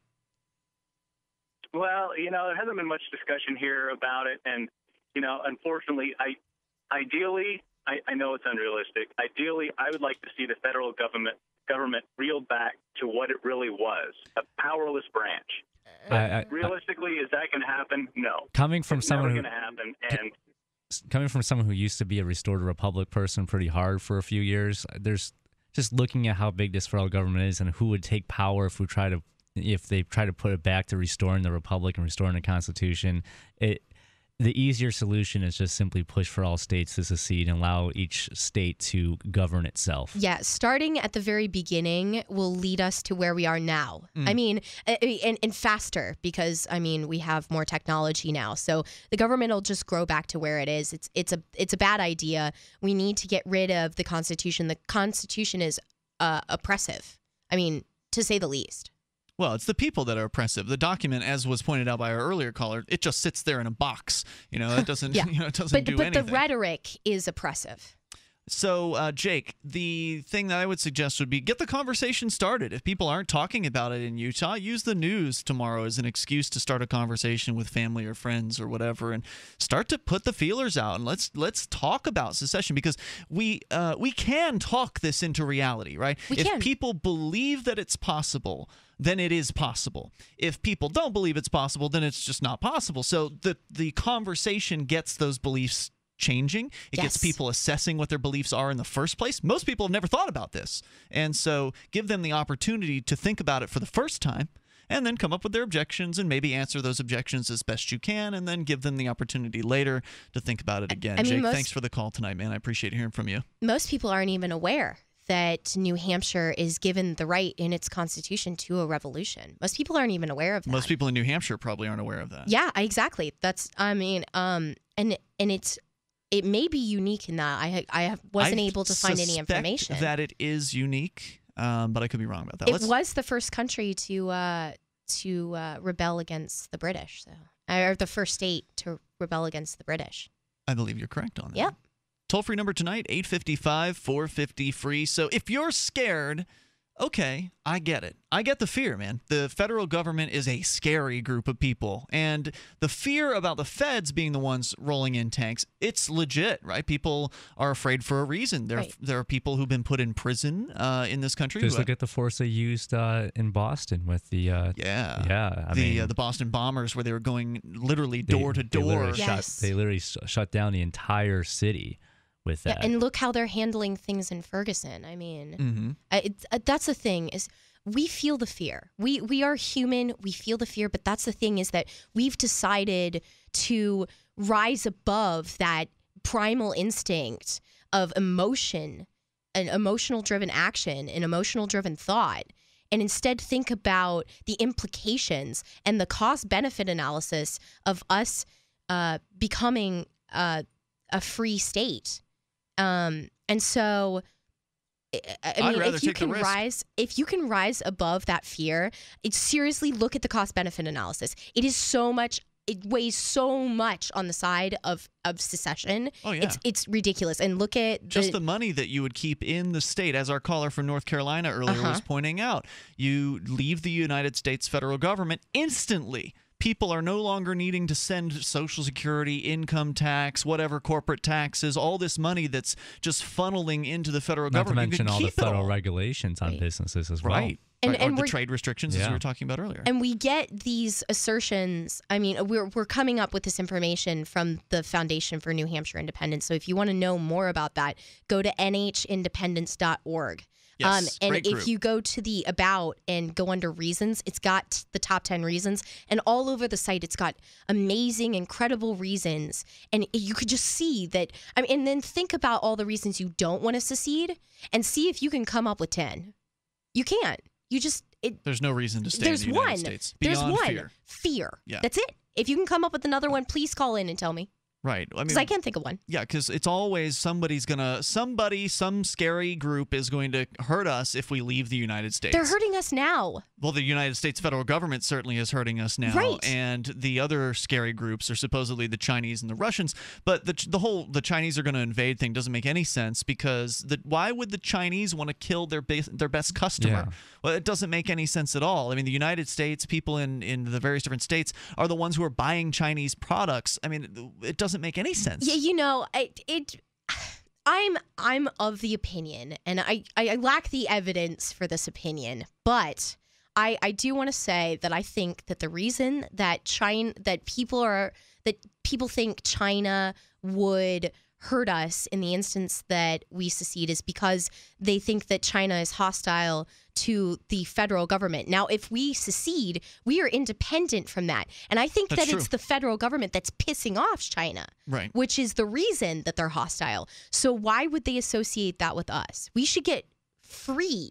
Well, you know, there hasn't been much discussion here about it. And, you know, unfortunately, I ideally, I, I know it's unrealistic. Ideally, I would like to see the federal government government reeled back to what it really was, a powerless branch. But I- I- realistically, is that going to happen? No. Coming from it's someone never who- going to happen. And Coming from someone who used to be a restored republic person pretty hard for a few years, there's just looking at how big this federal government is and who would take power if we try to if they try to put it back to restoring the republic and restoring the Constitution. It the easier solution is just simply push for all states to secede and allow each state to govern itself. Yeah, starting at the very beginning will lead us to where we are now. Mm. I mean, I- I- and, and faster because I mean we have more technology now, so the government will just grow back to where it is. It's it's a it's a bad idea. We need to get rid of the Constitution. The Constitution is uh, oppressive. I mean, to say the least. Well, it's the people that are oppressive. The document, as was pointed out by our earlier caller, it just sits there in a box. You know, it doesn't. Yeah. You know, it doesn't but do but anything. the rhetoric is oppressive. So, uh, Jake, the thing that I would suggest would be get the conversation started. If people aren't talking about it in Utah, use the news tomorrow as an excuse to start a conversation with family or friends or whatever, and start to put the feelers out. And let's let's talk about secession, because we uh, we can talk this into reality, right? We if can. people believe that it's possible, then it is possible. If people don't believe it's possible, then it's just not possible. So the the conversation gets those beliefs changing. It Yes. gets people assessing what their beliefs are in the first place. Most people have never thought about this. And so give them the opportunity to think about it for the first time, and then come up with their objections and maybe answer those objections as best you can, and then give them the opportunity later to think about it again. I mean, Jake, most- thanks for the call tonight, man. I appreciate hearing from you. Most people aren't even aware that New Hampshire is given the right in its constitution to a revolution. Most people aren't even aware of that. Most people in New Hampshire probably aren't aware of that. Yeah, exactly. That's, I mean, um, and and it's, it may be unique in that I I wasn't I able to find any suspect information. that it is unique, um, but I could be wrong about that. It Let's, was the first country to uh, to uh, rebel against the British, so or the first state to rebel against the British. I believe you're correct on that. Yep. Toll-free number tonight, eight five five, four five zero, free. So if you're scared, okay, I get it. I get the fear, man. The federal government is a scary group of people. And the fear about the feds being the ones rolling in tanks, it's legit, right? People are afraid for a reason. There, Right. there are people who've been put in prison uh, in this country. Just who look at the force they used uh, in Boston with the uh, yeah, yeah. I the mean, uh, the Boston bombers, where they were going literally they- door to they door. literally Yes. shut- They literally sh- shut down the entire city with Yeah, that. and look how they're handling things in Ferguson. I mean, Mm-hmm. uh, it's, uh, that's the thing is we feel the fear. We we are human. We feel the fear, but that's the thing is that we've decided to rise above that primal instinct of emotion, an emotional driven action, an emotional driven thought, and instead think about the implications and the cost benefit analysis of us uh, becoming uh, a free state. Um, and so, I, I I'd mean, rather if you take the can risk. rise, if you can rise above that fear, it seriously look at the cost benefit analysis. It is so much. It weighs so much on the side of, of secession. Oh, yeah. It's it's ridiculous. And look at Just the money that you would keep in the state, as our caller from North Carolina earlier Uh-huh. was pointing out. You leave the United States federal government instantly. People are no longer needing to send Social Security, income tax, whatever corporate taxes, all this money that's just funneling into the federal Not to government. You mention can all the keep it federal all. regulations on Right. businesses as well. Right. And- right. and or the we're- trade restrictions, as Yeah. we were talking about earlier. And we get these assertions. I mean, we're we're coming up with this information from the Foundation for New Hampshire Independence. So if you want to know more about that, go to N H independence dot org. Yes, and great if group. you go to the about and go under reasons, it's got the top ten reasons, and all over the site, it's got amazing, incredible reasons, and you could just see that. I mean, and then think about all the reasons you don't want to secede, and see if you can come up with ten. You can't. You just it. There's no reason to stay There's in the United one. States. There's Beyond one. fear. Fear. Yeah. That's it. If you can come up with another one, please call in and tell me. Right. I Because mean, I can't think of one. yeah, because it's always somebody's gonna, somebody, some scary group is going to hurt us if we leave the United States. They're hurting us now. Well, the United States federal government certainly is hurting us now, Right. and the other scary groups are supposedly the Chinese and the Russians. But the the whole the Chinese are going to invade thing doesn't make any sense, because the why would the Chinese want to kill their base, their best customer? Yeah. Well, it doesn't make any sense at all. I mean, the United States, people in in the various different states are the ones who are buying Chinese products. I mean, it doesn't make any sense. Yeah, you know, it. it I'm I'm of the opinion, and I, I, I lack the evidence for this opinion, but I I do want to say that I think that the reason that China that people are that people think China would hurt us in the instance that we secede is because they think that China is hostile to the federal government. Now, if we secede, we are independent from that. And I think That's that true. it's the federal government that's pissing off China, Right. which is the reason that they're hostile. So why would they associate that with us? We should get free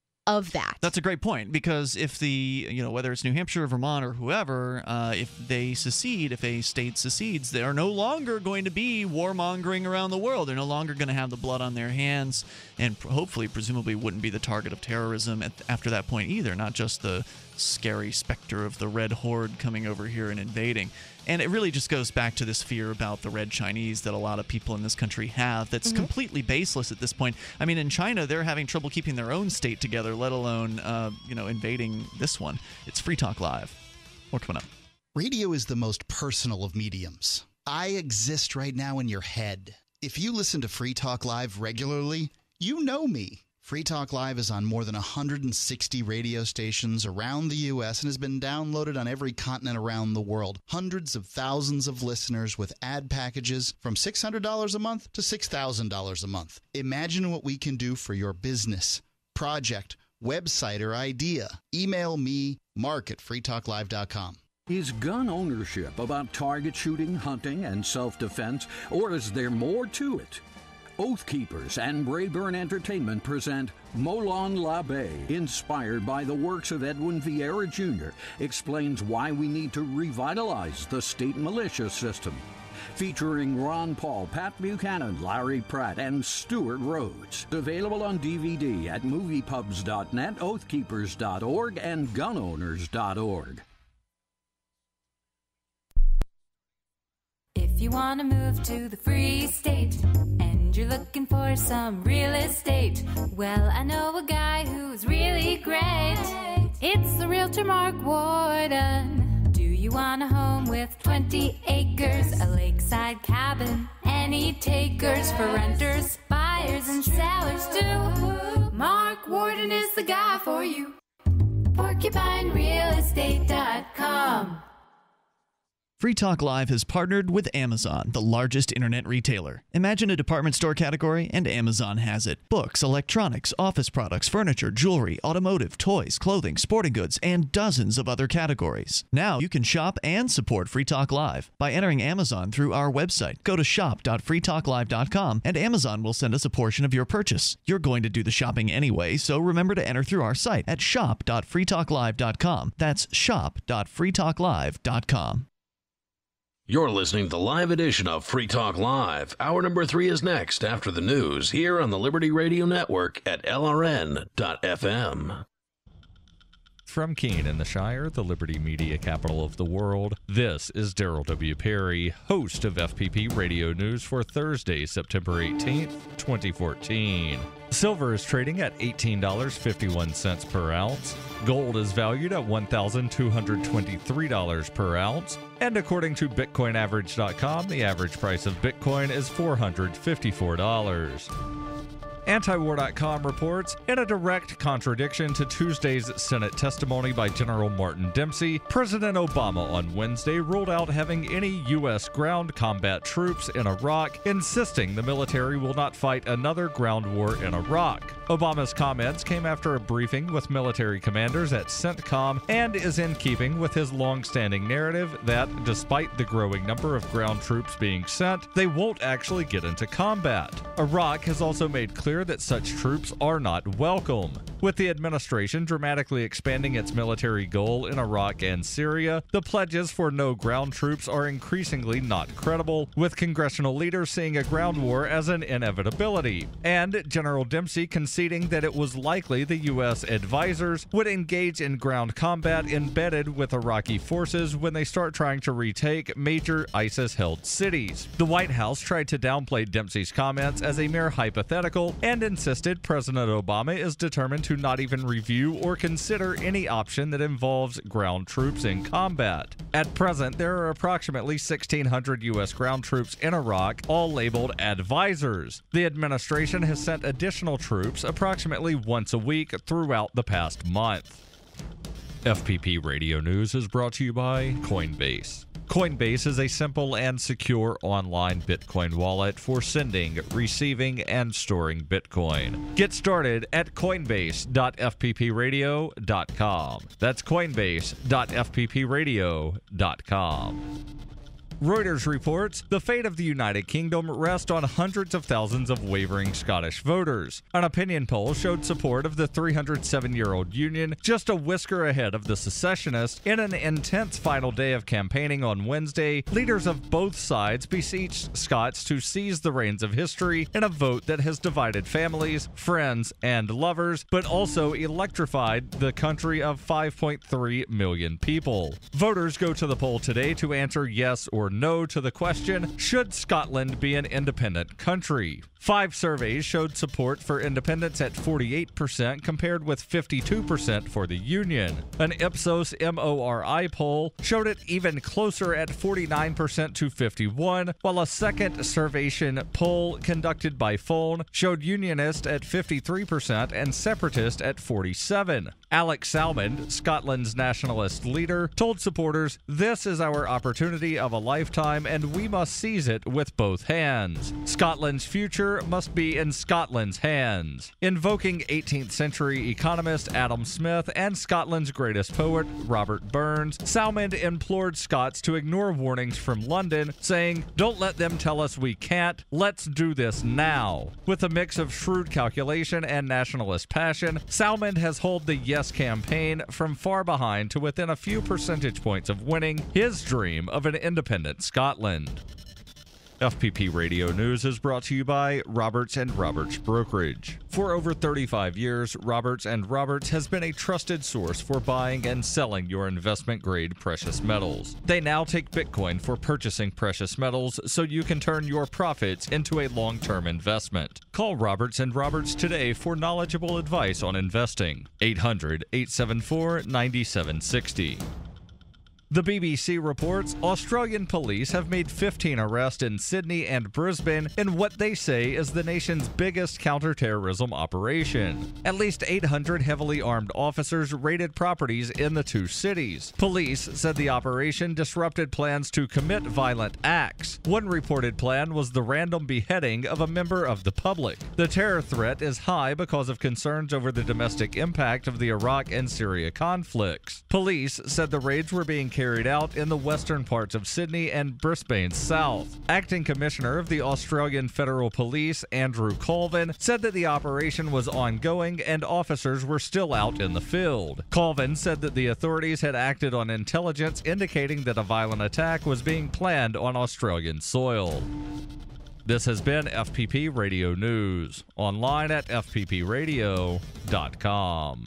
of that. That's a great point, because if the, you know, whether it's New Hampshire, Vermont, or whoever, uh, if they secede, if a state secedes, they are no longer going to be warmongering around the world. They're no longer going to have the blood on their hands, and pr- hopefully, presumably, wouldn't be the target of terrorism at, after that point either. Not just the scary specter of the Red Horde coming over here and invading. And it really just goes back to this fear about the Red Chinese that a lot of people in this country have that's mm-hmm. completely baseless at this point. I mean, in China, they're having trouble keeping their own state together, let alone, uh, you know, invading this one. It's Free Talk Live. More coming up. Radio is the most personal of mediums. I exist right now in your head. If you listen to Free Talk Live regularly, you know me. Free Talk Live is on more than one hundred sixty radio stations around the U S and has been downloaded on every continent around the world. Hundreds of thousands of listeners with ad packages from six hundred dollars a month to six thousand dollars a month. Imagine what we can do for your business, project, website, or idea. Email me, mark at free talk live dot com. Is gun ownership about target shooting, hunting, and self-defense, or is there more to it? Oath Keepers and Brayburn Entertainment present Molon Labe, inspired by the works of Edwin Vieira Junior, explains why we need to revitalize the state militia system. Featuring Ron Paul, Pat Buchanan, Larry Pratt, and Stuart Rhodes. Available on D V D at movie pubs dot net, oath keepers dot org, and gun owners dot org. If you want to move to the free state and you're looking for some real estate, well, I know a guy who's really great. It's the realtor Mark Warden. Do you want a home with twenty acres, a lakeside cabin, any takers for renters, buyers, and sellers too? Mark Warden is the guy for you. porcupine real estate dot com. Free Talk Live has partnered with Amazon, the largest internet retailer. Imagine a department store category, and Amazon has it. Books, electronics, office products, furniture, jewelry, automotive, toys, clothing, sporting goods, and dozens of other categories. Now you can shop and support Free Talk Live by entering Amazon through our website. Go to shop dot free talk live dot com, and Amazon will send us a portion of your purchase. You're going to do the shopping anyway, so remember to enter through our site at shop dot free talk live dot com. That's shop dot free talk live dot com. You're listening to the live edition of Free Talk Live. Hour number three is next after the news here on the Liberty Radio Network at L R N dot F M. From Keene in the Shire, the Liberty Media capital of the world, this is Daryl W. Perry, host of F P P Radio News for Thursday, September eighteenth, twenty fourteen. Silver is trading at eighteen dollars and fifty-one cents per ounce. Gold is valued at one thousand two hundred twenty-three dollars per ounce. And according to bitcoin average dot com, the average price of Bitcoin is four hundred fifty-four dollars. Antiwar dot com reports, in a direct contradiction to Tuesday's Senate testimony by General Martin Dempsey, President Obama on Wednesday ruled out having any U S ground combat troops in Iraq, insisting the military will not fight another ground war in Iraq. Obama's comments came after a briefing with military commanders at CENTCOM and is in keeping with his long-standing narrative that, despite the growing number of ground troops being sent, they won't actually get into combat. Iraq has also made clear that such troops are not welcome. With the administration dramatically expanding its military goal in Iraq and Syria, the pledges for no ground troops are increasingly not credible, with congressional leaders seeing a ground war as an inevitability. And General Dempsey conceding that it was likely the U S advisors would engage in ground combat embedded with Iraqi forces when they start trying to retake major ISIS-held cities. The White House tried to downplay Dempsey's comments as a mere hypothetical and insisted President Obama is determined to not even review or consider any option that involves ground troops in combat. At present, there are approximately sixteen hundred U S ground troops in Iraq, all labeled advisors. The administration has sent additional troops approximately once a week throughout the past month. F P P Radio News is brought to you by Coinbase. Coinbase is a simple and secure online Bitcoin wallet for sending, receiving, and storing Bitcoin. Get started at coinbase dot f p p radio dot com. That's coinbase dot f p p radio dot com. Reuters reports the fate of the United Kingdom rests on hundreds of thousands of wavering Scottish voters. An opinion poll showed support of the three hundred seven-year-old union just a whisker ahead of the secessionists. In an intense final day of campaigning on Wednesday, leaders of both sides beseeched Scots to seize the reins of history in a vote that has divided families, friends, and lovers, but also electrified the country of five point three million people. Voters go to the poll today to answer yes or no to the question, should Scotland be an independent country? Five surveys showed support for independence at forty-eight percent compared with fifty-two percent for the Union. An Ipsos M O R I poll showed it even closer at forty-nine percent to fifty-one, while a second Survation poll conducted by phone showed Unionist at fifty-three percent and Separatist at forty-seven. Alex Salmond, Scotland's nationalist leader, told supporters, "This is our opportunity of a lifetime and we must seize it with both hands. Scotland's future must be in Scotland's hands." Invoking eighteenth century economist Adam Smith and Scotland's greatest poet Robert Burns, Salmond implored Scots to ignore warnings from London, saying, "Don't let them tell us we can't. Let's do this now." With a mix of shrewd calculation and nationalist passion, Salmond has hauled the Yes campaign from far behind to within a few percentage points of winning his dream of an independent Scotland. F P P Radio News is brought to you by Roberts and Roberts Brokerage. For over thirty-five years, Roberts and Roberts has been a trusted source for buying and selling your investment-grade precious metals. They now take Bitcoin for purchasing precious metals so you can turn your profits into a long-term investment. Call Roberts and Roberts today for knowledgeable advice on investing. eight hundred, eight seven four, nine seven six zero. The B B C reports Australian police have made fifteen arrests in Sydney and Brisbane in what they say is the nation's biggest counterterrorism operation. At least eight hundred heavily armed officers raided properties in the two cities. Police said the operation disrupted plans to commit violent acts. One reported plan was the random beheading of a member of the public. The terror threat is high because of concerns over the domestic impact of the Iraq and Syria conflicts. Police said the raids were being carried out in the western parts of Sydney and Brisbane's south. Acting Commissioner of the Australian Federal Police, Andrew Colvin, said that the operation was ongoing and officers were still out in the field. Colvin said that the authorities had acted on intelligence indicating that a violent attack was being planned on Australian soil. This has been F P P Radio News, online at f p p radio dot com.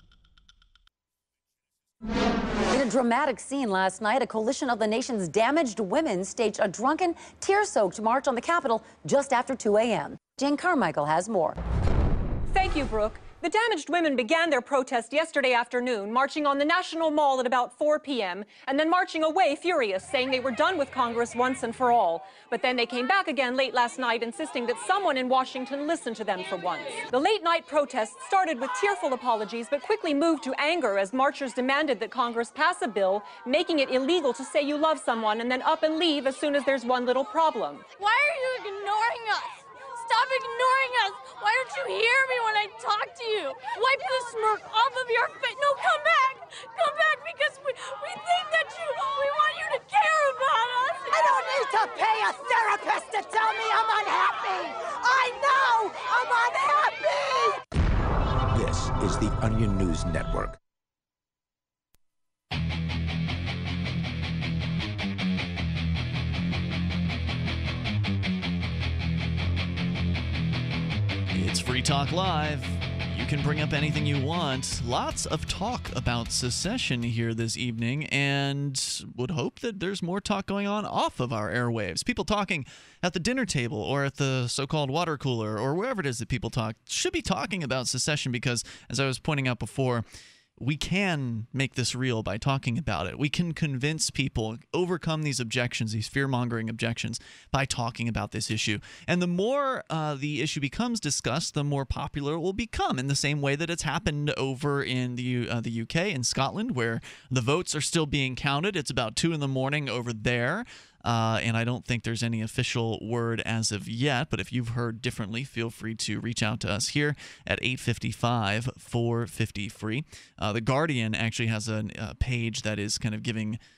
In a dramatic scene last night, a coalition of the nation's damaged women staged a drunken, tear-soaked march on the Capitol just after two a m Jane Carmichael has more. Thank you, Brooke. The damaged women began their protest yesterday afternoon, marching on the National Mall at about four p m, and then marching away furious, saying they were done with Congress once and for all. But then they came back again late last night, insisting that someone in Washington listen to them for once. The late-night protests started with tearful apologies, but quickly moved to anger as marchers demanded that Congress pass a bill making it illegal to say you love someone and then up and leave as soon as there's one little problem. Why are you ignoring us? Stop ignoring us! Why don't you hear me when I talk to you? Wipe the smirk off of your face. No, come back! Come back because we, we think that you, we want you to care about us. I don't need to pay a therapist to tell me I'm unhappy. I know I'm unhappy. This is the Onion News Network. It's Free Talk Live. You can bring up anything you want. Lots of talk about secession here this evening, and would hope that there's more talk going on off of our airwaves. People talking at the dinner table or at the so-called water cooler or wherever it is that people talk should be talking about secession because, as I was pointing out before, we can make this real by talking about it. We can convince people, overcome these objections, these fear-mongering objections, by talking about this issue. And the more uh, the issue becomes discussed, the more popular it will become, in the same way that it's happened over in the, U uh, the U K, in Scotland, where the votes are still being counted. It's about two in the morning over there. Uh, and I don't think there's any official word as of yet, but if you've heard differently, feel free to reach out to us here at eight five five, four five zero, free. Uh, the Guardian actually has a, a page that is kind of giving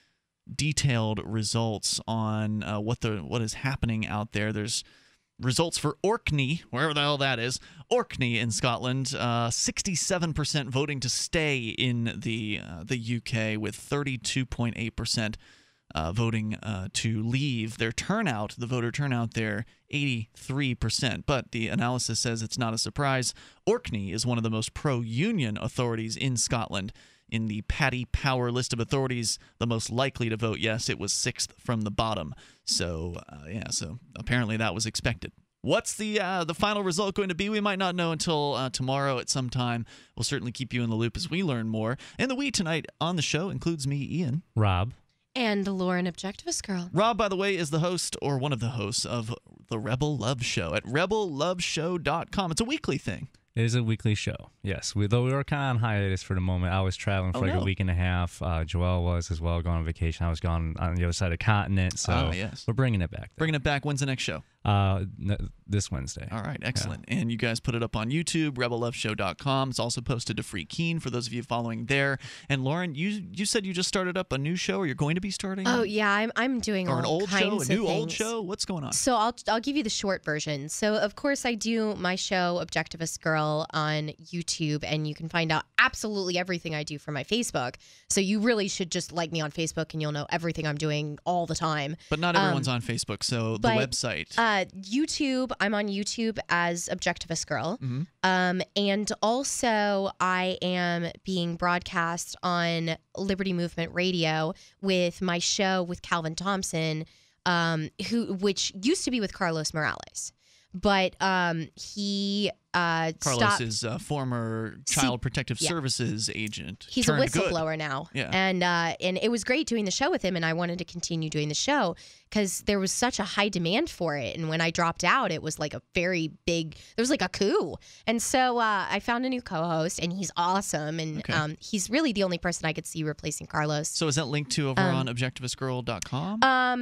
detailed results on uh, what the what is happening out there. There's results for Orkney, wherever the hell that is, Orkney in Scotland, uh, sixty-seven percent voting to stay in the uh, the U K, with thirty-two point eight percent uh, voting uh, to leave. Their turnout, the voter turnout there, eighty-three percent. But the analysis says it's not a surprise. Orkney is one of the most pro-union authorities in Scotland. In the Paddy Power list of authorities, the most likely to vote yes, it was sixth from the bottom. So, uh, yeah, so apparently that was expected. What's the uh, the final result going to be? We might not know until uh, tomorrow at some time. We'll certainly keep you in the loop as we learn more. And the we tonight on the show includes me, Ian. Rob. And Lauren, Objectivist Girl. Rob, by the way, is the host, or one of the hosts, of the Rebel Love Show at rebel love show dot com. It's a weekly thing. It is a weekly show, yes. We, though we were kind of on hiatus for the moment. I was traveling for oh, like no. a week and a half. Uh, Joelle was as well, going on vacation. I was gone on the other side of the continent, so ah, yes. we're bringing it back. There. Bringing it back. When's the next show? Uh, n- this Wednesday. All right, excellent. Yeah. And you guys put it up on YouTube, rebel love show dot com. It's also posted to Free Keen for those of you following there. And Lauren, you you said you just started up a new show, or you're going to be starting? Oh yeah, I'm I'm doing or all an old kinds show, a of new things. old show. What's going on? So I'll I'll give you the short version. So of course I do my show Objectivist Girl on YouTube, and you can find out absolutely everything I do from my Facebook. So you really should just like me on Facebook, and you'll know everything I'm doing all the time. But not everyone's um, on Facebook, so but, the website. Uh, YouTube. I'm on YouTube as Objectivist Girl. Mm-hmm. Um, and also I am being broadcast on Liberty Movement Radio with my show with Calvin Thompson, um, who which used to be with Carlos Morales. But um, he uh, Carlos stopped. is a former Child Protective yeah. Services agent. He's a turned whistleblower good. now. Yeah. And uh, and it was great doing the show with him, and I wanted to continue doing the show because there was such a high demand for it. And when I dropped out, it was like a very big, there was like a coup. And so uh, I found a new co-host, and he's awesome. And Okay. um, he's really the only person I could see replacing Carlos. So is that linked to over Um, on objectivist girl dot com? Um,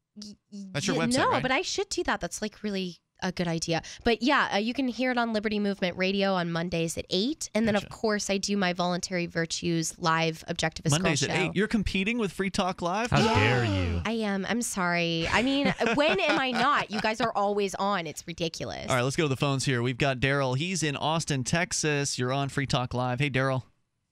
That's your y- website, No, right? but I should do that. That's like really a good idea. But yeah, uh, you can hear it on Liberty Movement Radio on Mondays at eight. And then, Gotcha. of course, I do my Voluntary Virtues live Objectivist Mondays Girl at show. eight. You're competing with Free Talk Live? How Yeah. dare you? I am. I'm sorry. I mean, when am I not? You guys are always on. It's ridiculous. All right, let's go to the phones here. We've got Daryl. He's in Austin, Texas. You're on Free Talk Live. Hey, Daryl.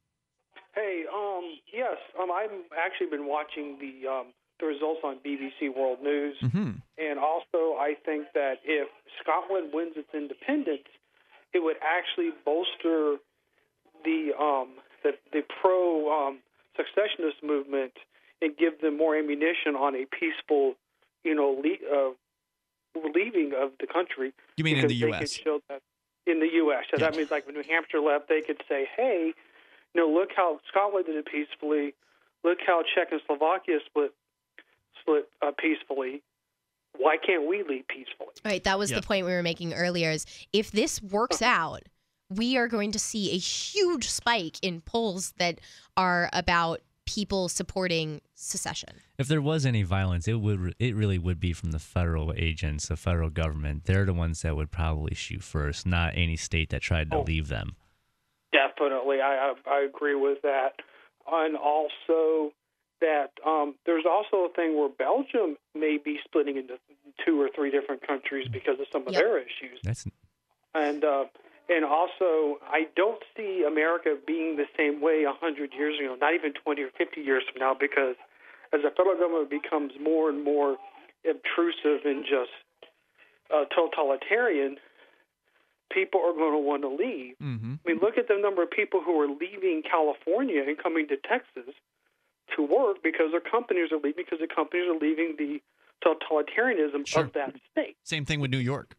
Hey, um, yes, um, I've actually been watching the um, the results on B B C World News, Mm-hmm. and also I think that if Scotland wins its independence, it would actually bolster the um, the, the pro um, secessionist movement and give them more ammunition on a peaceful, you know, le- uh, leaving of the country. You mean in the because U they S? could show that in the U S So Yeah. that means like when New Hampshire left, they could say, hey, you know, look how Scotland did it peacefully. Look how Czech and Slovakia split split uh, peacefully. Why can't we lead peacefully? Right. That was Yep. the point we were making earlier is if this works out, we are going to see a huge spike in polls that are about people supporting secession. If there was any violence, it would it really would be from the federal agents, the federal government. They're the ones that would probably shoot first, not any state that tried to Oh. leave them. Definitely, I, I I agree with that. And also that um, there's also a thing where Belgium may be splitting into two or three different countries because of some of Yep. their issues. That's And uh, and also, I don't see America being the same way a hundred years ago, not even twenty or fifty years from now, because as the federal government becomes more and more obtrusive and just uh, totalitarian, people are going to want to leave. Mm-hmm. I mean, look at the number of people who are leaving California and coming to Texas to work because their companies are leaving, because the companies are leaving the totalitarianism Sure. of that state. Same thing with New York.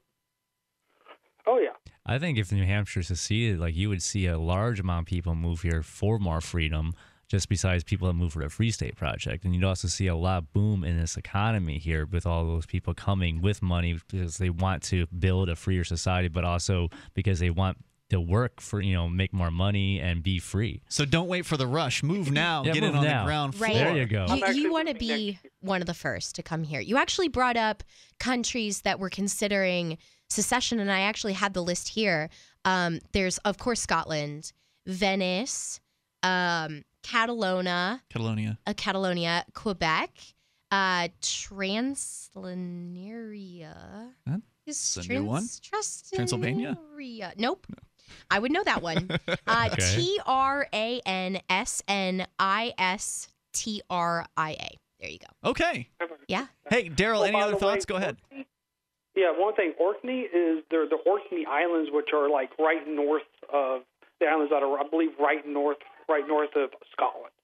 Oh, yeah. I think if New Hampshire seceded, like you would see a large amount of people move here for more freedom, just besides people that move for the Free State Project. And you'd also see a lot of boom in this economy here with all those people coming with money because they want to build a freer society, but also because they want to work for, you know, make more money and be free. So don't wait for the rush. Move now. Yeah, Get in move on now. the ground floor. Right. There you go. I'm You, actually you want to moving be next year. one of the first to come here. You actually brought up countries that were considering secession, and I actually had the list here. Um, there's, of course, Scotland, Venice, um, Catalonia, Catalonia, uh, Catalonia, Quebec, uh, Transylvania. That's a new one. Transylvania? Nope. No. I would know that one. Uh, Okay. T R A N S N I S T R I A. There you go. Okay. Yeah. Hey, Daryl, Oh, any by other the thoughts? way, Go ahead. Yeah, one thing, Orkney is they're the Orkney Islands, which are like right north of the islands that are, I believe, right north, right north of Scotland.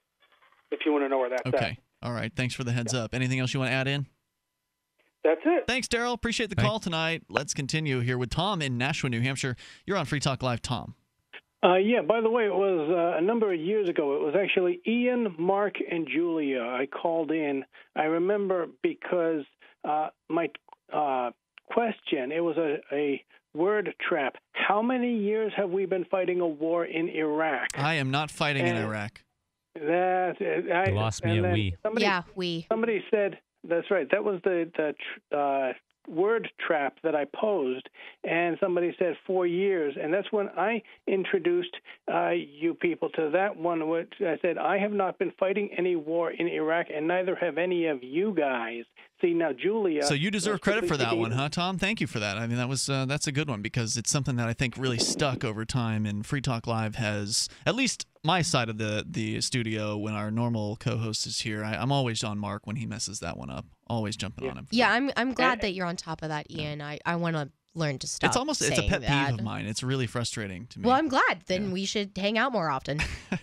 If you want to know where that's at. Okay. All right. Thanks for the heads up. Anything else you want to add in? That's it. Thanks, Daryl. Appreciate the call tonight. Let's continue here with Tom in Nashua, New Hampshire. You're on Free Talk Live, Tom. Uh, yeah, by the way, it was uh, a number of years ago. It was actually Ian, Mark, and Julia. I called in. I remember because uh, my uh, question, it was a, a word trap. How many years have we been fighting a war in Iraq? I am not fighting And in Iraq. That's it. I, You lost me and at then we. Somebody, Yeah, we. Somebody said, that's right, that was the, the uh, word trap that I posed, and somebody said four years, and that's when I introduced uh, you people to that one, which I said, I have not been fighting any war in Iraq, and neither have any of you guys. See, now, Julia... So you deserve credit for that one, huh, Tom? Thank you for that. I mean, that was uh, that's a good one because it's something that I think really stuck over time, and Free Talk Live has, at least my side of the, the studio, when our normal co-host is here, I, I'm always on Mark when he messes that one up. Always jumping Yeah. on him. Yeah, I'm I'm glad that you're on top of that, Ian. I, I want to learn to stop. It's almost it's a saying pet that. peeve of mine. It's really frustrating to me. Well, I'm glad. Then we should hang out more often.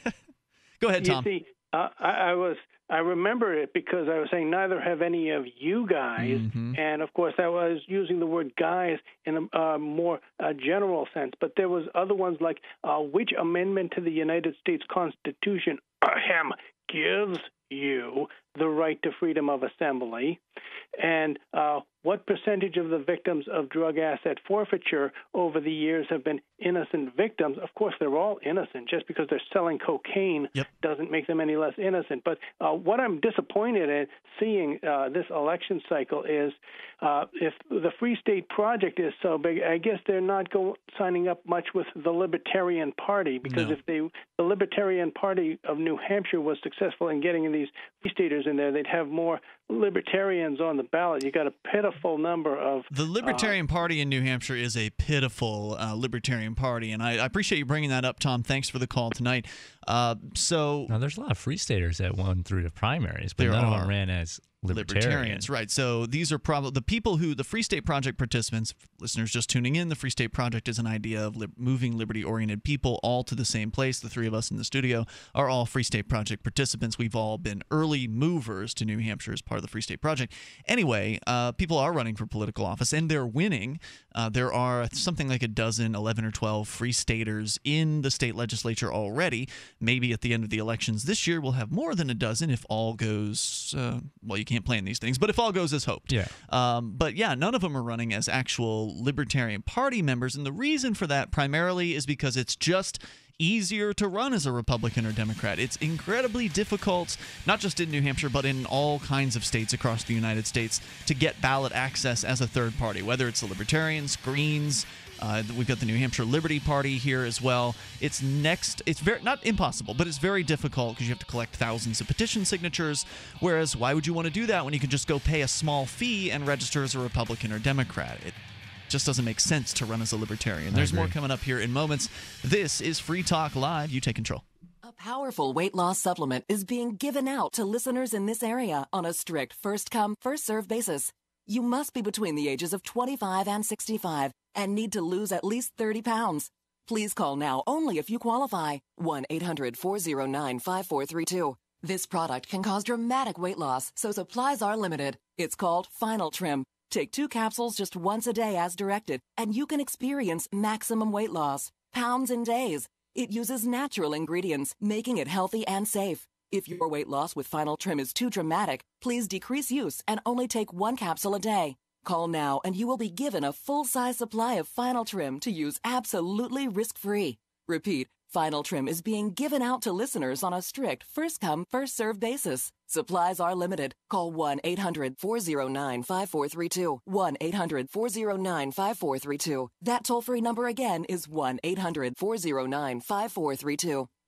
Go ahead, Tom. You see, uh, I, I was I remember it because I was saying neither have any of you guys, Mhm. and of course I was using the word guys in a uh, more uh, general sense. But there was other ones like uh, which amendment to the United States Constitution ahem, gives you the right to freedom of assembly, and uh, what percentage of the victims of drug asset forfeiture over the years have been innocent victims? Of course, they're all innocent. Just because they're selling cocaine yep. doesn't make them any less innocent. But uh, what I'm disappointed in seeing uh, this election cycle is uh, if the Free State Project is so big, I guess they're not go- signing up much with the Libertarian Party, because No. if they, the Libertarian Party of New Hampshire was successful in getting these Free Staters in there, they'd have more libertarians on the ballot. You got a pitiful number of The Libertarian uh, Party in New Hampshire is a pitiful uh, Libertarian Party, and I, I appreciate you bringing that up, Tom. Thanks for the call tonight. Uh, so Now, there's a lot of Free Staters that won through the primaries, but There none of are. them ran as libertarian. Libertarians, right. So these are probably the people who, the Free State Project participants, listeners just tuning in, the Free State Project is an idea of li- moving liberty-oriented people all to the same place. The three of us in the studio are all Free State Project participants. We've all been early movers to New Hampshire as part of the Free State Project. Anyway, uh, people are running for political office, and they're winning. Uh, there are something like a dozen, eleven or twelve Free Staters in the state legislature already. Maybe at the end of the elections this year, we'll have more than a dozen if all goes, uh, well, you can't plan these things, but if all goes as hoped. Yeah. Um, but yeah, none of them are running as actual Libertarian Party members. And the reason for that primarily is because it's just easier to run as a Republican or Democrat. It's incredibly difficult, not just in New Hampshire, but in all kinds of states across the United States, to get ballot access as a third party, whether it's the Libertarians, Greens. Uh, we've got the New Hampshire Liberty Party here as well. It's next. It's very not impossible, but it's very difficult because you have to collect thousands of petition signatures. Whereas, why would you want to do that when you can just go pay a small fee and register as a Republican or Democrat? It just doesn't make sense to run as a Libertarian. I There's agree. more coming up here in moments. This is Free Talk Live. You take control. A powerful weight loss supplement is being given out to listeners in this area on a strict first-come, first-served basis. You must be between the ages of twenty-five and sixty-five and need to lose at least thirty pounds. Please call now only if you qualify. one eight hundred four oh nine five four three two. This product can cause dramatic weight loss, so supplies are limited. It's called Final Trim. Take two capsules just once a day as directed, and you can experience maximum weight loss. Pounds in days. It uses natural ingredients, making it healthy and safe. If your weight loss with Final Trim is too dramatic, please decrease use and only take one capsule a day. Call now and you will be given a full-size supply of Final Trim to use absolutely risk-free. Repeat, Final Trim is being given out to listeners on a strict first-come, first-served basis. Supplies are limited. Call one eight hundred four oh nine five four three two. one eight hundred four oh nine five four three two. That toll-free number again is one eight hundred four oh nine five four three two.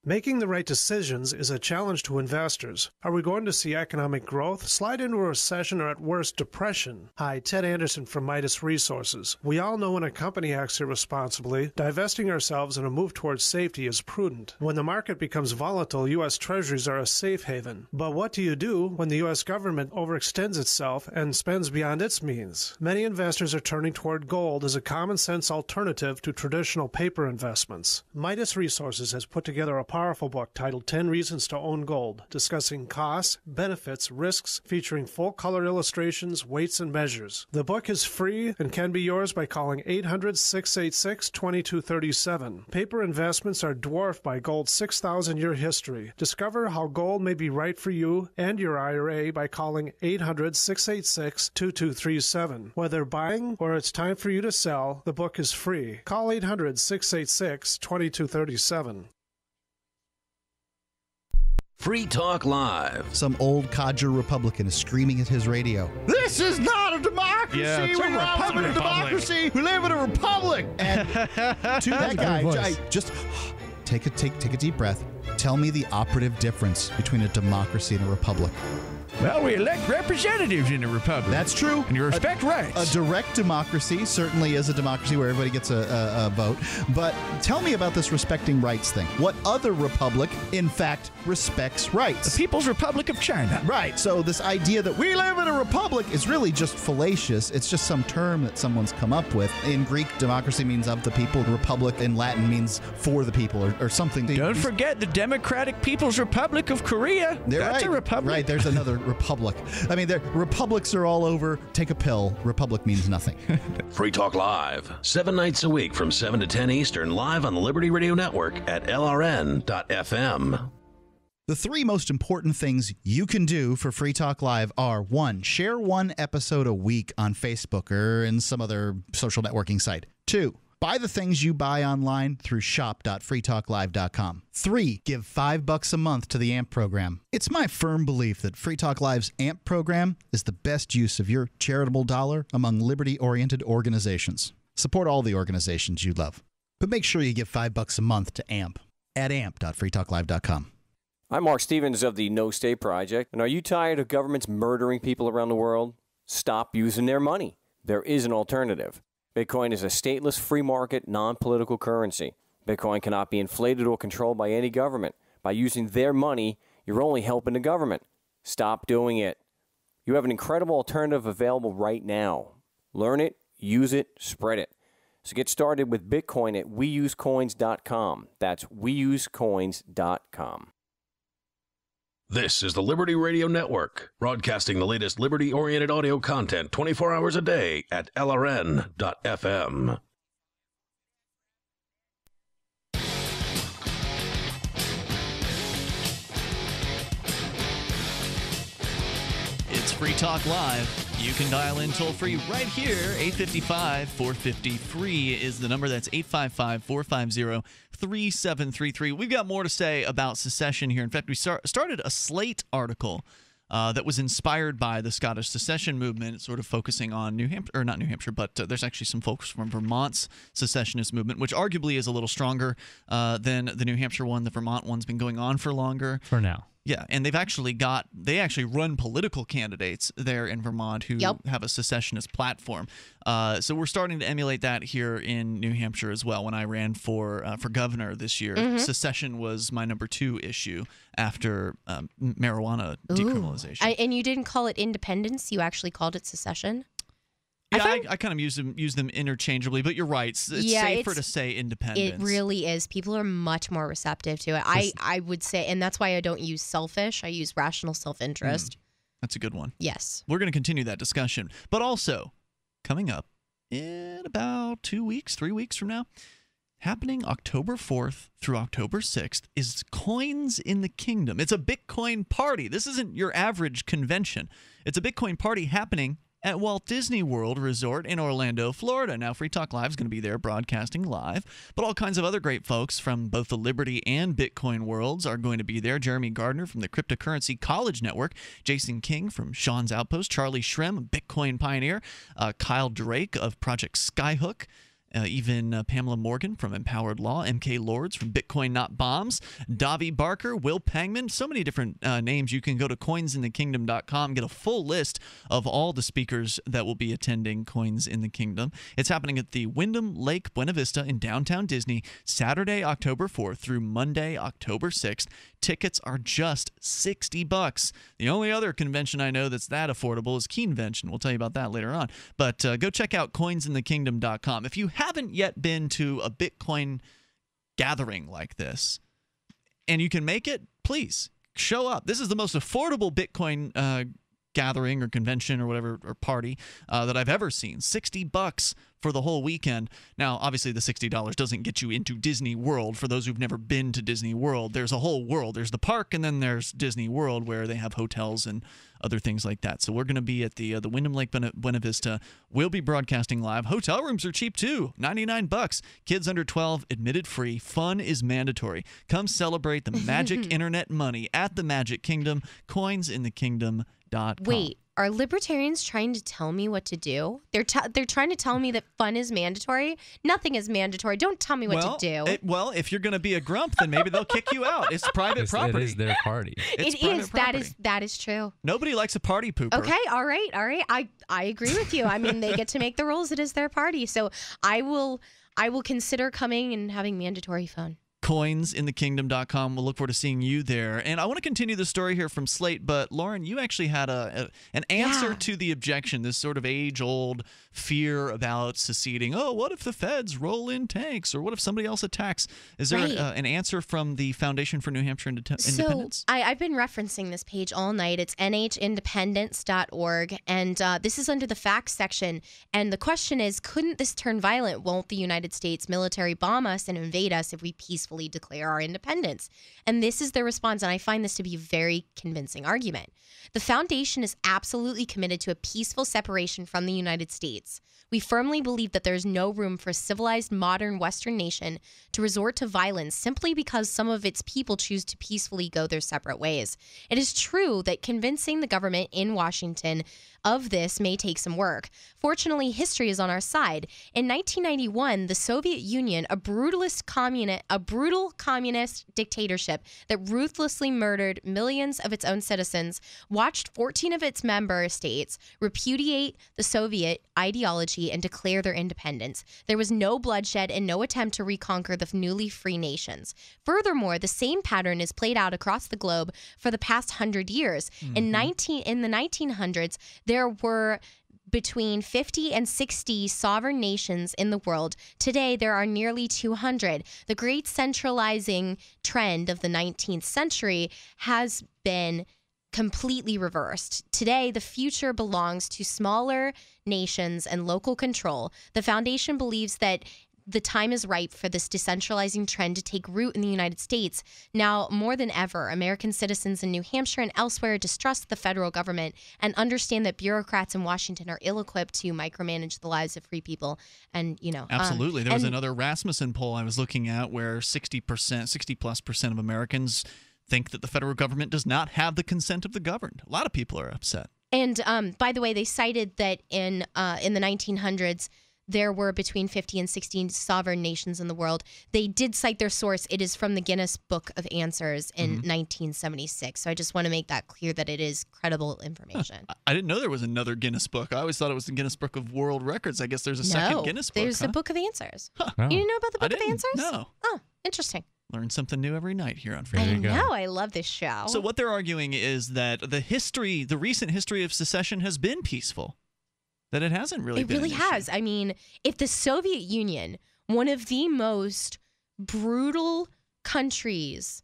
Making the right decisions is a challenge to investors. Are we going to see economic growth, slide into a recession, or at worst, depression? Hi, Ted Anderson from Midas Resources. We all know when a company acts irresponsibly, divesting ourselves in a move towards safety is prudent. When the market becomes volatile, U S Treasuries are a safe haven. But what do you do when the U S government overextends itself and spends beyond its means? Many investors are turning toward gold as a common-sense alternative to traditional paper investments. Midas Resources has put together a powerful book titled ten Reasons to Own Gold, discussing costs, benefits, risks, featuring full-color illustrations, weights, and measures. The book is free and can be yours by calling eight hundred, six eight six, two two three seven. Paper investments are dwarfed by gold's six thousand year history. Discover how gold may be right for you and your I R A by calling eight hundred, six eight six, two two three seven. Whether buying or it's time for you to sell, the book is free. Call eight hundred, six eight six, two two three seven. Free Talk Live. Some old codger Republican is screaming at his radio, "This is not a democracy! Yeah, it's we a live in a republic. democracy! We live in a republic!" And to that guy, I just take a take take a deep breath. Tell me the operative difference between a democracy and a republic. Well, we elect representatives in a republic. That's true. And you respect a, rights. A direct democracy certainly is a democracy where everybody gets a, a, a vote. But tell me about this respecting rights thing. What other republic, in fact, respects rights? The People's Republic of China. Right. So this idea that we live in a republic is really just fallacious. It's just some term that someone's come up with. In Greek, democracy means of the people. Republic in Latin means for the people or, or something. Don't forget the Democratic People's Republic of Korea. They're That's right. a republic. Right. There's another republic. I mean, republics are all over. Take a pill. Republic means nothing. Free Talk Live, seven nights a week from seven to ten Eastern, live on the Liberty Radio Network at L R N dot F M. The three most important things you can do for Free Talk Live are, one, share one episode a week on Facebook or in some other social networking site. Two, buy the things you buy online through shop dot free talk live dot com. Three, give five bucks a month to the A M P program. It's my firm belief that Free Talk Live's A M P program is the best use of your charitable dollar among liberty-oriented organizations. Support all the organizations you love, but make sure you give five bucks a month to A M P at amp dot free talk live dot com. I'm Mark Stevens of the No State Project, and are you tired of governments murdering people around the world? Stop using their money. There is an alternative. Bitcoin is a stateless, free market, non-political currency. Bitcoin cannot be inflated or controlled by any government. By using their money, you're only helping the government. Stop doing it. You have an incredible alternative available right now. Learn it, use it, spread it. So get started with Bitcoin at we use coins dot com. That's we use coins dot com. This is the Liberty Radio Network, broadcasting the latest liberty-oriented audio content twenty-four hours a day at L R N dot F M. It's Free Talk Live. You can dial in toll-free right here. eight five five, four five zero, free is the number. That's eight five five, four five zero, three seven three three. We've got more to say about secession here. In fact, we start, started a Slate article uh, that was inspired by the Scottish secession movement, sort of focusing on New Hampshire, or not New Hampshire, but uh, there's actually some folks from Vermont's secessionist movement, which arguably is a little stronger uh, than the New Hampshire one. The Vermont one's been going on for longer. For now. Yeah, and they've actually got, they actually run political candidates there in Vermont who Yep. have a secessionist platform. Uh, so we're starting to emulate that here in New Hampshire as well. When I ran for uh, for governor this year, Mhm. secession was my number two issue after um, marijuana Ooh. decriminalization. I, and you didn't call it independence. You actually called it secession. yeah, I, I, kind of use them use them interchangeably, but you're right. It's, it's Yeah, safer it's- to say independence. It really is. People are much more receptive to it. I, I would say, and that's why I don't use selfish. I use rational self-interest. Mm, that's a good one. Yes. We're going to continue that discussion. But also, coming up in about two weeks, three weeks from now, happening October fourth through October sixth, is Coins in the Kingdom. It's a Bitcoin party. This isn't your average convention. It's a Bitcoin party happening at Walt Disney World Resort in Orlando, Florida. Now, Free Talk Live is going to be there broadcasting live, but all kinds of other great folks from both the Liberty and Bitcoin worlds are going to be there. Jeremy Gardner from the Cryptocurrency College Network, Jason King from Sean's Outpost, Charlie Shrem, Bitcoin pioneer, uh, Kyle Drake of Project Skyhook, Uh, even uh, Pamela Morgan from Empowered Law, M K Lords from Bitcoin Not Bombs, Davi Barker, Will Pangman, so many different uh, names. You can go to coins in the kingdom dot com, get a full list of all the speakers that will be attending Coins in the Kingdom. It's happening at the Wyndham Lake Buena Vista in downtown Disney, Saturday, October fourth through Monday, October sixth. Tickets are just sixty bucks. The only other convention I know that's that affordable is Keenvention. We'll tell you about that later on. But uh, go check out coins in the kingdom dot com. If you haven't yet been to a Bitcoin gathering like this, and you can make it, please show up. This is the most affordable Bitcoin uh, gathering or convention or whatever, or party uh, that I've ever seen. sixty bucks for the whole weekend. Now, obviously, the sixty dollars doesn't get you into Disney World. For those who've never been to Disney World, there's a whole world. There's the park, and then there's Disney World, where they have hotels and other things like that. So we're going to be at the uh, the Wyndham Lake Buena, Buena Vista. We'll be broadcasting live. Hotel rooms are cheap too, ninety-nine bucks. Kids under twelve, admitted free. Fun is mandatory. Come celebrate the magic internet money at the Magic Kingdom. coins in the kingdom dot com. Wait, are libertarians trying to tell me what to do? They're t- they're trying to tell me that fun is mandatory. Nothing is mandatory. Don't tell me what well, to do. It, well, if you're going to be a grump, then maybe they'll kick you out. It's private It's- property. It is their party. It's It private is. That property. is that is true. Nobody likes a party pooper. Okay, all right, all right. I I agree with you. I mean, they get to make the rules. It is their party. So I will I will consider coming and having mandatory fun. coins in the kingdom dot com. We'll look forward to seeing you there. And I want to continue the story here from Slate, but Lauren, you actually had a, a an answer Yeah. to the objection, this sort of age-old fear about seceding. Oh, what if the feds roll in tanks, or what if somebody else attacks? Is there Right. a, an answer from the Foundation for New Hampshire Indep- So Independence? I, I've been referencing this page all night. It's N H independence dot org, and uh, this is under the facts section. And the question is, couldn't this turn violent? Won't the United States military bomb us and invade us if we peacefully declare our independence? And this is their response, and I find this to be a very convincing argument. The Foundation is absolutely committed to a peaceful separation from the United States. We firmly believe that there is no room for a civilized, modern Western nation to resort to violence simply because some of its people choose to peacefully go their separate ways. It is true that convincing the government in Washington of this may take some work. Fortunately, history is on our side. In nineteen ninety-one, the Soviet Union, a brutalist communi- a brutal communist dictatorship that ruthlessly murdered millions of its own citizens, watched fourteen of its member states repudiate the Soviet ideology and declare their independence. There was no bloodshed and no attempt to reconquer the newly free nations. Furthermore, the same pattern is played out across the globe for the past hundred years. Mm-hmm. In nineteen in the nineteen hundreds, there were between fifty and sixty sovereign nations in the world. Today, there are nearly two hundred. The great centralizing trend of the nineteenth century has been completely reversed. Today, the future belongs to smaller nations and local control. The Foundation believes that the time is ripe for this decentralizing trend to take root in the United States. Now, more than ever, American citizens in New Hampshire and elsewhere distrust the federal government and understand that bureaucrats in Washington are ill-equipped to micromanage the lives of free people. And, you know, Absolutely. Um, there was and- another Rasmussen poll I was looking at where sixty percent, sixty plus percent of Americans think that the federal government does not have the consent of the governed. A lot of people are upset. And um, by the way, they cited that in uh, in the nineteen hundreds, there were between fifty and sixty sovereign nations in the world. They did cite their source. It is from the Guinness Book of Answers in Mm-hmm. nineteen seventy-six. So I just want to make that clear that it is credible information. Huh. I didn't know there was another Guinness book. I always thought it was the Guinness Book of World Records. I guess there's a no, second Guinness book. there's huh? a Book of Answers. Huh. You didn't know about the I Book of didn't. Answers? No. Oh, interesting. Learn something new every night here on I Friday. know. I love this show. So what they're arguing is that the history, the recent history of secession has been peaceful. That it hasn't really It been really an issue. has. I mean, if the Soviet Union, one of the most brutal countries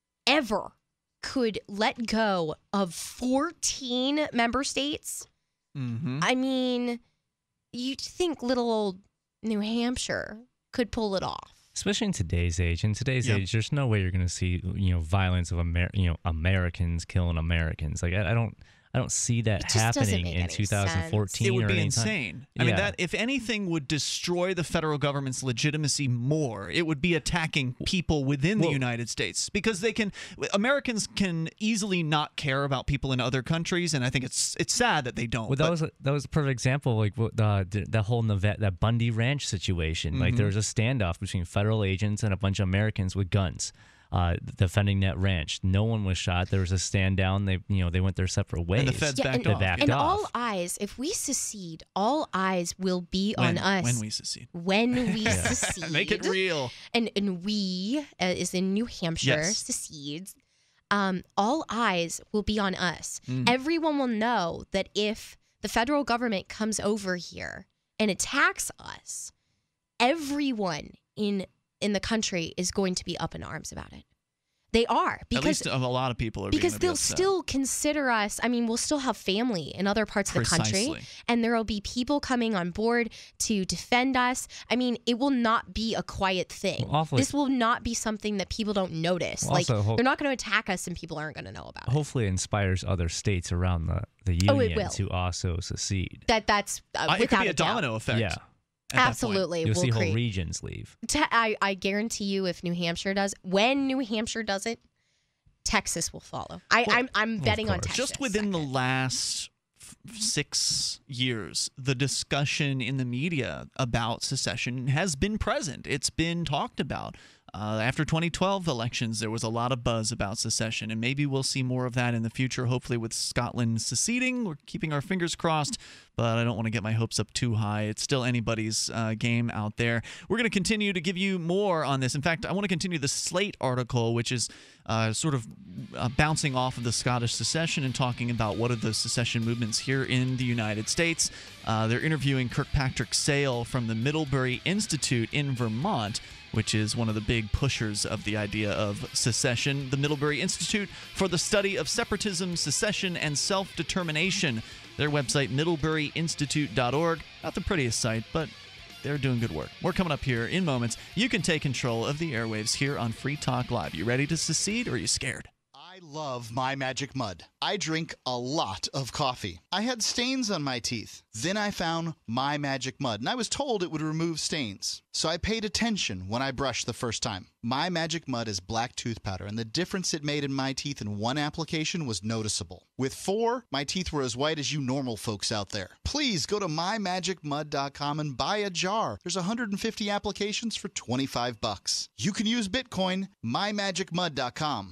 ever, could let go of fourteen member states, Mm-hmm. I mean, you'd think little old New Hampshire could pull it off. Especially in today's age. In today's Yep. age, there's no way you're going to see, you know, violence of Amer- you know, Americans killing Americans. Like I, I don't, I don't see that It just doesn't happening make in any two thousand fourteen. It would or be any insane. time. I mean, Yeah. that if anything would destroy the federal government's legitimacy more, it would be attacking people within the Well- United States, because they can. Americans can easily not care about people in other countries, and I think it's it's sad that they don't. Well, that but- was a, that was a perfect example, like what the the, the whole Nevada, that Bundy Ranch situation. Like Mhm. there was a standoff between federal agents and a bunch of Americans with guns, uh, defending that ranch. No one was shot. There was a stand down. They you know they went their separate ways. And the feds Yeah, backed and, off. They backed and off. all eyes, if we secede, all eyes will be when, on us. when we secede. When we secede. Make it real. And and we uh, is in New Hampshire, Yes. secedes. Um, all eyes will be on us. Mm. Everyone will know that if the federal government comes over here and attacks us, everyone in in the country is going to be up in arms about it. They are, because At least a lot of people are because being they'll upset. still consider us. I mean, we'll still have family in other parts of the Precisely. country, and there will be people coming on board to defend us. I mean, it will not be a quiet thing. Well, awfully- this will not be something that people don't notice. Well, like also ho- they're not going to attack us, and people aren't going to know about it. Hopefully, it inspires other states around the the union Oh, it will. to also secede. That that's uh, I- it without could be a, doubt. domino effect. Yeah. at that point. Absolutely, You'll we'll see whole create. regions leave. Te- I I guarantee you, if New Hampshire does, when New Hampshire does it, Texas will follow. I, Well, I'm I'm betting on course. Texas. Just within the last f- six years, the discussion in the media about secession has been present. It's been talked about. Uh, after twenty twelve elections, there was a lot of buzz about secession, and maybe we'll see more of that in the future, hopefully with Scotland seceding. We're keeping our fingers crossed, but I don't want to get my hopes up too high. It's still anybody's uh, game out there. We're going to continue to give you more on this. In fact, I want to continue the Slate article, which is uh, sort of uh, bouncing off of the Scottish secession and talking about what are the secession movements here in the United States. Uh, they're interviewing Kirkpatrick Sale from the Middlebury Institute in Vermont, which is one of the big pushers of the idea of secession. The Middlebury Institute for the Study of Separatism, Secession, and Self-Determination. Their website, middlebury institute dot org. Not the prettiest site, but they're doing good work. More coming up here in moments. You can take control of the airwaves here on Free Talk Live. You ready to secede, or are you scared? I love My Magic Mud. I drink a lot of coffee. I had stains on my teeth. Then I found My Magic Mud, and I was told it would remove stains. So I paid attention when I brushed the first time. My Magic Mud is black tooth powder, and the difference it made in my teeth in one application was noticeable. With four, my teeth were as white as you normal folks out there. Please go to my magic mud dot com and buy a jar. There's one hundred fifty applications for twenty-five bucks. You can use Bitcoin, my magic mud dot com.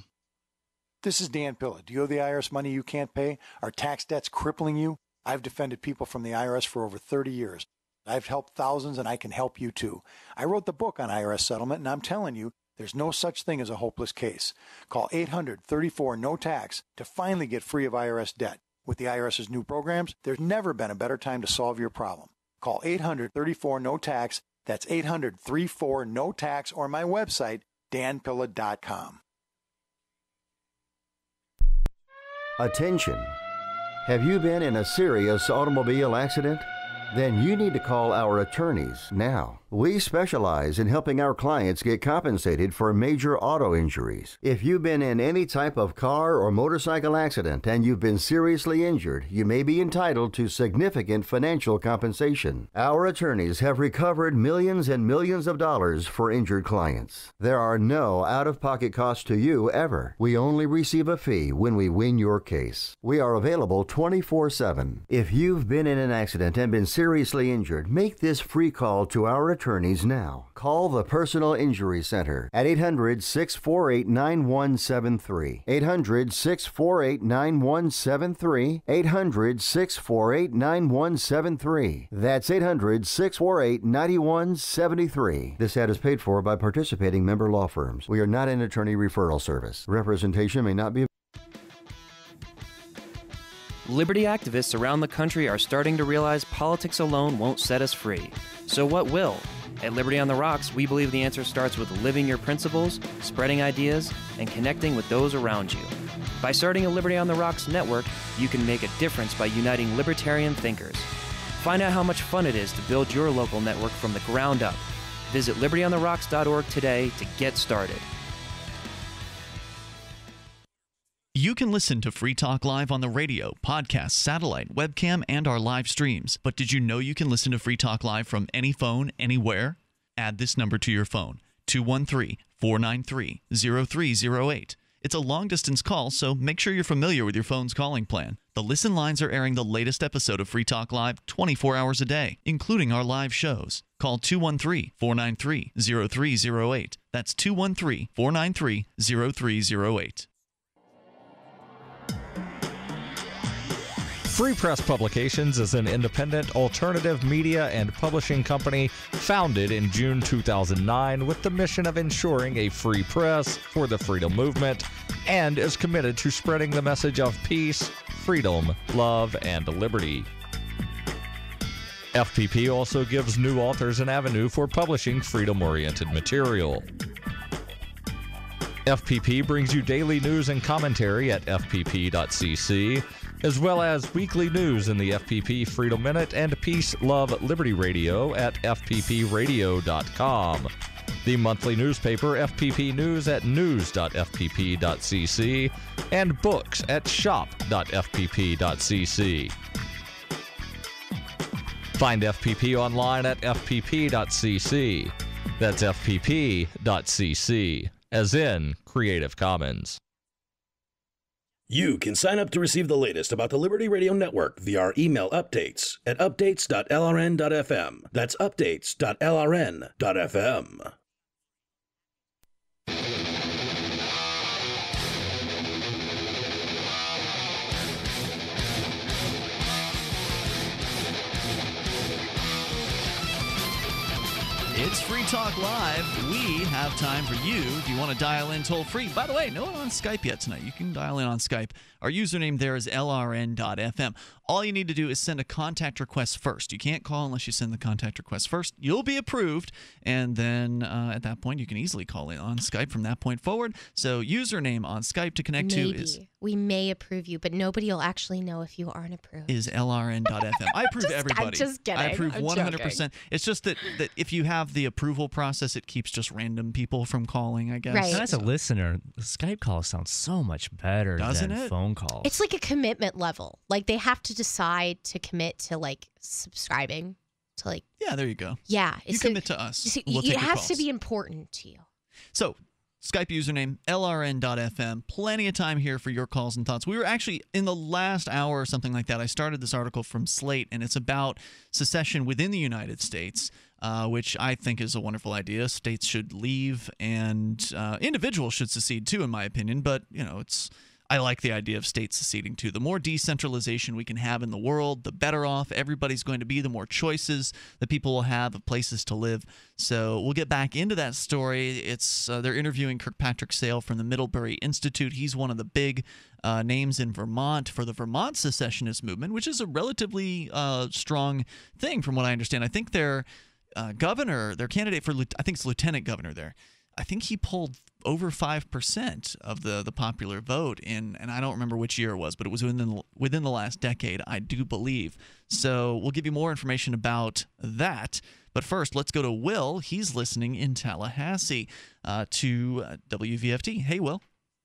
This is Dan Pilla. Do you owe the I R S money you can't pay? Are tax debts crippling you? I've defended people from the I R S for over thirty years. I've helped thousands, and I can help you too. I wrote the book on I R S settlement, and I'm telling you, there's no such thing as a hopeless case. Call eight hundred, thirty-four, no tax to finally get free of I R S debt. With the IRS's new programs, there's never been a better time to solve your problem. Call eight hundred, thirty-four, no tax. That's eight hundred, thirty-four, no tax, or my website, dan pilla dot com. Attention! Have you been in a serious automobile accident? Then you need to call our attorneys now. We specialize in helping our clients get compensated for major auto injuries. If you've been in any type of car or motorcycle accident and you've been seriously injured, you may be entitled to significant financial compensation. Our attorneys have recovered millions and millions of dollars for injured clients. There are no out-of-pocket costs to you ever. We only receive a fee when we win your case. We are available twenty-four seven. If you've been in an accident and been seriously injured, make this free call to our attorneys now. Call the Personal Injury Center at eight hundred, six four eight, nine one seven three. eight hundred, six four eight, nine one seven three. eight hundred, six four eight, nine one seven three. That's eight hundred, six four eight, nine one seven three. This ad is paid for by participating member law firms. We are not an attorney referral service. Representation may not be. Liberty activists around the country are starting to realize politics alone won't set us free. So what will? At Liberty on the Rocks, we believe the answer starts with living your principles, spreading ideas, and connecting with those around you. By starting a Liberty on the Rocks network, you can make a difference by uniting libertarian thinkers. Find out how much fun it is to build your local network from the ground up. Visit liberty on the rocks dot org today to get started. You can listen to Free Talk Live on the radio, podcast, satellite, webcam, and our live streams. But did you know you can listen to Free Talk Live from any phone, anywhere? Add this number to your phone, two one three, four nine three, zero three zero eight. It's a long-distance call, so make sure you're familiar with your phone's calling plan. The Listen Lines are airing the latest episode of Free Talk Live twenty-four hours a day, including our live shows. Call two one three, four nine three, zero three zero eight. That's two one three, four nine three, zero three zero eight. Free Press Publications is an independent alternative media and publishing company founded in June two thousand nine with the mission of ensuring a free press for the freedom movement and is committed to spreading the message of peace, freedom, love, and liberty. F P P also gives new authors an avenue for publishing freedom-oriented material. F P P brings you daily news and commentary at f p p dot c c, as well as weekly news in the F P P Freedom Minute and Peace, Love, Liberty Radio at f p p radio dot com. The monthly newspaper F P P News at news dot f p p dot c c and books at shop dot f p p dot c c. Find F P P online at f p p dot c c. That's f p p dot c c, as in Creative Commons. You can sign up to receive the latest about the Liberty Radio Network via our email updates at updates dot l r n dot f m. That's updates dot l r n dot f m. It's Free Talk Live. We have time for you if you want to dial in toll free. By the way, no one on Skype yet tonight. You can dial in on Skype. Our username there is l r n dot f m. All you need to do is send a contact request first. You can't call unless you send the contact request first. You'll be approved, and then uh, at that point, you can easily call in on Skype from that point forward. So username on Skype to connect Maybe. to is... We may approve you, but nobody will actually know if you aren't approved. Is l r n dot f m. I approve just, everybody. I'm just kidding. I approve I'm one hundred percent. joking. It's just that, that if you have the approval process, it keeps just random people from calling, I guess. Right. And as a listener, the Skype call sounds so much better Doesn't than it? phone calls. It's like a commitment level. Like they have to decide to commit to like subscribing to like. Yeah, there you go. Yeah. You so- commit to us. you see, We'll it take your has to calls. be important to you. So, Skype username, l r n dot f m. Plenty of time here for your calls and thoughts. We were actually, in the last hour or something like that, I started this article from Slate, and it's about secession within the United States, uh, which I think is a wonderful idea. States should leave, and uh, individuals should secede too, in my opinion, but, you know, it's... I like the idea of states seceding too. The more decentralization we can have in the world, the better off everybody's going to be, the more choices that people will have of places to live. So we'll get back into that story. It's uh, they're interviewing Kirkpatrick Sale from the Middlebury Institute. He's one of the big uh, names in Vermont for the Vermont secessionist movement, which is a relatively uh, strong thing from what I understand. I think their uh, governor, their candidate for, I think it's lieutenant governor there, I think he pulled over five percent of the, the popular vote in, and I don't remember which year it was, but it was within the, within the last decade, I do believe. So we'll give you more information about that. But first, let's go to Will. He's listening in Tallahassee uh, to uh, W V F T. Hey, Will.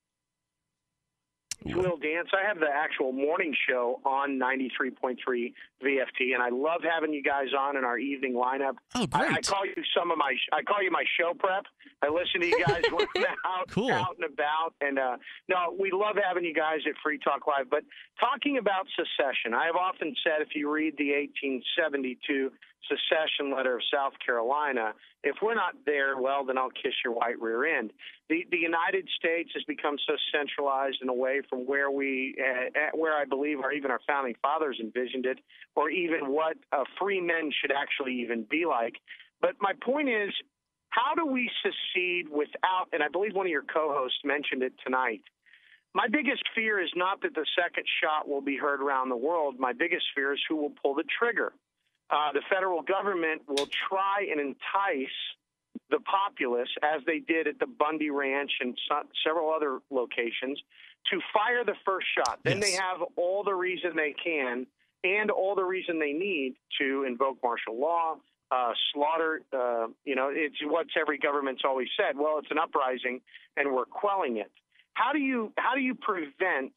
Will Dance. I have the actual morning show on ninety-three point three V F T, and I love having you guys on in our evening lineup. Oh, great! I, I call you some of my. I call you my show prep. I listen to you guys when I'm out, cool. out and about, and uh, no, we love having you guys at Free Talk Live. But talking about secession, I have often said, if you read the eighteen seventy-two secession letter of South Carolina, if we're not there, well, then I'll kiss your white rear end. The the United States has become so centralized and away from where we, uh, where I believe, or even our founding fathers envisioned it, or even what uh, free men should actually even be like. But my point is, how do we secede without, and I believe one of your co-hosts mentioned it tonight, my biggest fear is not that the second shot will be heard around the world. My biggest fear is who will pull the trigger. Uh, the federal government will try and entice the populace, as they did at the Bundy Ranch and so, several other locations, to fire the first shot. Then yes. They have all the reason they can and all the reason they need to invoke martial law, uh, slaughter. Uh, you know, it's what every government's always said. Well, it's an uprising, and we're quelling it. how do you how do you prevent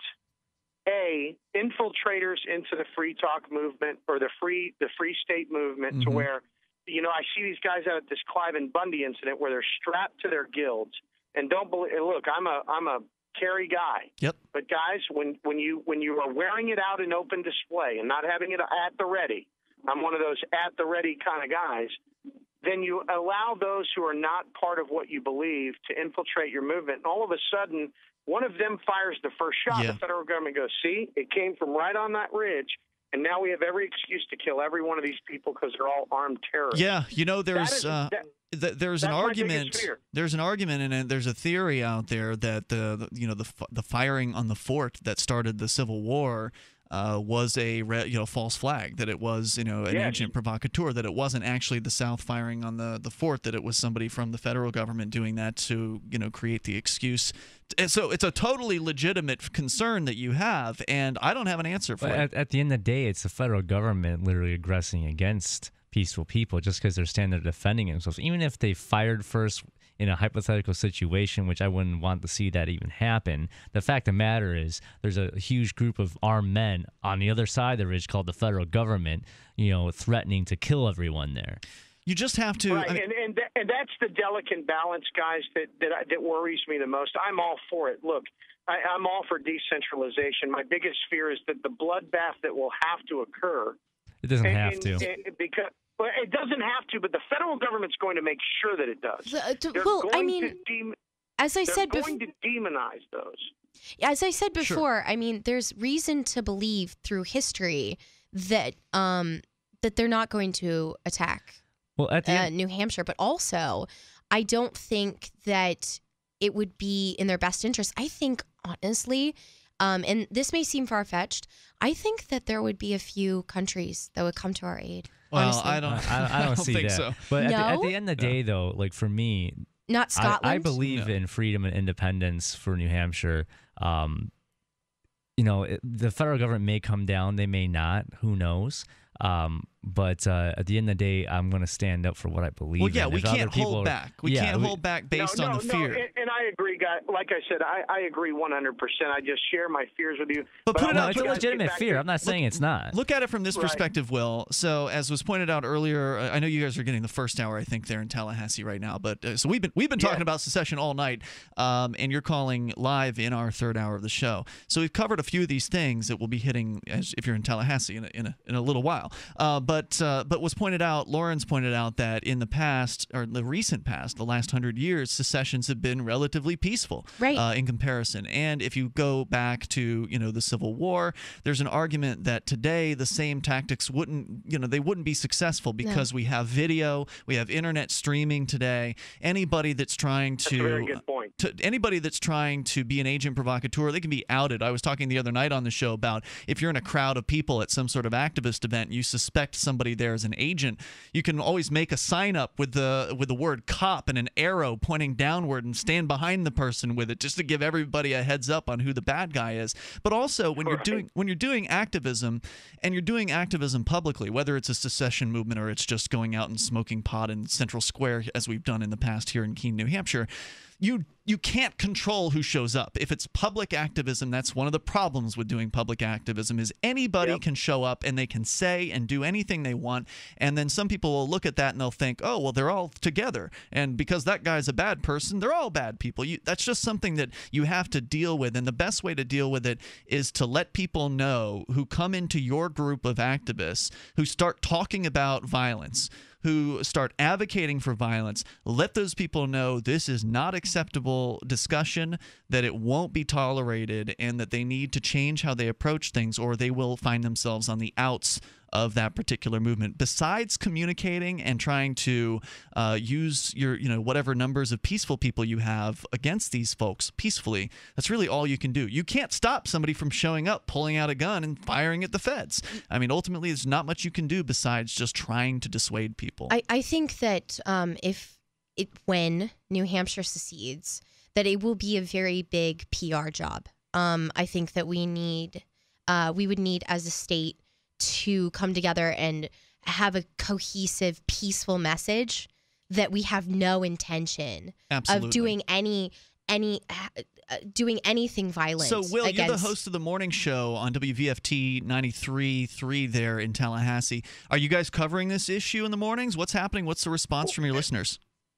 a infiltrators into the free talk movement or the free the free state movement Mm-hmm. to where, you know, I see these guys out at this Clive and Bundy incident where they're strapped to their guilds and don't believe. Look, I'm a I'm a carry guy. Yep. But guys, when when you when you are wearing it out in open display and not having it at the ready, I'm one of those at the ready kind of guys. Then you allow those who are not part of what you believe to infiltrate your movement, and all of a sudden, one of them fires the first shot. Yeah. The federal government goes, "See, it came from right on that ridge." And now we have every excuse to kill every one of these people because they're all armed terrorists. Yeah, you know, there's That is- uh, that- th- there's an that's my argument. biggest fear. There's an argument, and there's a theory out there that the, the you know the f- the firing on the fort that started the Civil War uh, was a re- you know false flag. That it was you know an Yes. agent provocateur. That it wasn't actually the South firing on the the fort. That it was somebody from the federal government doing that to you know create the excuse. And so it's a totally legitimate concern that you have, and I don't have an answer for But it. at, at the end of the day, it's the federal government literally aggressing against peaceful people just because they're standing there defending themselves. Even if they fired first in a hypothetical situation, which I wouldn't want to see that even happen, the fact of the matter is there's a huge group of armed men on the other side of the ridge called the federal government, you know, threatening to kill everyone there. You just have to. Right, I mean, and and, th- and that's the delicate balance, guys, that that, I, that worries me the most. I'm all for it. Look, I, I'm all for decentralization. My biggest fear is that the bloodbath that will have to occur. It doesn't and, have and, to. and- because well, it doesn't have to, but the federal government's going to make sure that it does. The- uh, d- They're well, I going mean, to dem- as I they're said going before, to demonize those. as I said Sure. before, I mean, there's reason to believe through history that um that they're not going to attack Well, at the uh, end, New Hampshire, but also I don't think that it would be in their best interest. I think honestly, um, and this may seem far fetched, I think that there would be a few countries that would come to our aid. well, honestly. I don't. I, I don't see think that. so. But at, the, at No? the end of the day, though, like for me, Not I, Scotland. I believe No. in freedom and independence for New Hampshire. Um, you know, it, the federal government may come down, they may not. Who knows? Um, but uh, at the end of the day, I'm going to stand up for what I believe Well, yeah, in. we If other can't people hold are- back. We yeah, can't we- hold back based no, on no, the fear. No, and, and I agree, guys. Like I said, I, I agree one hundred percent. I just share my fears with you. But put I'll it No, let out- it's you a guys get legitimate back fear. to- I'm not saying it's not. Look at it from this Right. perspective, Will. So, as was pointed out earlier, I know you guys are getting the first hour. I think they're in Tallahassee right now. But uh, so we've been we've been talking Yeah. about secession all night, um, and you're calling live in our third hour of the show. So we've covered a few of these things that will be hitting as if you're in Tallahassee in a, in a, in a little while. Uh, but uh, but was pointed out, Lawrence pointed out that in the past or the recent past, the last hundred years, secessions have been relatively peaceful, Right. uh, in comparison. And if you go back to you know the Civil War, there's an argument that today the same tactics wouldn't you know they wouldn't be successful because we have video, we have internet streaming today. Anybody that's trying to That's a very good point. to anybody that's trying to be an agent provocateur, they can be outed. I was talking the other night on the show about if you're in a crowd of people at some sort of activist event, you suspect somebody there is an agent, you can always make a sign up with the with the word cop and an arrow pointing downward and stand behind the person with it just to give everybody a heads up on who the bad guy is. But also when you're Right. doing when you're doing activism and you're doing activism publicly, whether it's a secession movement or it's just going out and smoking pot in Central Square as we've done in the past here in Keene, New Hampshire, you you can't control who shows up. If it's public activism, that's one of the problems with doing public activism is anybody Yep. can show up and they can say and do anything they want. And then some people will look at that and they'll think, oh, well, they're all together. And because that guy's a bad person, they're all bad people. You, that's just something that you have to deal with. And the best way to deal with it is to let people know who come into your group of activists who start talking about violence, who start advocating for violence, let those people know this is not acceptable discussion, that it won't be tolerated, and that they need to change how they approach things or they will find themselves on the outs of that particular movement. Besides communicating and trying to uh, use your, you know, whatever numbers of peaceful people you have against these folks peacefully, that's really all you can do. You can't stop somebody from showing up, pulling out a gun, and firing at the feds. I mean, ultimately, there's not much you can do besides just trying to dissuade people. I, I think that um, if it when New Hampshire secedes, that it will be a very big P R job. Um, I think that we need, uh, we would need as a state to come together and have a cohesive, peaceful message that we have no intention Absolutely. of doing any any uh, doing anything violent. So, Will, against... you're the host of the morning show on W V F T ninety-three point three there in Tallahassee. Are you guys covering this issue in the mornings? What's happening? What's the response from your listeners?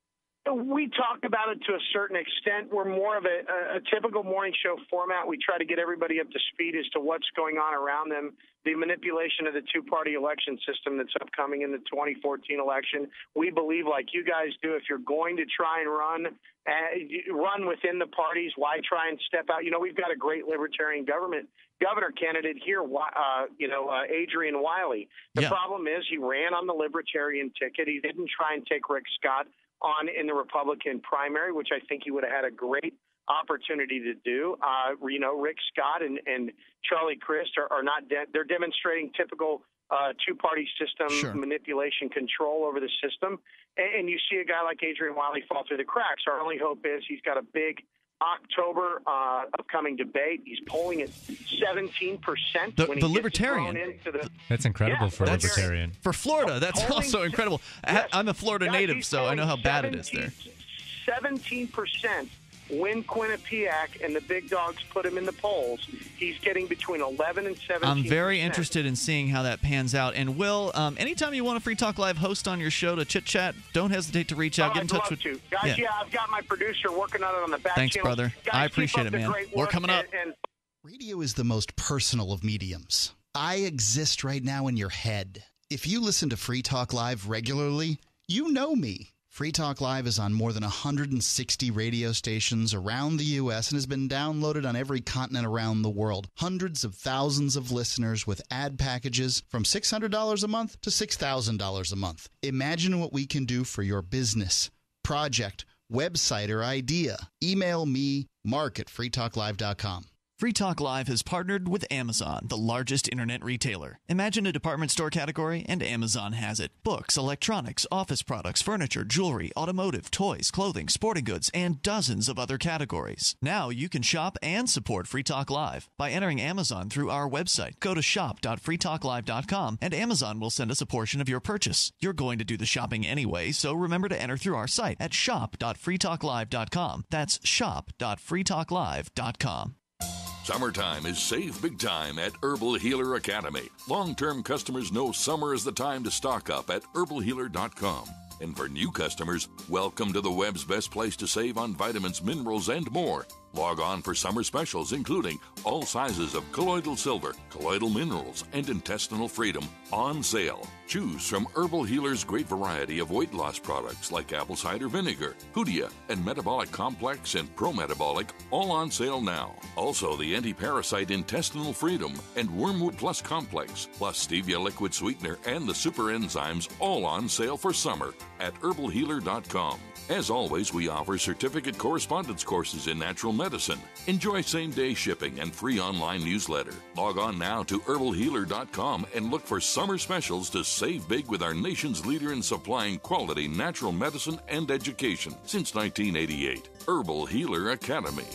We talk about it to a certain extent. We're more of a, a typical morning show format. We try to get everybody up to speed as to what's going on around them. The manipulation of the two-party election system that's upcoming in the twenty fourteen election. We believe, like you guys do, if you're going to try and run, uh, run within the parties, why try and step out? You know, we've got a great libertarian government governor candidate here, uh, you know, uh, Adrian Wiley. The yeah. problem is he ran on the libertarian ticket. He didn't try and take Rick Scott on in the Republican primary, which I think he would have had a great opportunity to do. Uh, you know, Rick Scott and, and Charlie Crist are, are not de- they're demonstrating typical uh, two-party system sure. manipulation control over the system. And, and you see a guy like Adrian Wiley fall through the cracks. Our only hope is he's got a big October uh, upcoming debate. He's polling at seventeen percent. The, when the he libertarian. Into the, that's incredible yeah, for a that's libertarian. For Florida, that's polling, also incredible. Yes. I'm a Florida Guys, native, so I know how bad it is there. seventeen percent win Quinnipiac, and the big dogs put him in the polls. He's getting between eleven and seventeen percent. I'm very interested in seeing how that pans out. And Will, um, anytime you want a Free Talk Live host on your show to chit chat, don't hesitate to reach out. Oh, Get in I'd touch love with to. Guys, yeah. yeah, I've got my producer working on it on the back Thanks, channel. brother. Guys, I appreciate keep it, up the man. great We're work, coming up. And, and Radio is the most personal of mediums. I exist right now in your head. If you listen to Free Talk Live regularly, you know me. Free Talk Live is on more than one hundred sixty radio stations around the U S and has been downloaded on every continent around the world. Hundreds of thousands of listeners with ad packages from six hundred dollars a month to six thousand dollars a month. Imagine what we can do for your business, project, website, or idea. Email me, mark at free talk live dot com. Free Talk Live has partnered with Amazon, the largest internet retailer. Imagine a department store category, and Amazon has it. Books, electronics, office products, furniture, jewelry, automotive, toys, clothing, sporting goods, and dozens of other categories. Now you can shop and support Free Talk Live by entering Amazon through our website. Go to shop dot free talk live dot com, and Amazon will send us a portion of your purchase. You're going to do the shopping anyway, so remember to enter through our site at shop dot free talk live dot com. That's shop dot free talk live dot com. Summertime is save big time at Herbal Healer Academy. Long-term customers know summer is the time to stock up at herbal healer dot com. And for new customers, welcome to the web's best place to save on vitamins, minerals, and more. Log on for summer specials, including all sizes of colloidal silver, colloidal minerals, and intestinal freedom on sale. Choose from Herbal Healer's great variety of weight loss products like apple cider vinegar, Hoodia, and Metabolic Complex and Pro-Metabolic, all on sale now. Also, the anti-parasite Intestinal Freedom and Wormwood Plus Complex, plus Stevia Liquid Sweetener and the Super Enzymes, all on sale for summer at herbal healer dot com. As always, we offer certificate correspondence courses in natural medicine. Enjoy same-day shipping and free online newsletter. Log on now to herbal healer dot com and look for summer specials to save big with our nation's leader in supplying quality natural medicine and education since nineteen eighty-eight. Herbal Healer Academy.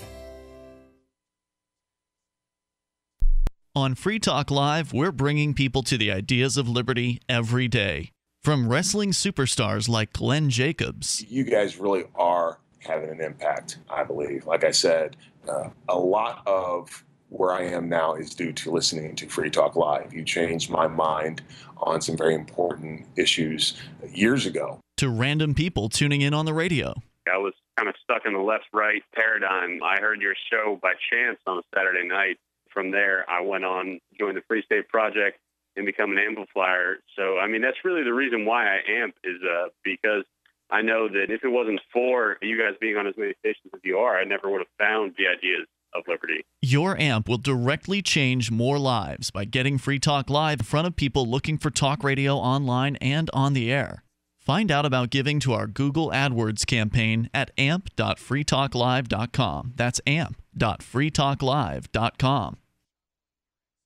On Free Talk Live, we're bringing people to the ideas of liberty every day. From wrestling superstars like Glenn Jacobs. You guys really are having an impact, I believe. Like I said, uh, a lot of where I am now is due to listening to Free Talk Live. You changed my mind on some very important issues years ago. To random people tuning in on the radio. I was kind of stuck in the left-right paradigm. I heard your show by chance on a Saturday night. From there, I went on, joined the Free State Project, and become an amplifier. So, I mean, that's really the reason why I amp is uh, because I know that if it wasn't for you guys being on as many stations as you are, I never would have found the ideas of liberty. Your amp will directly change more lives by getting Free Talk Live in front of people looking for talk radio online and on the air. Find out about giving to our Google AdWords campaign at amp dot free talk live dot com. That's amp dot free talk live dot com.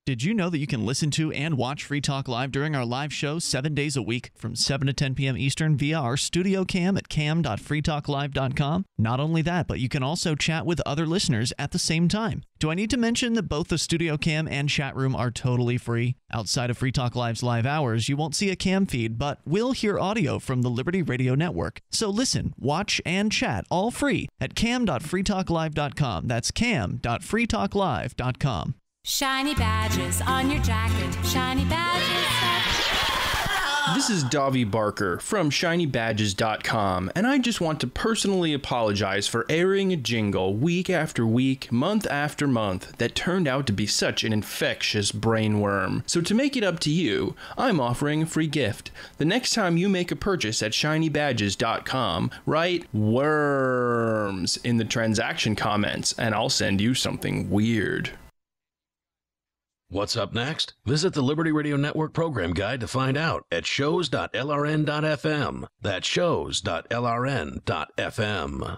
Did you know that you can listen to and watch Free Talk Live during our live show seven days a week from seven to ten p.m. Eastern via our studio cam at cam dot free talk live dot com? Not only that, but you can also chat with other listeners at the same time. Do I need to mention that both the studio cam and chat room are totally free? Outside of Free Talk Live's live hours, you won't see a cam feed, but will hear audio from the Liberty Radio Network. So listen, watch, and chat all free at cam dot free talk live dot com. That's cam dot free talk live dot com. Shiny badges on your jacket, shiny badges. This is Davi Barker from shiny badges dot com, and I just want to personally apologize for airing a jingle week after week, month after month, that turned out to be such an infectious brainworm. So to make it up to you, I'm offering a free gift. The next time you make a purchase at shiny badges dot com, write worms in the transaction comments, and I'll send you something weird. What's up next? Visit the Liberty Radio Network program guide to find out at shows dot l r n dot f m. That's shows dot l r n dot f m.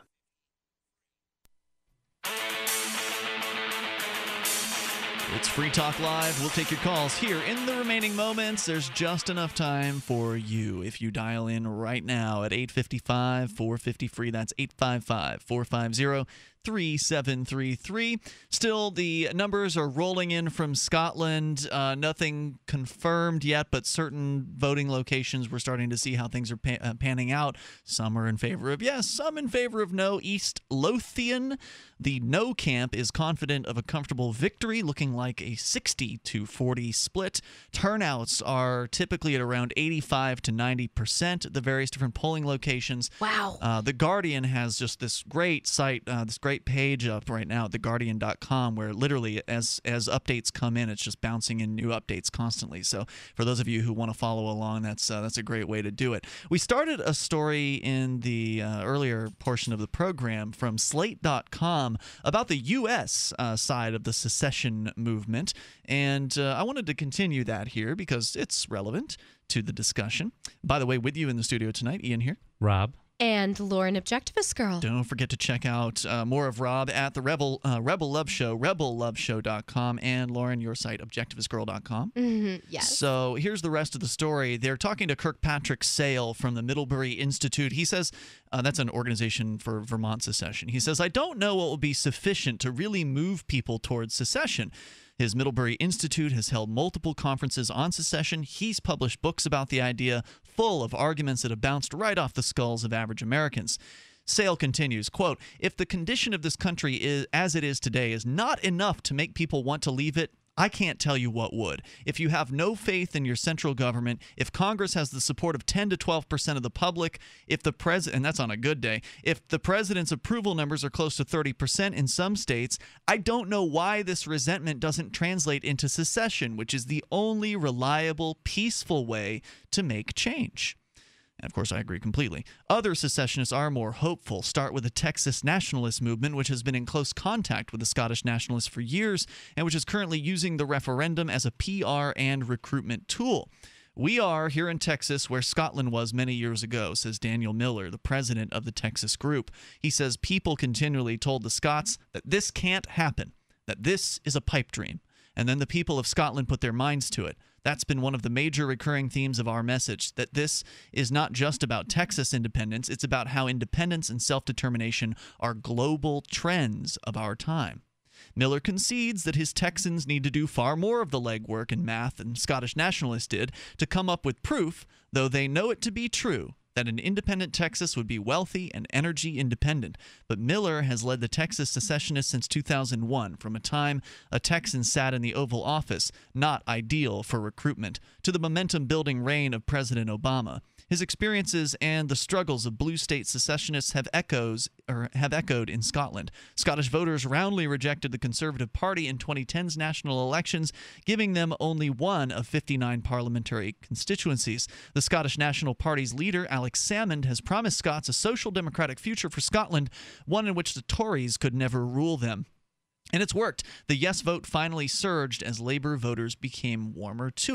It's Free Talk Live. We'll take your calls here in the remaining moments. There's just enough time for you if you dial in right now at eight five five, four five zero, free. That's eight five five, four five zero, three seven three three. Still, the numbers are rolling in from Scotland. Uh, nothing confirmed yet, but certain voting locations, we're starting to see how things are pa- uh, panning out. Some are in favor of yes, some in favor of no. East Lothian, the no camp, is confident of a comfortable victory, looking like a sixty to forty split. Turnouts are typically at around eighty-five to ninety percent at the various different polling locations. Wow. Uh, the Guardian has just this great site, uh, this great page up right now at the guardian dot com, where literally as as updates come in, it's just bouncing in new updates constantly. So for those of you who want to follow along, that's uh, that's a great way to do it. We started a story in the uh, earlier portion of the program from slate dot com about the U S uh, side of the secession movement, and uh, I wanted to continue that here because it's relevant to the discussion. By the way, with you in the studio tonight, Ian here. Rob. And Lauren, Objectivist Girl. Don't forget to check out uh, more of Rob at the Rebel uh, Rebel Love Show, rebel love show dot com, and Lauren, your site, objectivist girl dot com. Mm-hmm, yes. So here's the rest of the story. They're talking to Kirkpatrick Sale from the Middlebury Institute. He says, uh, that's an organization for Vermont secession. He says, I don't know what will be sufficient to really move people towards secession. His Middlebury Institute has held multiple conferences on secession. He's published books about the idea, full of arguments that have bounced right off the skulls of average Americans. Sale continues, quote, if the condition of this country is as it is today is not enough to make people want to leave it, I can't tell you what would. If you have no faith in your central government, if Congress has the support of ten to twelve percent of the public, if the president, and that's on a good day, if the president's approval numbers are close to thirty percent in some states, I don't know why this resentment doesn't translate into secession, which is the only reliable, peaceful way to make change. And of course, I agree completely. Other secessionists are more hopeful. Start with the Texas nationalist movement, which has been in close contact with the Scottish nationalists for years and which is currently using the referendum as a P R and recruitment tool. We are here in Texas where Scotland was many years ago, says Daniel Miller, the president of the Texas group. He says people continually told the Scots that this can't happen, that this is a pipe dream. And then the people of Scotland put their minds to it. That's been one of the major recurring themes of our message, that this is not just about Texas independence, it's about how independence and self-determination are global trends of our time. Miller concedes that his Texans need to do far more of the legwork in math than Scottish nationalists did to come up with proof, though they know it to be true, that an independent Texas would be wealthy and energy independent. But Miller has led the Texas secessionists since two thousand one, from a time a Texan sat in the Oval Office, not ideal for recruitment, to the momentum-building reign of President Obama. His experiences and the struggles of blue state secessionists have echoes or have echoed in Scotland. Scottish voters roundly rejected the Conservative Party in twenty ten's national elections, giving them only one of fifty-nine parliamentary constituencies. The Scottish National Party's leader, Alex Salmond, has promised Scots a social democratic future for Scotland, one in which the Tories could never rule them. And it's worked. The yes vote finally surged as Labour voters became warmer to it.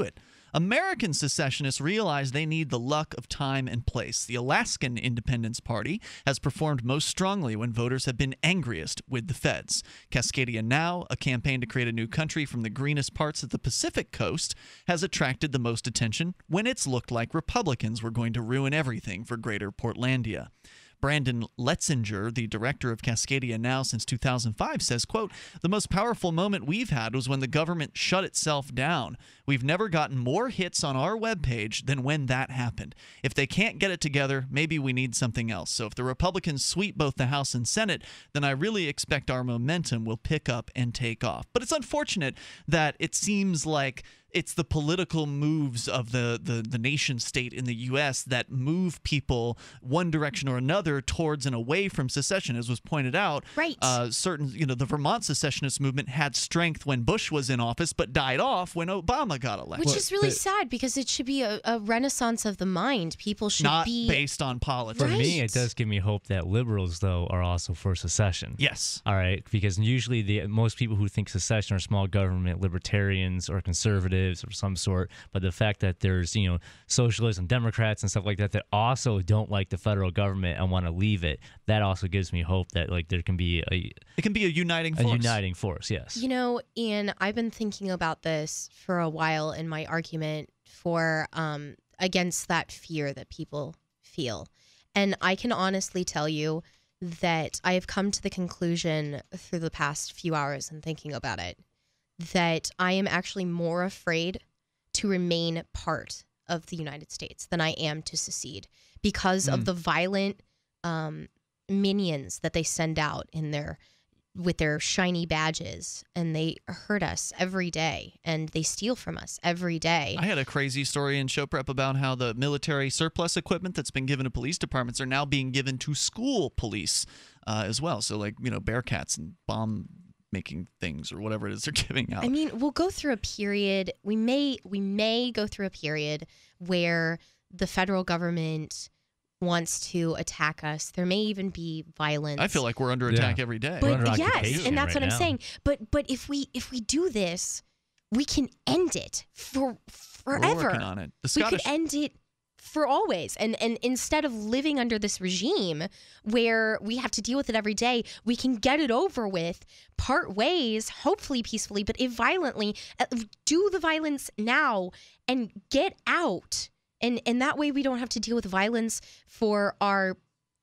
American secessionists realize they need the luck of time and place. The Alaskan Independence Party has performed most strongly when voters have been angriest with the feds. Cascadia Now, a campaign to create a new country from the greenest parts of the Pacific coast, has attracted the most attention when it's looked like Republicans were going to ruin everything for Greater Portlandia. Brandon Letzinger, the director of Cascadia Now since two thousand five, says, quote, "The most powerful moment we've had was when the government shut itself down. We've never gotten more hits on our webpage than when that happened. If they can't get it together, maybe we need something else. So if the Republicans sweep both the House and Senate, then I really expect our momentum will pick up and take off." But it's unfortunate that it seems like it's the political moves of the, the, the nation state in the U S that move people one direction or another towards and away from secession, as was pointed out. Right. Uh, certain, you know, the Vermont secessionist movement had strength when Bush was in office, but died off when Obama got elected. Which is really sad, because it should be a, a renaissance of the mind. People should Not be based on politics. For Right. me, it does give me hope that liberals, though, are also for secession. Yes. All right, because usually the most people who think secession are small government libertarians or conservatives of some sort, but the fact that there's, you know, socialists and Democrats and stuff like that that also don't like the federal government and want to leave it, that also gives me hope that like there can be a it can be a uniting a force. uniting force. Yes. You know, Ian, I've been thinking about this for a while in my argument for um, against that fear that people feel. And I can honestly tell you that I have come to the conclusion through the past few hours and thinking about it that I am actually more afraid to remain part of the United States than I am to secede because Mm. of the violent um, minions that they send out in their with their shiny badges, and they hurt us every day, and they steal from us every day. I had a crazy story in show prep about how the military surplus equipment that's been given to police departments are now being given to school police uh, as well. So, like, you know, Bearcats and bomb making things or whatever it is they're giving out. I mean, we'll go through a period. We may we may go through a period where the federal government wants to attack us. There may even be violence. I feel like we're under attack every day. But yes, and that's what I'm saying. But but if we if we do this, we can end it for forever. We're working on it. The we Scottish could end it for always. And and instead of living under this regime where we have to deal with it every day, we can get it over with, part ways, hopefully peacefully, but if violently, uh, do the violence now and get out. And and that way we don't have to deal with violence for our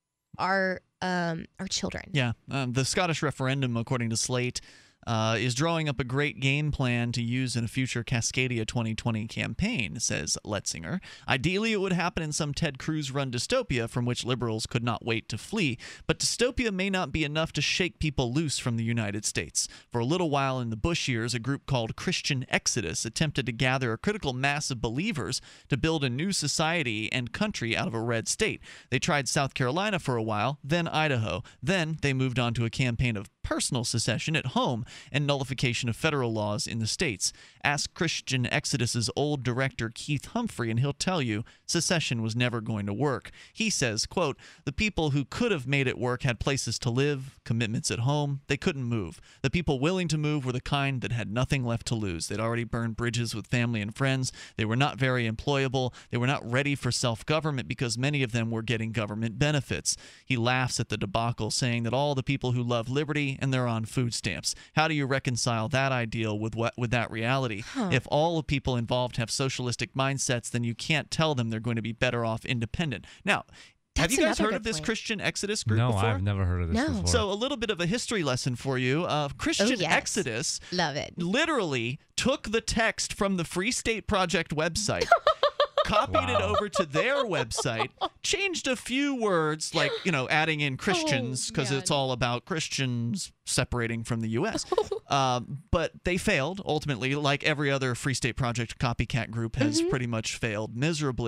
our um our children. Yeah, um, the Scottish referendum, according to Slate, uh, is drawing up a great game plan to use in a future Cascadia twenty twenty campaign, says Letzinger. Ideally, it would happen in some Ted Cruz-run dystopia from which liberals could not wait to flee, but dystopia may not be enough to shake people loose from the United States. For a little while in the Bush years, a group called Christian Exodus attempted to gather a critical mass of believers to build a new society and country out of a red state. They tried South Carolina for a while, then Idaho. Then they moved on to a campaign of personal secession at home and nullification of federal laws in the states. Ask Christian Exodus's old director Keith Humphrey and he'll tell you secession was never going to work. He says, quote, "The people who could have made it work had places to live, commitments at home. They couldn't move. The people willing to move were the kind that had nothing left to lose. They'd already burned bridges with family and friends. They were not very employable. They were not ready for self-government because many of them were getting government benefits." He laughs at the debacle, saying that all the people who love liberty and they're on food stamps. How do you reconcile that ideal with what with that reality? Huh. If all the people involved have socialistic mindsets, then you can't tell them they're going to be better off independent. Now, have That's you guys another heard good of this point. Christian Exodus group No, before? I've never heard of this No. before. So a little bit of a history lesson for you. Uh, Christian Oh, yes. Exodus Love it. literally took the text from the Free State Project website, copied it Wow. over to their website, changed a few words, like, you know, adding in Christians because man. it's all about Christians separating from the U S Um, but they failed, ultimately, like every other Free State Project copycat group has Mhm. pretty much failed miserably.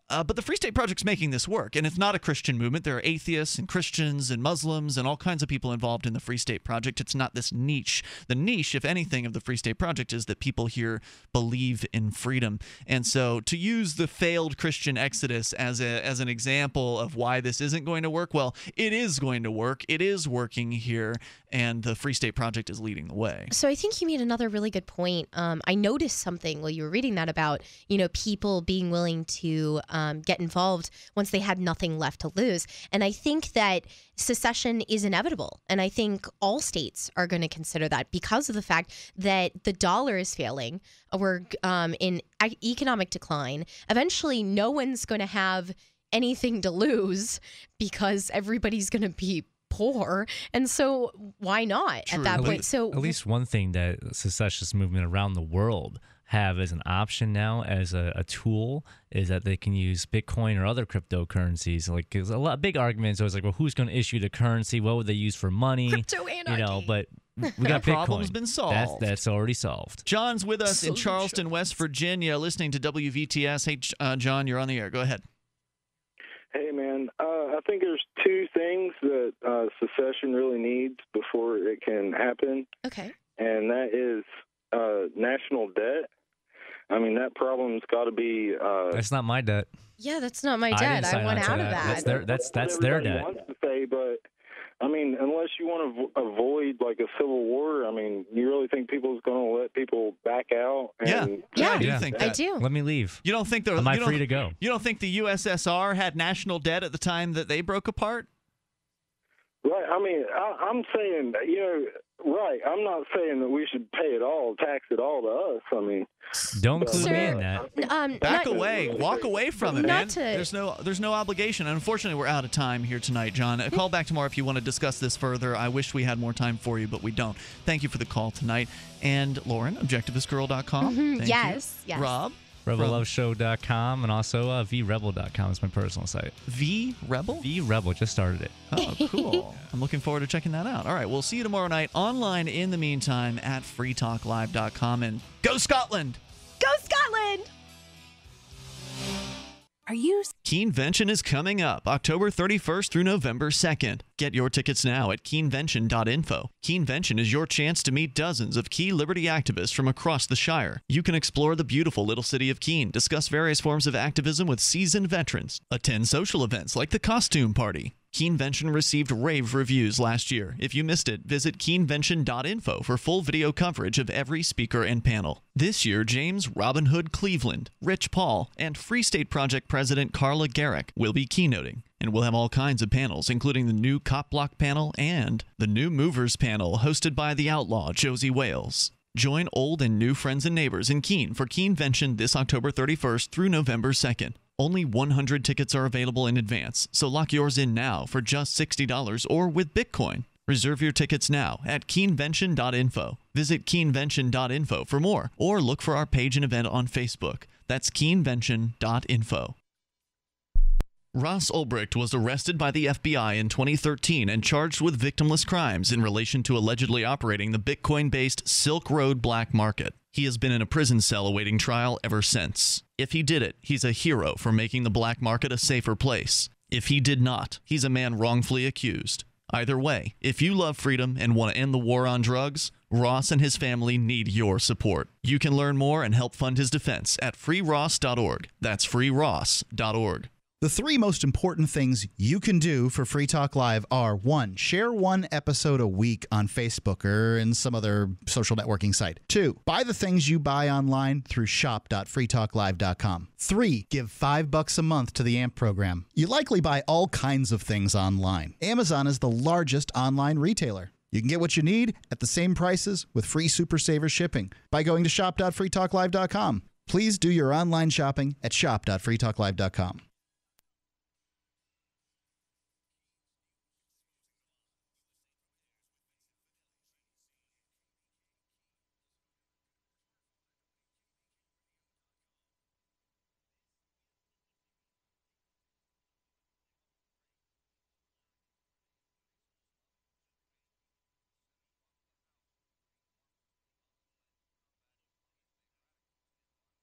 Uh, but the Free State Project's making this work, and it's not a Christian movement. There are atheists and Christians and Muslims and all kinds of people involved in the Free State Project. It's not this niche. The niche, if anything, of the Free State Project is that people here believe in freedom. And so to use the failed Christian exodus as a as an example of why this isn't going to work, well, it is going to work. It is working here, and the Free State Project is leading the way. So I think you made another really good point. Um, I noticed something while you were reading that about, you know, people being willing to um, get involved once they had nothing left to lose. And I think that secession is inevitable. And I think all states are going to consider that because of the fact that the dollar is failing. We're um, in e- economic decline. Eventually, no one's going to have anything to lose because everybody's going to be poor, and so why not True. at that at point? Least, so at least one thing that secessionist movement around the world have as an option now, as a, a tool, is that they can use Bitcoin or other cryptocurrencies. Like, there's a lot big arguments. Always like, well, who's going to issue the currency? What would they use for money? Crypto anarchy. You know, but we got That Bitcoin. problem's been solved. That's, that's already solved. John's with us in Solutions. Charleston, West Virginia, listening to W V T S. Hey, uh, John, you're on the air. Go ahead. Hey, man, uh, I think there's two things that uh, secession really needs before it can happen. Okay. And that is uh, national debt. I mean, that problem's got to be... Uh, That's not my debt. Yeah, that's not my I debt. didn't I, sign want on to out of that. that. That's their, that's, that's their everybody debt. wants to say, but, I mean, unless you want to v- avoid, like, a civil war, I mean, you really think people's going to let people back out? And, Yeah, yeah, I do Yeah. think I that. do. Let me leave. You don't think the Am I you don't- free to go? You don't think the U S S R had national debt at the time that they broke apart? Right. I mean, I, I'm saying, you know, right. I'm not saying that we should pay it all, tax it all to us. I mean, Don't but- include Sir, me in that. Um, Back not- away, walk away from it, Not man. to- There's no, there's no obligation. Unfortunately, we're out of time here tonight, John. Uh, Call back tomorrow if you want to discuss this further. I wish we had more time for you, but we don't. Thank you for the call tonight. And Lauren, objectivist girl dot com. Mhm, Thank yes, you. yes. Rob, rebel love show dot com and also uh, v rebel dot com is my personal site. V Rebel. V Rebel just started it. Oh, cool. I'm looking forward to checking that out. All right, we'll see you tomorrow night online in the meantime at free talk live dot com. And go Scotland! Go Scotland! Are you Keenvention is coming up October thirty-first through November second. Get your tickets now at keenvention dot info. Keenvention is your chance to meet dozens of key liberty activists from across the Shire. You can explore the beautiful little city of Keene, discuss various forms of activism with seasoned veterans, attend social events like the Costume Party. Keenvention received rave reviews last year. If you missed it, visit keenvention dot info for full video coverage of every speaker and panel. This year, James Robin Hood Cleveland, Rich Paul, and Free State Project President Carla Garrick will be keynoting. And we'll have all kinds of panels, including the new Cop Block panel and the new Movers panel hosted by the outlaw Josie Wales. Join old and new friends and neighbors in Keene for Keenvention this October thirty-first through November second. Only one hundred tickets are available in advance, so lock yours in now for just sixty dollars or with Bitcoin. Reserve your tickets now at keenvention dot info. Visit keenvention dot info for more, or look for our page and event on Facebook. That's keenvention dot info. Ross Ulbricht was arrested by the F B I in twenty thirteen and charged with victimless crimes in relation to allegedly operating the Bitcoin-based Silk Road black market. He has been in a prison cell awaiting trial ever since. If he did it, he's a hero for making the black market a safer place. If he did not, he's a man wrongfully accused. Either way, if you love freedom and want to end the war on drugs, Ross and his family need your support. You can learn more and help fund his defense at free ross dot org. That's free ross dot org. The three most important things you can do for Free Talk Live are, one, share one episode a week on Facebook or in some other social networking site. Two, buy the things you buy online through shop dot free talk live dot com. Three, give five bucks a month to the A M P program. You likely buy all kinds of things online. Amazon is the largest online retailer. You can get what you need at the same prices with free Super Saver shipping by going to shop dot free talk live dot com. Please do your online shopping at shop dot free talk live dot com.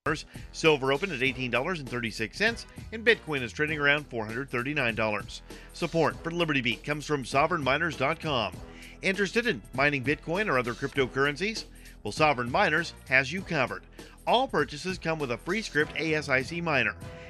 Silver opened at eighteen dollars and thirty-six cents, and Bitcoin is trading around four hundred thirty-nine dollars. Support for Liberty Beat comes from sovereign miners dot com. Interested in mining Bitcoin or other cryptocurrencies? Well, Sovereign Miners has you covered. All purchases come with a free script A S I C miner.